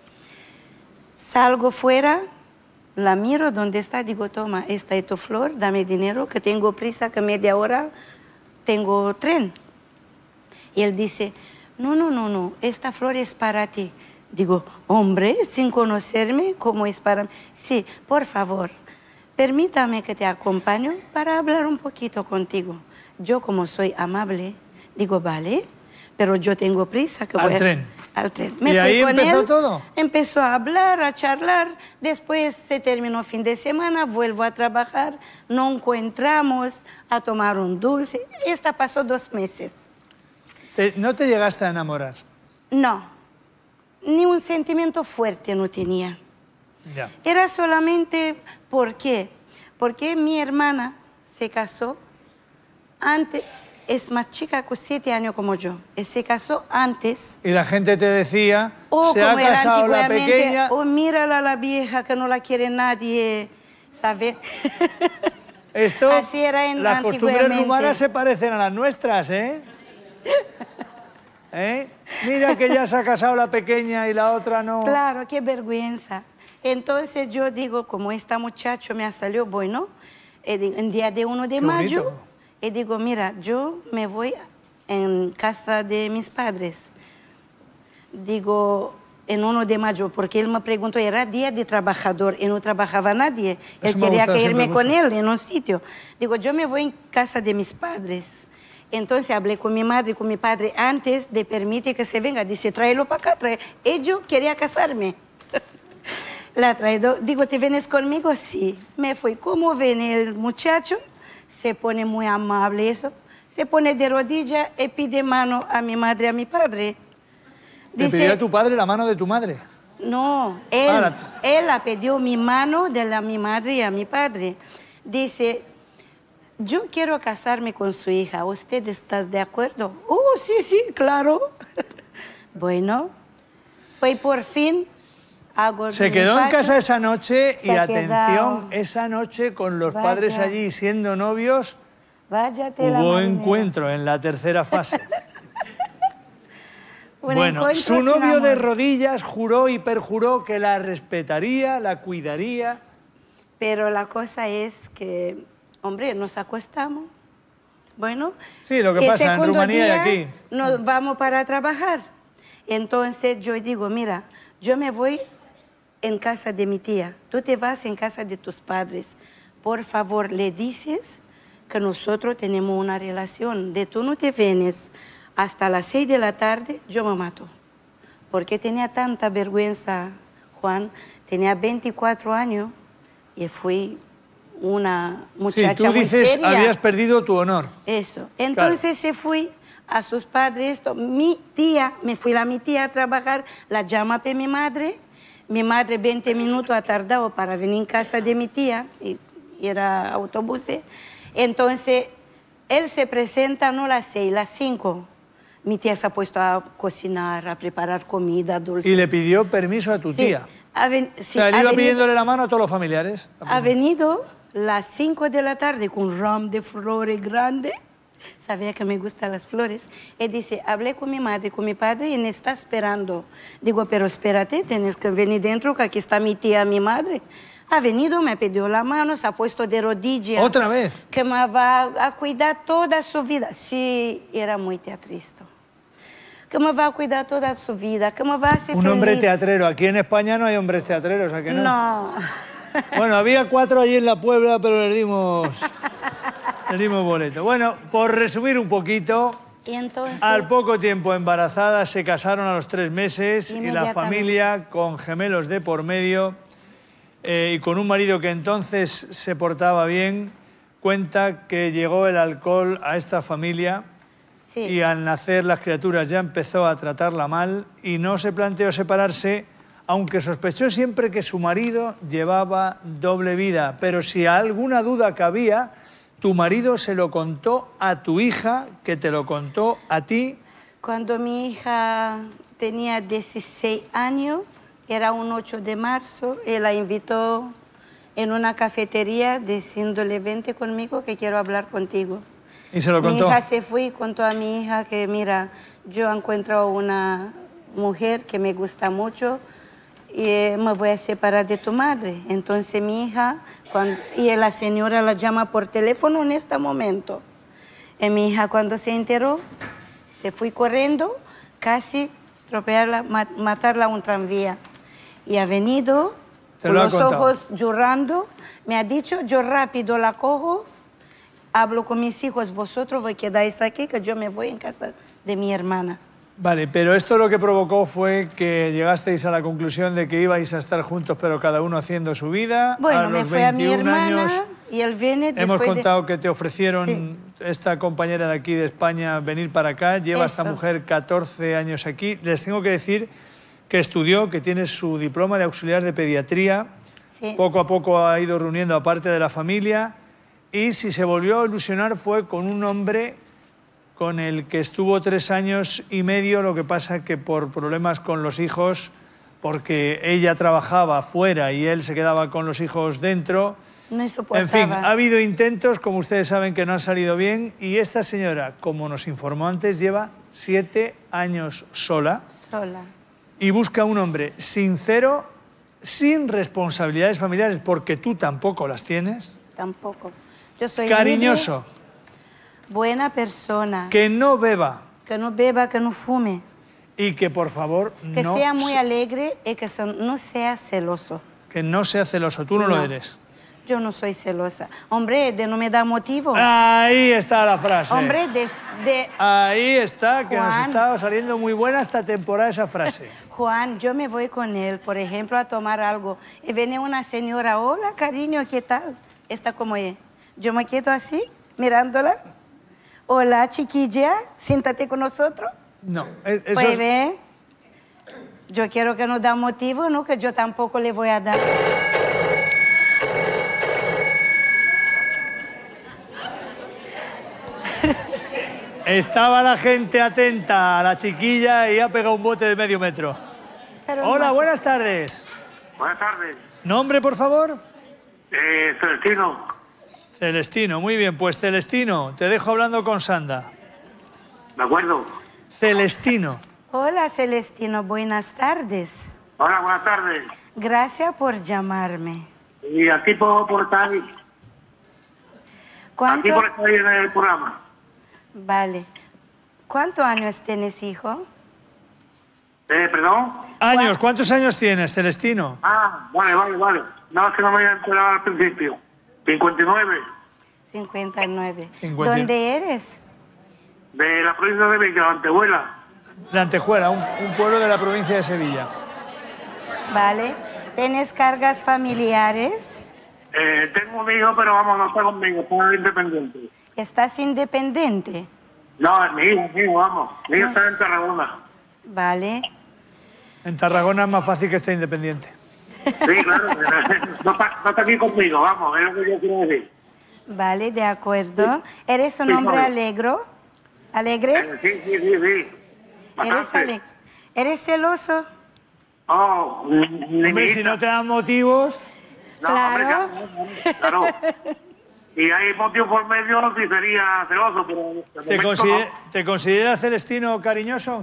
Salgo fuera, la miro donde está, digo, toma, esta es tu flor, dame dinero, que tengo prisa, que media hora tengo tren. Y él dice, no, no, no, no, esta flor es para ti. Digo, hombre, sin conocerme, ¿cómo es para mí? Sí, por favor, permítame que te acompañe para hablar un poquito contigo. Yo, como soy amable, digo, vale, pero yo tengo prisa. Que al tren. Al tren. Me ¿Y fui ahí con empezó él, todo? empezó a hablar, a charlar, después se terminó fin de semana, vuelvo a trabajar, nos encontramos a tomar un dulce. Esta pasó 2 meses. ¿No te llegaste a enamorar? No, ni un sentimiento fuerte no tenía. Ya. Era solamente, ¿por qué? Porque mi hermana se casó antes, es más chica con 7 años como yo, y se casó antes. Y la gente te decía, se ha como era casado la antiguamente, pequeña... mírala la vieja que no la quiere nadie, ¿sabes? Esto, así era las costumbres antiguamente. rumanas se parecen a las nuestras, ¿eh? ¿Eh? Mira que ya se ha casado la pequeña y la otra no. Claro, qué vergüenza. Entonces yo digo, como esta muchacho me ha salido bueno, en día de 1 de mayo, bonito. y digo, mira, yo me voy en casa de mis padres. Digo, en 1 de mayo, porque él me preguntó, era día de trabajador y no trabajaba nadie. Él quería que irme con él en un sitio. Digo, yo me voy en casa de mis padres. Entonces hablé con mi madre y con mi padre antes de permitir que se venga. Dice, tráelo para acá. Ella quería casarme. La traído. Digo, ¿te vienes conmigo? Sí. Me fui. ¿Cómo viene el muchacho? Se pone muy amable eso. Se pone de rodillas y pide mano a mi madre y a mi padre. ¿Te pidió a tu padre la mano de tu madre? No, él la pidió mi mano de mi madre y a mi padre. Dice, yo quiero casarme con su hija. ¿Usted está de acuerdo? Oh, sí, sí, claro. Bueno, pues por fin hago... Se quedó en casa esa noche y ha atención, quedado. Esa noche con los Vaya. padres allí siendo novios, Váyate la hubo marinera. encuentro en la tercera fase. Un Bueno, encuentro su sin novio de amor. rodillas juró y perjuró que la respetaría, la cuidaría. Pero la cosa es que, hombre, nos acostamos. Bueno, Sí, lo que el pasa en segundo Rumanía y día aquí. nos vamos para trabajar. Entonces yo digo, mira, yo me voy en casa de mi tía, tú te vas en casa de tus padres. Por favor, le dices que nosotros tenemos una relación, de tú no te vienes hasta las 6 de la tarde, yo me mato. Porque tenía tanta vergüenza, Juan, tenía 24 años y fui una muchacha Sí, tú muy dices, seria. habías perdido tu honor. Eso. Entonces se fui a sus padres. Mi tía, me fui a mi tía a trabajar, la llama a mi madre. Mi madre 20 minutos ha tardado para venir en casa de mi tía, y era autobús. Entonces él se presenta no a las 6, a las 5. Mi tía se ha puesto a cocinar, a preparar comida, dulce. Y le pidió permiso a tu Sí, tía. sí, O sea, él ha iba venido- pidiéndole la mano a todos los familiares. ha venido las 5 de la tarde con un ramo de flores grande. Sabía que me gustan las flores. Y dice, hablé con mi madre, con mi padre y me está esperando. Digo, pero espérate, tienes que venir dentro, que aquí está mi tía, mi madre. Ha venido, me pidió la mano, se ha puesto de rodillas. ¿Otra vez? Que me va a cuidar toda su vida. Sí, era muy teatrista. Que me va a cuidar toda su vida, que me va a hacer Un feliz. hombre teatrero. Aquí en España no hay hombres teatreros, ¿a que no? No. Bueno, había 4 allí en la Puebla, pero les dimos boleto. Bueno, por resumir un poquito, Y entonces, al poco tiempo embarazada, se casaron a los 3 meses y la Inmediatamente. familia, con gemelos de por medio y con un marido que entonces se portaba bien, cuenta que llegó el alcohol a esta familia y al nacer las criaturas ya empezó a tratarla mal y no se planteó separarse, aunque sospechó siempre que su marido llevaba doble vida. Pero si alguna duda cabía, tu marido se lo contó a tu hija, que te lo contó a ti. cuando mi hija tenía 16 años, era un 8 de marzo, él la invitó en una cafetería diciéndole, vente conmigo que quiero hablar contigo. Y se lo contó. Mi hija se fue y contó a mi hija que, mira, yo encuentro una mujer que me gusta mucho y me voy a separar de tu madre. Entonces mi hija, y la señora la llama por teléfono en este momento. Y mi hija cuando se enteró, se fue corriendo, casi estropearla, matarla a un tranvía. Y ha venido Te con lo ha los contado. ojos llorando, me ha dicho, yo rápido la cojo, hablo con mis hijos, vosotros vos quedáis aquí, que yo me voy en casa de mi hermana. Vale, pero esto lo que provocó fue que llegasteis a la conclusión de que ibais a estar juntos, pero cada uno haciendo su vida. Bueno, a me los fue a mi 21 hermana años y él viene hemos después contado que te ofrecieron Sí. esta compañera de aquí de España venir para acá. Lleva esta Eso. mujer 14 años aquí. Les tengo que decir que estudió, que tiene su diploma de auxiliar de pediatría. Sí. Poco a poco ha ido reuniendo a parte de la familia y si se volvió a ilusionar fue con un hombre con el que estuvo 3 años y medio, lo que pasa que por problemas con los hijos, porque ella trabajaba fuera y él se quedaba con los hijos dentro. No soportaba. En fin, ha habido intentos, como ustedes saben, que no han salido bien y esta señora, como nos informó antes, lleva 7 años sola Sola. y busca un hombre sincero, sin responsabilidades familiares, porque tú tampoco las tienes, Tampoco. Yo soy cariñoso, libre, buena persona, que no beba que no beba, que no fume, y que, por favor, que no, sea muy alegre y que no sea celoso. que no sea celoso. Tú no lo eres. Yo no soy celosa. Hombre, de no me da motivo. Ahí está la frase. Hombre, Ahí está, que nos Juan. está saliendo muy buena esta temporada esa frase. Juan, yo me voy con él, por ejemplo, a tomar algo. Y viene una señora, hola, cariño, ¿qué tal? Está como es. Yo me quedo así, mirándola. Hola, chiquilla, siéntate con nosotros. No, eso Pues es- ve, yo quiero que nos da motivo, ¿no? Que yo tampoco le voy a dar. Estaba la gente atenta a la chiquilla y ha pegado un bote de medio metro. Pero Hola, no buenas tardes. Buenas tardes. ¿Nombre, por favor? Celestino. Celestino, muy bien. Pues Celestino, te dejo hablando con Sanda. ¿De acuerdo? Celestino. Hola, Celestino, buenas tardes. Hola, buenas tardes. Gracias por llamarme. Y aquí por estar ahí. ¿Cuánto? Aquí por estar ahí en el programa. Vale. ¿Cuántos años tienes, hijo? ¿Perdón? Años, ¿cuántos años tienes, Celestino? Ah, vale. No, es que no me había enterado al principio. 59. 59. 50. ¿Dónde eres? De la provincia de Villa, la Antehuela. La Antejuela, un pueblo de la provincia de Sevilla. Vale. ¿Tienes cargas familiares? Tengo un hijo, pero vamos, no está conmigo, está independiente. ¿Estás independiente? No, es mi hijo, vamos. Mi hijo está en Tarragona. Vale. En Tarragona es más fácil que esté independiente. Sí, claro. No está aquí conmigo, vamos, es lo que yo quiero decir. Vale, de acuerdo. ¿Eres un Sí, hombre vale. alegre? Sí. Bastante. ¿Eres celoso? Oh, Hombre, si no te dan motivos... No, Claro. hombre, claro. Y hay motivo por medio, sí sería celoso, pero... de momento ¿Te consideras, Celestino, cariñoso?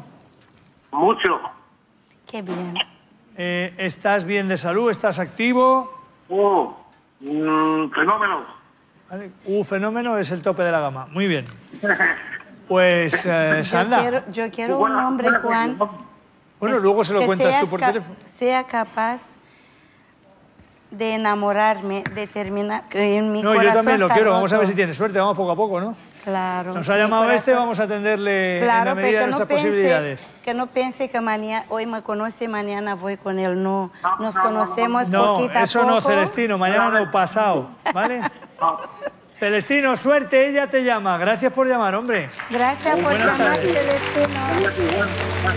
no. Mucho. Qué bien. ¿Estás bien de salud? ¿Estás activo? Fenómeno. ¿Vale? Fenómeno es el tope de la gama. Muy bien. Pues, Sandra. Yo quiero un hombre, Juan. Bueno, luego se lo que cuentas tú por teléfono. Sea capaz de enamorarme, de terminar en mi No, corazón. yo también lo está quiero. Vamos a ver roto. si tiene suerte. Vamos poco a poco, ¿no? Claro. Nos ha mi llamado corazón. este, vamos a atenderle en la medida de nuestras posibilidades. Que no piense que mañana, hoy me conoce, mañana voy con él. No, nos conocemos No, poquito a eso poco. no, Celestino. Mañana no, pasado. ¿Vale? Celestino, suerte. Ella te llama. Gracias por llamar, hombre. Gracias por Buenas llamar, tardes. Celestino.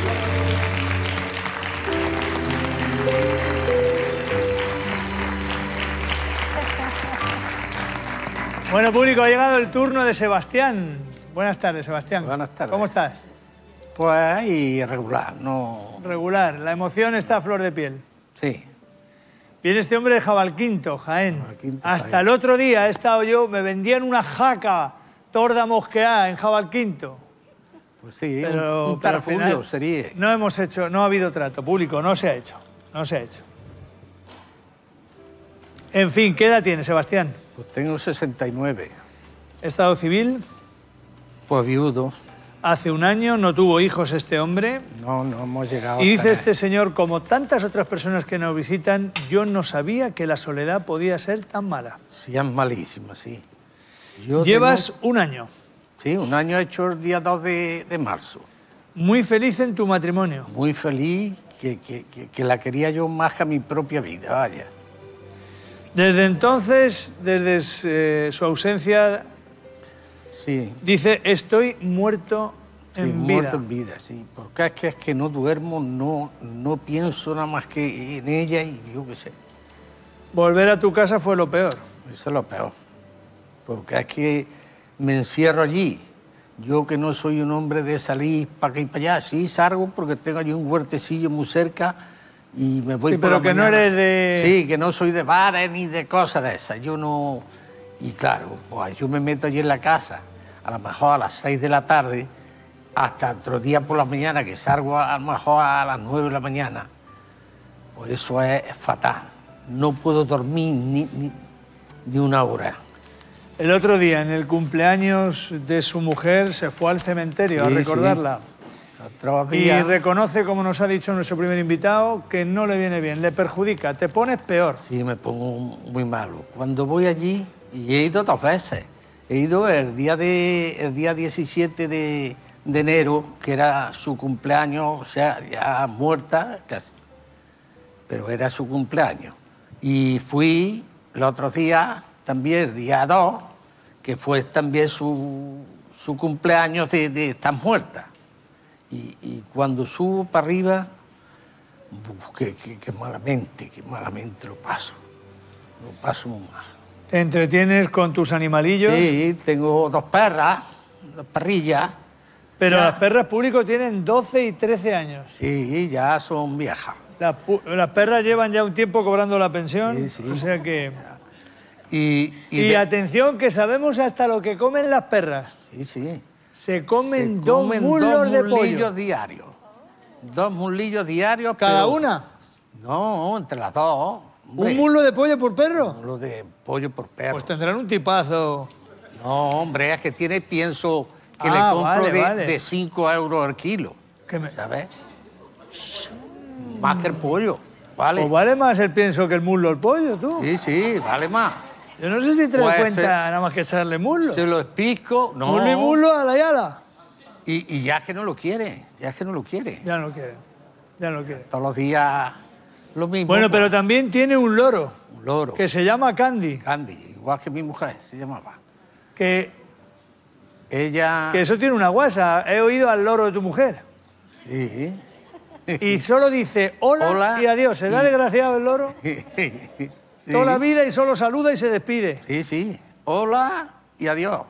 Bueno, público, ha llegado el turno de Sebastián. Buenas tardes, Sebastián. Buenas tardes. ¿Cómo estás? Pues ahí regular, no... Regular. La emoción está a flor de piel. Sí. Viene este hombre de Jabalquinto, Jaén. Hasta Jaén. el otro día he estado yo, me vendían una jaca torda mosqueada en Jabalquinto. Pues sí, Pero, un pero al tarafullo final sería. No hemos hecho, no ha habido trato público, no se ha hecho. No se ha hecho. En fin, ¿qué edad tiene, Sebastián? Pues tengo 69. Estado civil. Pues viudo. Hace un año no tuvo hijos este hombre. No hemos llegado Y hasta dice este señor, como tantas otras personas que nos visitan, yo no sabía que la soledad podía ser tan mala. Sí, es malísima, sí. Yo Llevas un año. Sí, un año hecho el día 2 de marzo. Muy feliz en tu matrimonio. Muy feliz, que la quería yo más que a mi propia vida, vaya. Desde entonces, desde su ausencia, Sí. dice, estoy muerto Sí, en vida. muerto en vida, sí. Porque es que no duermo, no pienso nada más que en ella y yo qué sé. Volver a tu casa fue lo peor. Eso es lo peor. Porque es que me encierro allí. Yo que no soy un hombre de salir para acá y para allá, sí salgo porque tengo allí un huertecillo muy cerca y me voy Sí, por pero la que no mañana. eres de... Sí, que no soy de bares ni de cosas de esas. Yo no... Y claro, pues yo me meto allí en la casa, a lo mejor a las 6 de la tarde, hasta otro día por la mañana, que salgo a lo mejor a las 9 de la mañana. Pues eso es fatal. No puedo dormir ni una hora. El otro día, en el cumpleaños de su mujer, se fue al cementerio a Sí, recordarla. Otro Y día... reconoce, como nos ha dicho nuestro primer invitado, que no le viene bien, le perjudica, te pones peor. Sí, me pongo muy malo. Cuando voy allí, y he ido 2 veces, he ido el día 17 de enero, que era su cumpleaños, o sea, ya muerta, casi, pero era su cumpleaños. Y fui el otro día, también el día 2, que fue también su cumpleaños de estar muerta. Y cuando subo para arriba, que malamente lo paso muy mal. Te entretienes con tus animalillos. Sí, tengo 2 perras, 2 perrillas. Pero Ya. las perras públicos tienen 12 y 13 años. Sí, ya son viejas. Las perras llevan ya un tiempo cobrando la pensión, o sea que... Y atención, que sabemos hasta lo que comen las perras. Sí, sí. Se comen, Se dos comen muslos 2 de pollo. muslillos diarios. 2 muslillos diarios. ¿Cada pero- una? No, entre las 2. ¿Un muslo de pollo por perro? Un muslo de pollo por perro. Pues tendrán un tipazo. No, hombre, es que pienso que Ah, le compro vale, vale. de 5 euros el kilo. ¿Sabes? Más que el pollo, ¿vale? Pues vale más el pienso que el muslo el pollo, tú. Sí, sí, vale más. Yo no sé si te das Pues cuenta nada más que echarle muslo. Se lo explico, no. Muslo y muslo a la yala. Y ya es que no lo quiere, ya es que no lo quiere. Ya no quiere, ya no quiere. Todos los días lo mismo. Bueno, pero también tiene un loro. Un loro. Que se llama Candy. Candy, igual que mi mujer se llamaba. Que Ella... eso tiene una guasa. He oído al loro de tu mujer. Sí. Y solo dice hola, Hola y adiós. ¿Se da desgraciado el loro? Sí. Toda la vida y solo saluda y se despide. Sí, sí. Hola y adiós.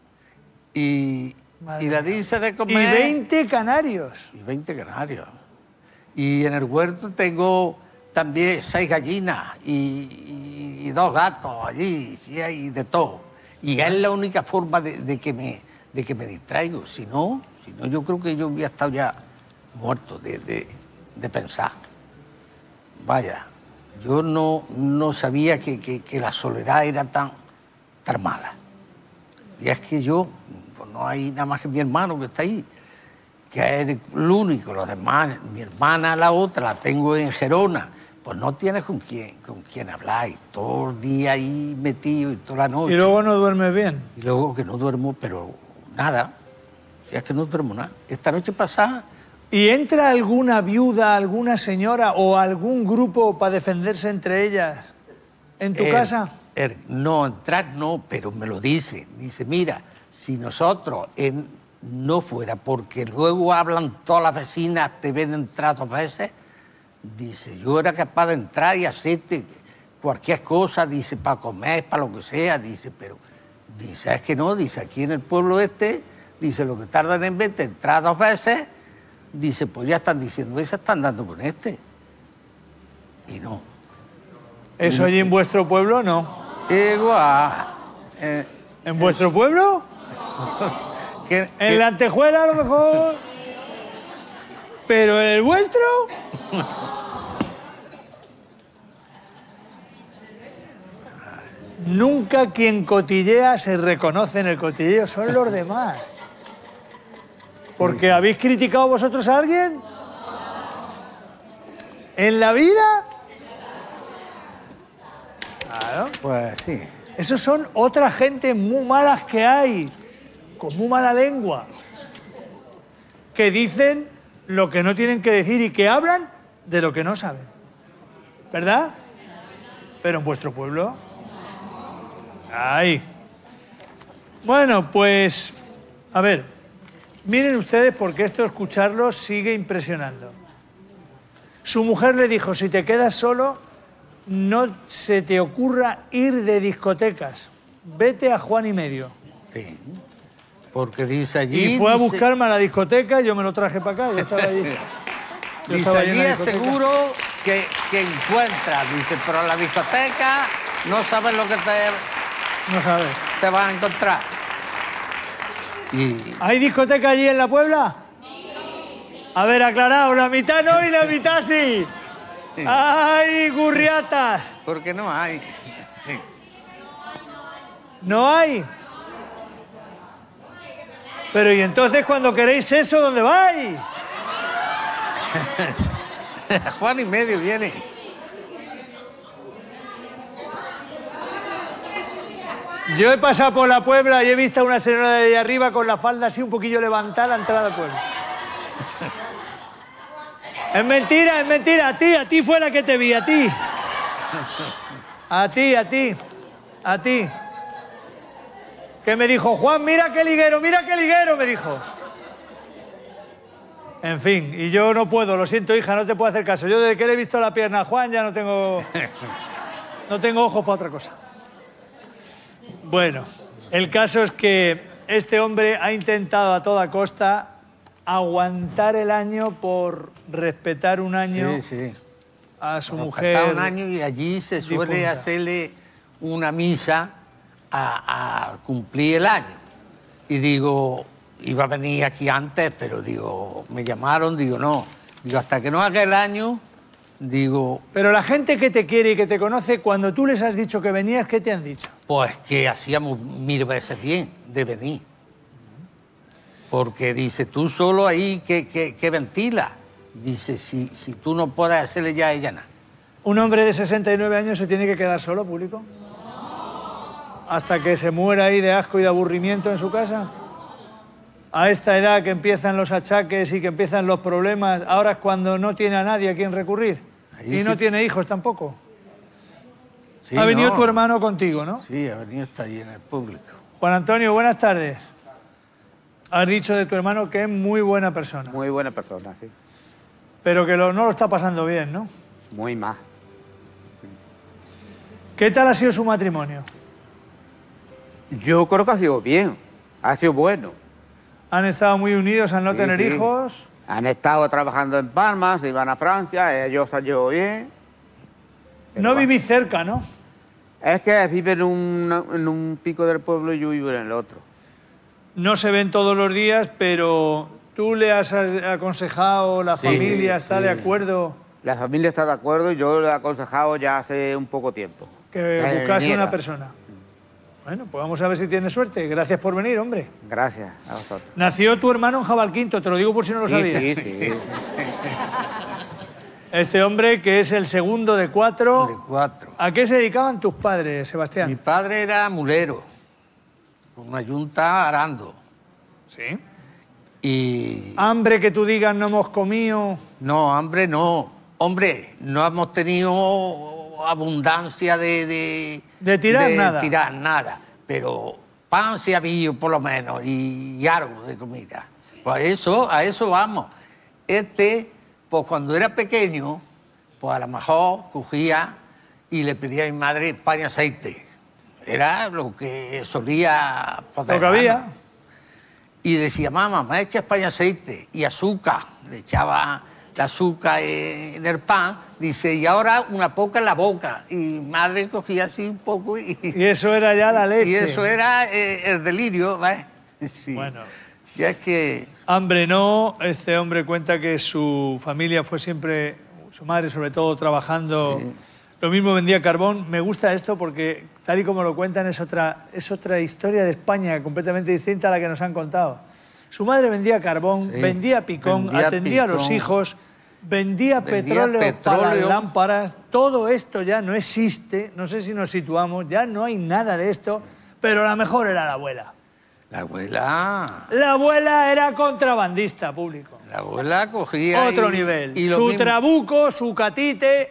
Y le dice de Y comer... 20 canarios. Y 20 canarios. Y en el huerto tengo también 6 gallinas y 2 gatos allí, sí, hay de todo. Y es la única forma de que me distraigo. Si no, yo creo que yo hubiera estado ya muerto de pensar. Vaya, Yo no sabía que la soledad era tan mala. Y es que yo, pues no hay nada más que mi hermano que está ahí, que es el único, los demás, mi hermana, la otra, la tengo en Gerona, pues no tienes con quién hablar, y todo el día ahí metido y toda la noche. ¿Y luego no duermes bien? Y luego que no duermo, pero nada, es que no duermo nada. Esta noche pasada... ¿Y entra alguna viuda, alguna señora o algún grupo para defenderse entre ellas en tu casa? No, entrar no, pero me lo dice. Dice, mira, si nosotros no fuera porque luego hablan todas las vecinas, te ven entrar 2 veces, dice, yo era capaz de entrar y hacerte cualquier cosa, dice, para comer, para lo que sea, dice, pero, dice, es que no, dice, aquí en el pueblo dice, lo que tardan en verte entrar 2 veces, dice, pues ya están diciendo, esas están dando con este. Y no. ¿Eso allí en vuestro pueblo no? Igual. ¿En vuestro pueblo? En la Antejuela a lo mejor. ¿Pero en el vuestro? Nunca quien cotillea se reconoce en el cotilleo, son los demás. ¿Porque habéis criticado vosotros a alguien? ¿En la vida? Claro. Pues sí. Esos son otra gente muy malas que hay, con muy mala lengua, que dicen lo que no tienen que decir y que hablan de lo que no saben. ¿Verdad? Pero en vuestro pueblo... ¡Ay! Bueno, pues... A ver, miren ustedes porque esto escucharlo sigue impresionando. Su mujer le dijo, si te quedas solo, no se te ocurra ir de discotecas. Vete a Juan y Medio. Sí. Porque dice allí... Y fue a buscarme a la discoteca y yo me lo traje para acá. Yo estaba allí. Dice allí es seguro que encuentras. Dice, pero en la discoteca no sabes lo que no sabes. Te vas a encontrar. Y... ¿Hay discoteca allí en la Puebla? Sí. A ver, aclarado, la mitad no y la mitad sí. ¡Ay, gurriatas! Porque no hay. ¿No hay? Pero ¿y entonces cuando queréis eso, dónde vais? Juan y Medio viene. Yo he pasado por la Puebla y he visto a una señora de ahí arriba con la falda así un poquillo levantada a la entrada del pueblo. Es mentira, a ti fue la que te vi, a ti. A ti. Que me dijo, Juan, mira qué liguero, me dijo. En fin, y yo no puedo, lo siento, hija, no te puedo hacer caso. Yo desde que le he visto la pierna a Juan ya no tengo ojos para otra cosa. Bueno, el caso es que este hombre ha intentado a toda costa aguantar el año por respetar un año a su mujer. Respetar un año y allí se suele difunta. hacerle una misa a cumplir el año. Y digo, iba a venir aquí antes, pero digo, me llamaron, digo, no. Digo, hasta que no haga el año, digo... Pero la gente que te quiere y que te conoce, cuando tú les has dicho que venías, ¿qué te han dicho? Pues que hacíamos 1000 veces bien de venir. Porque dice, tú solo ahí que ventila. Dice, si tú no puedes hacerle ya a ella nada. ¿Un hombre de 69 años se tiene que quedar solo, público? ¿Hasta que se muera ahí de asco y de aburrimiento en su casa? A esta edad que empiezan los achaques y que empiezan los problemas, ahora es cuando no tiene a nadie a quien recurrir. Ahí y no sí. tiene hijos tampoco. Sí, Ha venido no. tu hermano contigo, ¿no? Sí, ha venido, está ahí en el público. Juan Antonio, buenas tardes. Has dicho de tu hermano que es muy buena persona. Muy buena persona, sí. Pero que no lo está pasando bien, ¿no? Muy más. ¿Qué tal ha sido su matrimonio? Yo creo que ha sido bien, ha sido bueno. ¿Han estado muy unidos al no Sí, tener sí. hijos? Han estado trabajando en Palma, se iban a Francia, ellos han llevado bien. No vivís cerca, ¿no? Es que viven en un pico del pueblo y yo vivo en el otro. No se ven todos los días, pero tú le has aconsejado, la Sí, familia está sí. de acuerdo. La familia está de acuerdo y yo lo he aconsejado ya hace un poco tiempo. Que buscase una persona. Bueno, pues vamos a ver si tienes suerte. Gracias por venir, hombre. Gracias a vosotros. Nació tu hermano en Jabalquinto, te lo digo por si no lo sabías. Sí, sí. Este hombre que es el segundo de 4. De 4. ¿A qué se dedicaban tus padres, Sebastián? Mi padre era mulero, con una yunta arando. Sí. Y... ¿Hambre que tú digas no hemos comido? No, hambre no. Hombre, no hemos tenido abundancia de tirar nada. tirar nada, pero pan sí había por lo menos y algo de comida. Pues a eso vamos. Pues cuando era pequeño, pues a lo mejor cogía y le pedía a mi madre pan y aceite. Era lo que solía poder. Lo que había. Y decía, mamá, me echas pan y aceite y azúcar. Le echaba el azúcar en el pan. Dice, y ahora una poca en la boca. Y mi madre cogía así un poco y eso era ya la leche. Y eso era el delirio, ¿ves? Sí. Bueno. Ya es que... Hambre no. Este hombre cuenta que su familia fue siempre, su madre sobre todo, trabajando. Sí. Lo mismo vendía carbón. Me gusta esto porque, tal y como lo cuentan, es otra historia de España completamente distinta a la que nos han contado. Su madre vendía carbón, sí, vendía picón, atendía a los hijos, vendía petróleo para las lámparas. Todo esto ya no existe, no sé si nos situamos, ya no hay nada de esto, pero la mejor era la abuela. La abuela... La abuela era contrabandista, público. La abuela cogía... Otro nivel. Y su trabuco, su catite...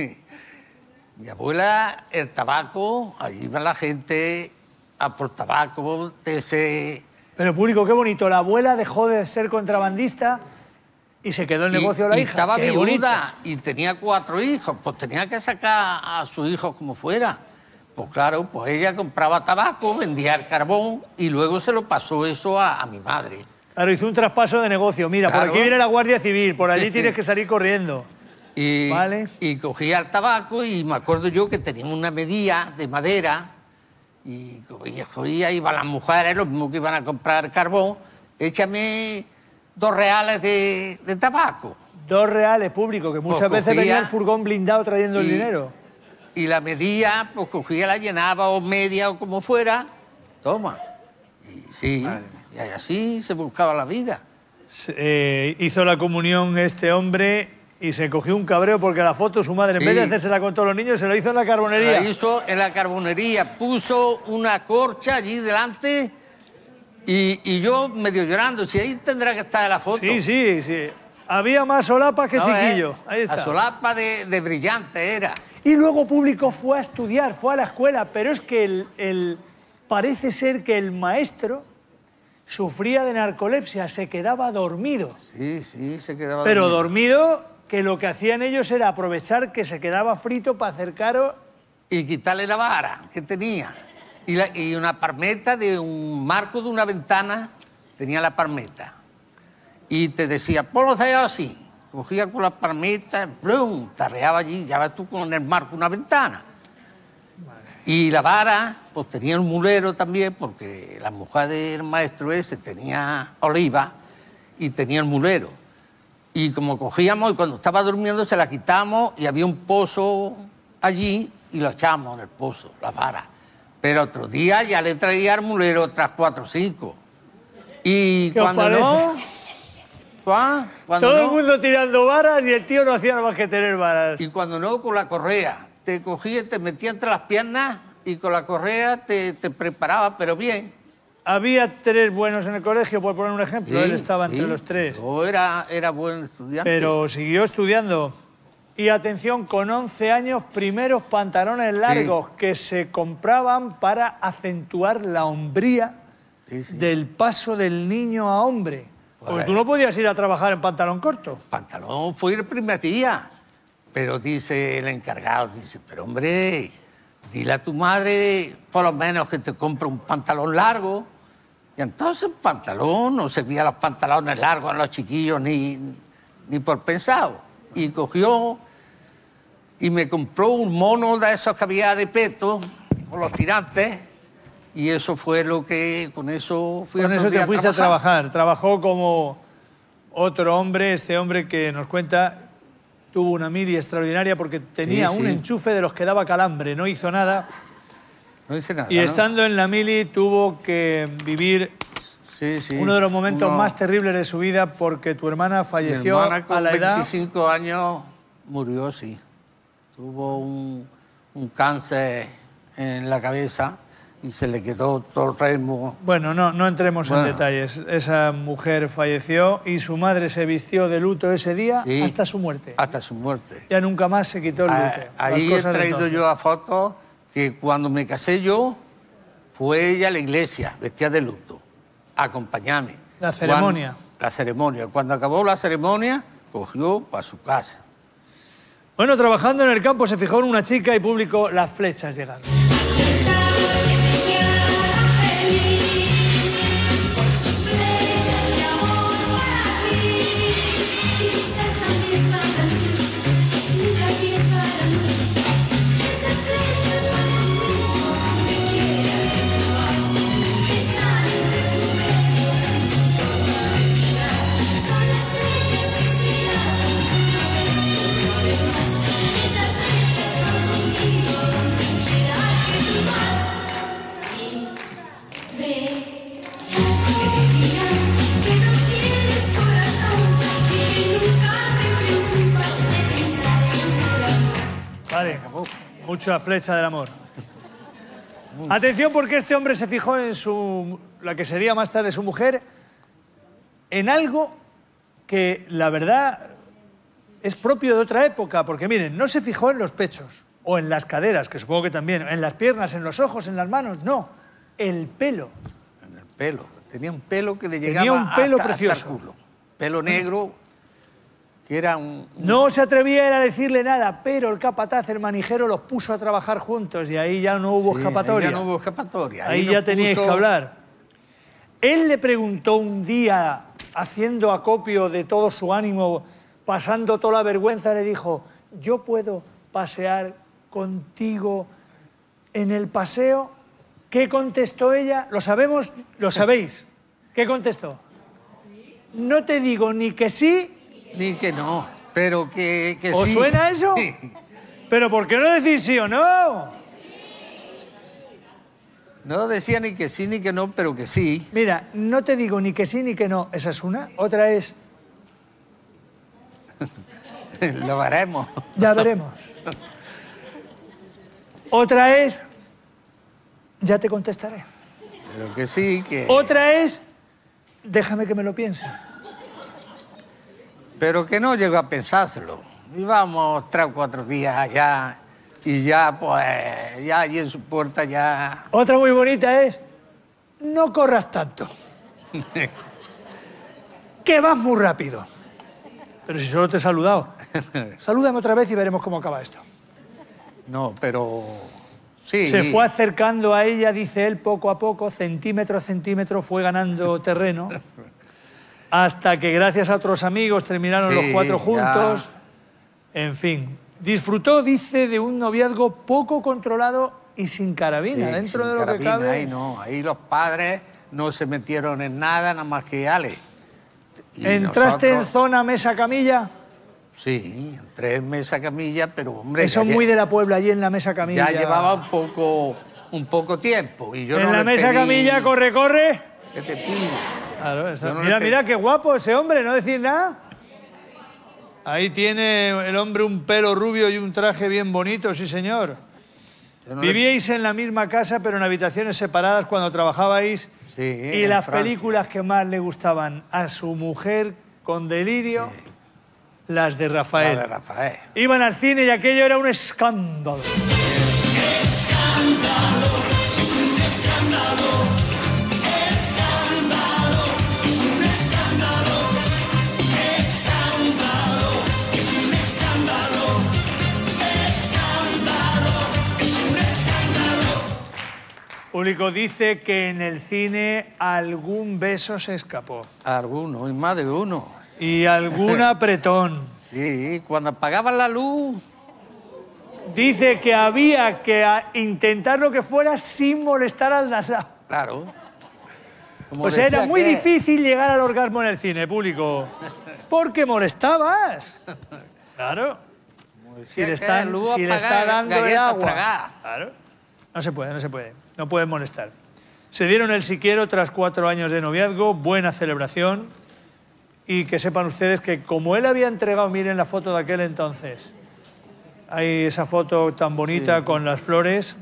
Mi abuela, el tabaco, allí iba la gente a por tabaco de ese... Pero público, qué bonito. La abuela dejó de ser contrabandista y se quedó el negocio de la hija. Y estaba viuda y tenía 4 hijos. Pues tenía que sacar a sus hijos como fuera. Pues claro, pues ella compraba tabaco, vendía el carbón y luego se lo pasó eso a mi madre. Claro, hizo un traspaso de negocio. Mira, claro, por aquí viene la Guardia Civil, por allí tienes que salir corriendo. Y cogía el tabaco y me acuerdo yo que teníamos una medida de madera y cogía, iban las mujeres, lo mismo que iban a comprar carbón, échame 2 reales de tabaco. 2 reales, público, que muchas veces venía el furgón blindado trayendo el dinero. Y la medía, pues cogía, la llenaba o media o como fuera, toma. Y sí, y así se buscaba la vida. Hizo la comunión este hombre... Y se cogió un cabreo porque la foto su madre, en vez de hacérsela con todos los niños, se lo hizo en la carbonería. La hizo en la carbonería, puso una corcha allí delante y yo medio llorando. Si ahí tendrá que estar la foto. Sí. Había más solapa que chiquillo. Ahí está. La solapa de brillante era. Y luego público fue a estudiar, fue a la escuela, pero es que parece ser que el maestro sufría de narcolepsia, se quedaba dormido. Sí, se quedaba dormido. Pero dormido... que lo que hacían ellos era aprovechar que se quedaba frito para acercaros... Y quitarle la vara que tenía. Y una palmeta de un marco de una ventana, tenía la palmeta. Y te decía, ponlo así. Cogía con la palmeta, ¡plum!, tarreaba allí, ya ves tú con el marco una ventana. Y la vara, pues tenía un mulero también, porque la mujer del maestro ese tenía oliva y tenía el mulero. Y como cogíamos y cuando estaba durmiendo se la quitamos y había un pozo allí y lo echábamos en el pozo, la vara. Pero otro día ya le traía al mulero otras 4 o 5. Y cuando no... Todo el mundo tirando varas y el tío no hacía nada más que tener varas. Y cuando no, con la correa. Te cogía, te metía entre las piernas y con la correa te preparaba, pero bien. Había 3 buenos en el colegio, por poner un ejemplo. Él estaba entre los 3. Yo era buen estudiante. Pero siguió estudiando. Y atención, con 11 años, primeros pantalones largos que se compraban para acentuar la hombría del paso del niño a hombre. Porque tú no podías ir a trabajar en pantalón corto. Pantalón fue el primer día. Pero dice el encargado, dice, pero hombre, dile a tu madre por lo menos que te compre un pantalón largo. Y entonces el pantalón, no servía los pantalones largos a los chiquillos ni por pensado. Y cogió y me compró un mono de esos que había de peto, con los tirantes, y eso fue lo que, con eso fui con eso te fuiste a trabajar. Trabajó como otro hombre, este hombre que nos cuenta tuvo una mili extraordinaria porque tenía un enchufe de los que daba calambre, no hizo nada. No hice nada, Y estando en la mili tuvo que vivir uno de los momentos más terribles de su vida porque tu hermana falleció Mi hermana con a la edad... 25 años murió, sí. Tuvo un cáncer en la cabeza y se le quedó todo el remo. Bueno, no entremos en detalles. Esa mujer falleció y su madre se vistió de luto ese día hasta su muerte. Hasta su muerte. Ya nunca más se quitó el luto. Ahí he traído yo a fotos que cuando me casé yo, fue ella a la iglesia, vestida de luto, a acompañarme. La ceremonia. La ceremonia. Cuando acabó la ceremonia, cogió para su casa. Bueno, trabajando en el campo se fijó en una chica y publicó las flechas llegando. Vale, mucha flecha del amor. Atención porque este hombre se fijó en la que sería más tarde su mujer, en algo que la verdad es propio de otra época, porque miren, no se fijó en los pechos o en las caderas, que supongo que también, en las piernas, en los ojos, en las manos, no, el pelo. En el pelo. Tenía un pelo que le llegaba un pelo hasta precioso. el culo. Pelo negro, que era un... No se atrevía él a decirle nada, pero el capataz, el manijero, los puso a trabajar juntos y ahí ya no hubo escapatoria. Ahí ya no hubo escapatoria. Ahí ya teníais que hablar. Él le preguntó un día, haciendo acopio de todo su ánimo, pasando toda la vergüenza, le dijo, ¿yo puedo pasear contigo en el paseo? ¿Qué contestó ella? ¿Lo sabemos? ¿Lo sabéis? ¿Qué contestó? No te digo ni que sí... Ni que no, pero que sí. ¿Os suena eso? ¿Pero por qué no decir sí o no? No decía ni que sí ni que no, pero que sí. Mira, no te digo ni que sí ni que no. Esa es una. Otra es... Lo veremos. Ya veremos. Otra es... Ya te contestaré. Pero que sí, que... Otra es... Déjame que me lo piense. Pero que no llegó a pensárselo. Íbamos 3 o 4 días allá y ya, pues, ya allí en su puerta ya... Otra muy bonita es... No corras tanto. Que vas muy rápido. Pero si solo te he saludado. Salúdame otra vez y veremos cómo acaba esto. No, pero... Sí. Se fue acercando a ella, dice él, poco a poco, centímetro a centímetro, fue ganando terreno, hasta que gracias a otros amigos terminaron los 4 juntos. Ya. En fin, disfrutó, dice, de un noviazgo poco controlado y sin carabina, dentro de lo que cabe. Ahí no, ahí los padres no se metieron en nada más que Ale. Y ¿entraste en zona mesa-camilla? Sí, entré en mesa-camilla, pero hombre... Eso es muy de la Puebla, allí en la mesa-camilla. Ya llevaba un poco tiempo y yo en no la le pedí... mesa-camilla, corre, corre. ¿Qué te pido? Claro, mira, mira qué guapo ese hombre, no decir nada. Ahí tiene el hombre un pelo rubio y un traje bien bonito, sí señor. Vivíais en la misma casa, pero en habitaciones separadas cuando trabajabais. Sí, y las películas que más le gustaban a su mujer con delirio, las de Rafael. Las de Rafael. Iban al cine y aquello era un escándalo. Escándalo, es un escándalo. Escándalo, es un escándalo. Escándalo, es un escándalo. Escándalo, es un escándalo. Público dice que en el cine algún beso se escapó. Alguno, y más de uno. Y algún apretón. Sí, cuando apagaban la luz. Dice que había que intentar lo que fuera sin molestar al de al lado. Claro. Pues era muy difícil llegar al orgasmo en el cine, público. Porque molestabas. Claro. Si le, que luego si le está apagar dando el galletas agua. tragadas. Claro. No se puede, no se puede. No pueden molestar. Se dieron el si quiero tras 4 años de noviazgo, buena celebración. Y que sepan ustedes que como él había entregado, miren la foto de aquel entonces. Hay esa foto tan bonita con las flores.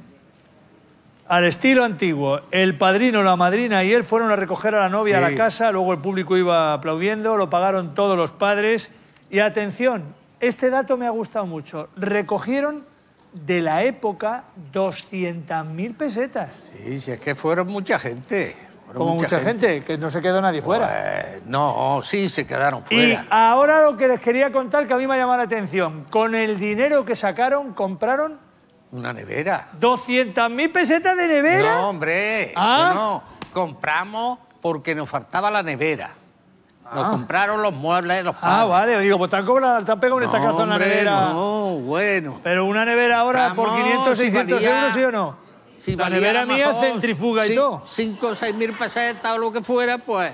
Al estilo antiguo, el padrino, la madrina y él fueron a recoger a la novia a la casa, luego el público iba aplaudiendo, lo pagaron todos los padres. Y atención, este dato me ha gustado mucho. Recogieron de la época 200.000 pesetas. Sí, si es que fueron mucha gente. Como mucha gente, que no se quedó nadie fuera. Pues, no, sí, se quedaron Y fuera. ahora lo que les quería contar, que a mí me ha llamado la atención. Con el dinero que sacaron, compraron Una nevera. 200.000 pesetas de nevera. No, hombre, Ah. eso no. Compramos porque nos faltaba la nevera. Nos compraron los muebles, los padres. Ah, vale, digo, pues te han pegado un estacazo en la hombre, nevera. no, bueno. Pero una nevera ahora por Compramos, 500, si 600 valía- euros, ¿sí o no? Si la valía nevera a lo mía mejor centrifuga y todo. 5 o 6 mil pesetas o lo que fuera, pues...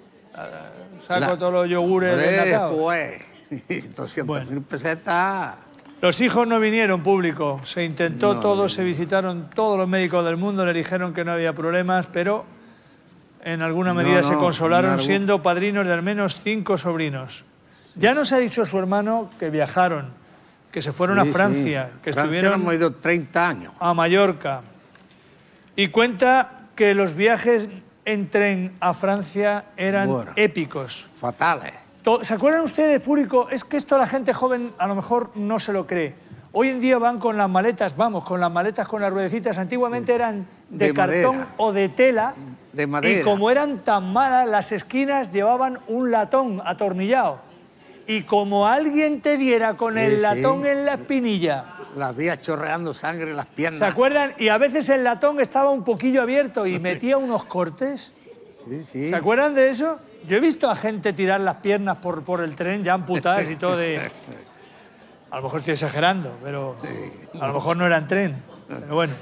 Saco todos los yogures desnatados. Fue 200.000 pesetas. Los hijos no vinieron, público. Se intentó No, todo, se visitaron todos los médicos del mundo, le dijeron que no había problemas, pero en alguna medida se consolaron siendo padrinos de al menos 5 sobrinos. Ya nos ha dicho su hermano que viajaron, que se fueron a Francia, que Francia estuvieron hemos ido 30 años. a Mallorca. Y cuenta que los viajes en tren a Francia eran Bueno. épicos. Fatales. ¿Se acuerdan ustedes, público? Es que esto la gente joven a lo mejor no se lo cree. Hoy en día van con las maletas, con las maletas con las ruedecitas. Antiguamente eran de cartón madera. o de tela. De madera. Y como eran tan malas, las esquinas llevaban un latón atornillado. Y como alguien te diera con el latón en la espinilla. Las vías chorreando sangre en las piernas. ¿Se acuerdan? Y a veces el latón estaba un poquillo abierto y metía unos cortes. Sí, sí. ¿Se acuerdan de eso? Yo he visto a gente tirar las piernas por el tren ya amputadas y todo de... A lo mejor estoy exagerando, pero a lo mejor no era en tren. Pero bueno.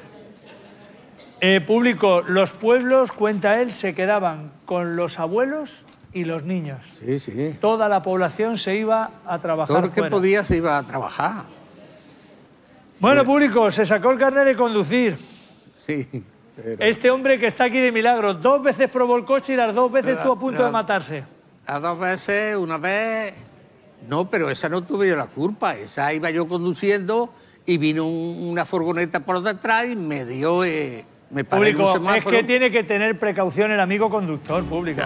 Público, los pueblos, cuenta él, se quedaban con los abuelos y los niños. Sí, sí. Toda la población se iba a trabajar Todo el que fuera. podía se iba a trabajar. Bueno, público, se sacó el carnet de conducir. Sí. Pero... Este hombre que está aquí de milagro, 2 veces probó el coche y las 2 veces estuvo a punto de matarse. Las 2 veces, una vez... No, pero esa no tuve yo la culpa. Esa iba yo conduciendo y vino una furgoneta por detrás y me dio... me paré en un Público, es semáforo. que tiene que tener precaución el amigo conductor, público.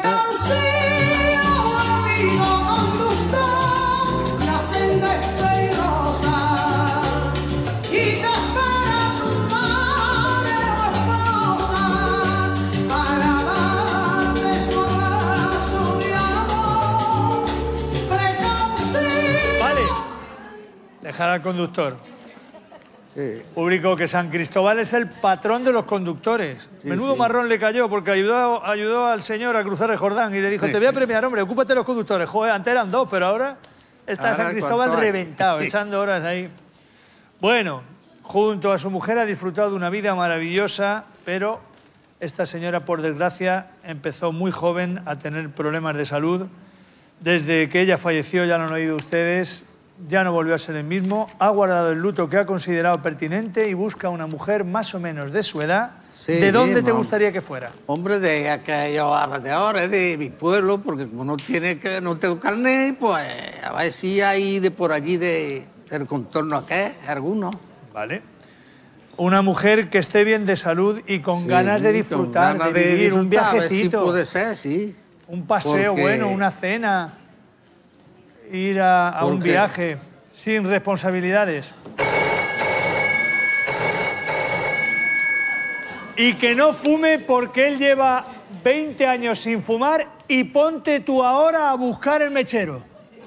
Vale. Dejar al conductor. Público, que San Cristóbal es el patrón de los conductores. Menudo marrón le cayó porque ayudó al señor a cruzar el Jordán y le dijo, te voy a premiar, hombre, ocúpate de los conductores. Joder, antes eran 2, pero ahora está Ahora, San Cristóbal ¿cuánto hay? reventado, echando horas ahí. Bueno, junto a su mujer ha disfrutado de una vida maravillosa, pero esta señora, por desgracia, empezó muy joven a tener problemas de salud. Desde que ella falleció, ya lo han oído ustedes, ya no volvió a ser el mismo, ha guardado el luto que ha considerado pertinente y busca una mujer más o menos de su edad. Sí, ¿De dónde te mamá. gustaría que fuera? Hombre, de aquellos alrededores de mi pueblo, porque como no tengo carnet, pues a ver si hay de por allí del contorno aquel, algunos. Vale. Una mujer que esté bien de salud y con ganas de disfrutar, ganas de vivir un disfrutar, a ver si viajecito. puede ser, sí. Un paseo Porque- bueno, una cena, ir a un Porque- viaje sin responsabilidades. Y que no fume porque él lleva 20 años sin fumar y ponte tú ahora a buscar el mechero.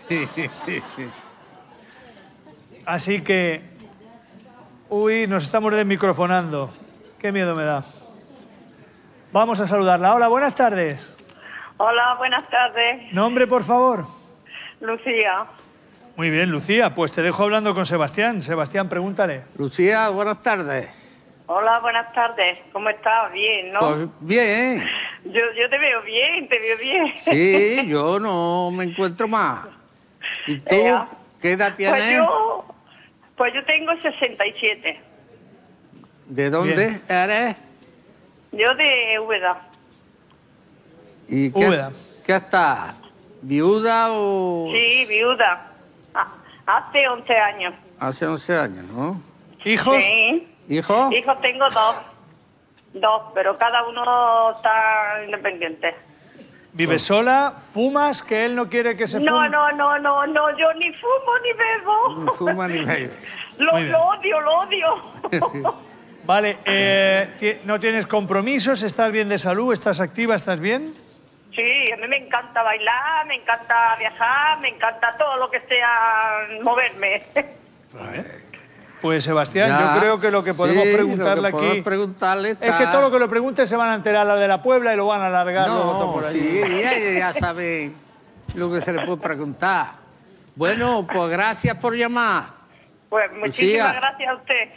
Así que... Uy, nos estamos desmicrofonando. Qué miedo me da. Vamos a saludarla. Hola, buenas tardes. Hola, buenas tardes. Nombre, por favor. Lucía. Muy bien, Lucía. Pues te dejo hablando con Sebastián. Sebastián, pregúntale. Lucía, buenas tardes. Hola, buenas tardes. ¿Cómo estás? Bien, ¿no? Pues bien. Yo te veo bien, te veo bien. Sí, yo no me encuentro más. ¿Y tú? Ea. ¿Qué edad tienes? Pues yo tengo 67. ¿De dónde eres? Yo de Úbeda. ¿Y qué estás? ¿Viuda o...? Sí, viuda. Hace 11 años. Hace 11 años, ¿no? ¿Hijos? Sí. ¿Hijos? Hijos tengo dos, pero cada uno está independiente. ¿Vives sola? ¿Fumas? ¿Que él no quiere que se fume? No, yo ni fumo ni bebo. Ni fuma ni bebe. Lo odio. Vale, ¿no tienes compromisos? ¿Estás bien de salud? ¿Estás activa? ¿Estás bien? Sí, a mí me encanta bailar, me encanta viajar, me encanta todo lo que sea moverme. Pues Sebastián, yo creo que lo que podemos preguntarle aquí es que todo lo que lo pregunte se van a enterar la de la Puebla y lo van a alargar luego todo por ahí. Sí, ya sabe lo que se le puede preguntar. Bueno, pues gracias por llamar. Pues muchísimas gracias a usted.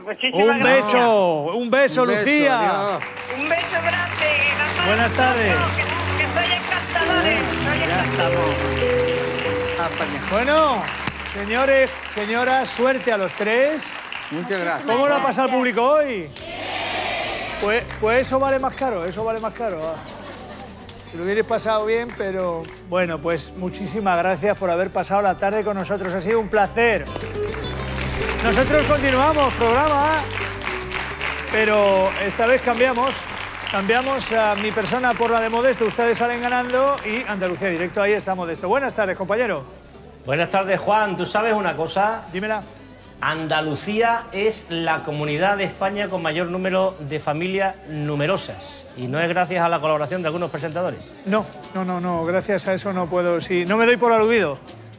Un beso, Lucía. Un beso grande. Buenas tardes. Que soy encantadores. Ya estamos. Bueno, señores, señoras, suerte a los tres. Muchas gracias. ¿Cómo lo ha pasado el público hoy? Pues eso vale más caro, Si lo hubierais pasado bien, pero... Bueno, pues muchísimas gracias por haber pasado la tarde con nosotros. Ha sido un placer. Nosotros continuamos programa, pero esta vez cambiamos a mi persona por la de Modesto. Ustedes salen ganando y Andalucía Directo, ahí está Modesto. Buenas tardes, compañero. Buenas tardes, Juan. ¿Tú sabes una cosa? Dímela. Andalucía es la comunidad de España con mayor número de familias numerosas. Y no es gracias a la colaboración de algunos presentadores. No, gracias a eso no puedo. Sí, no me doy por aludido.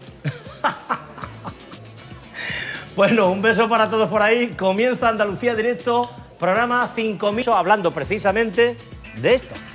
Bueno, un beso para todos por ahí. Comienza Andalucía Directo, programa 5000, hablando precisamente de esto.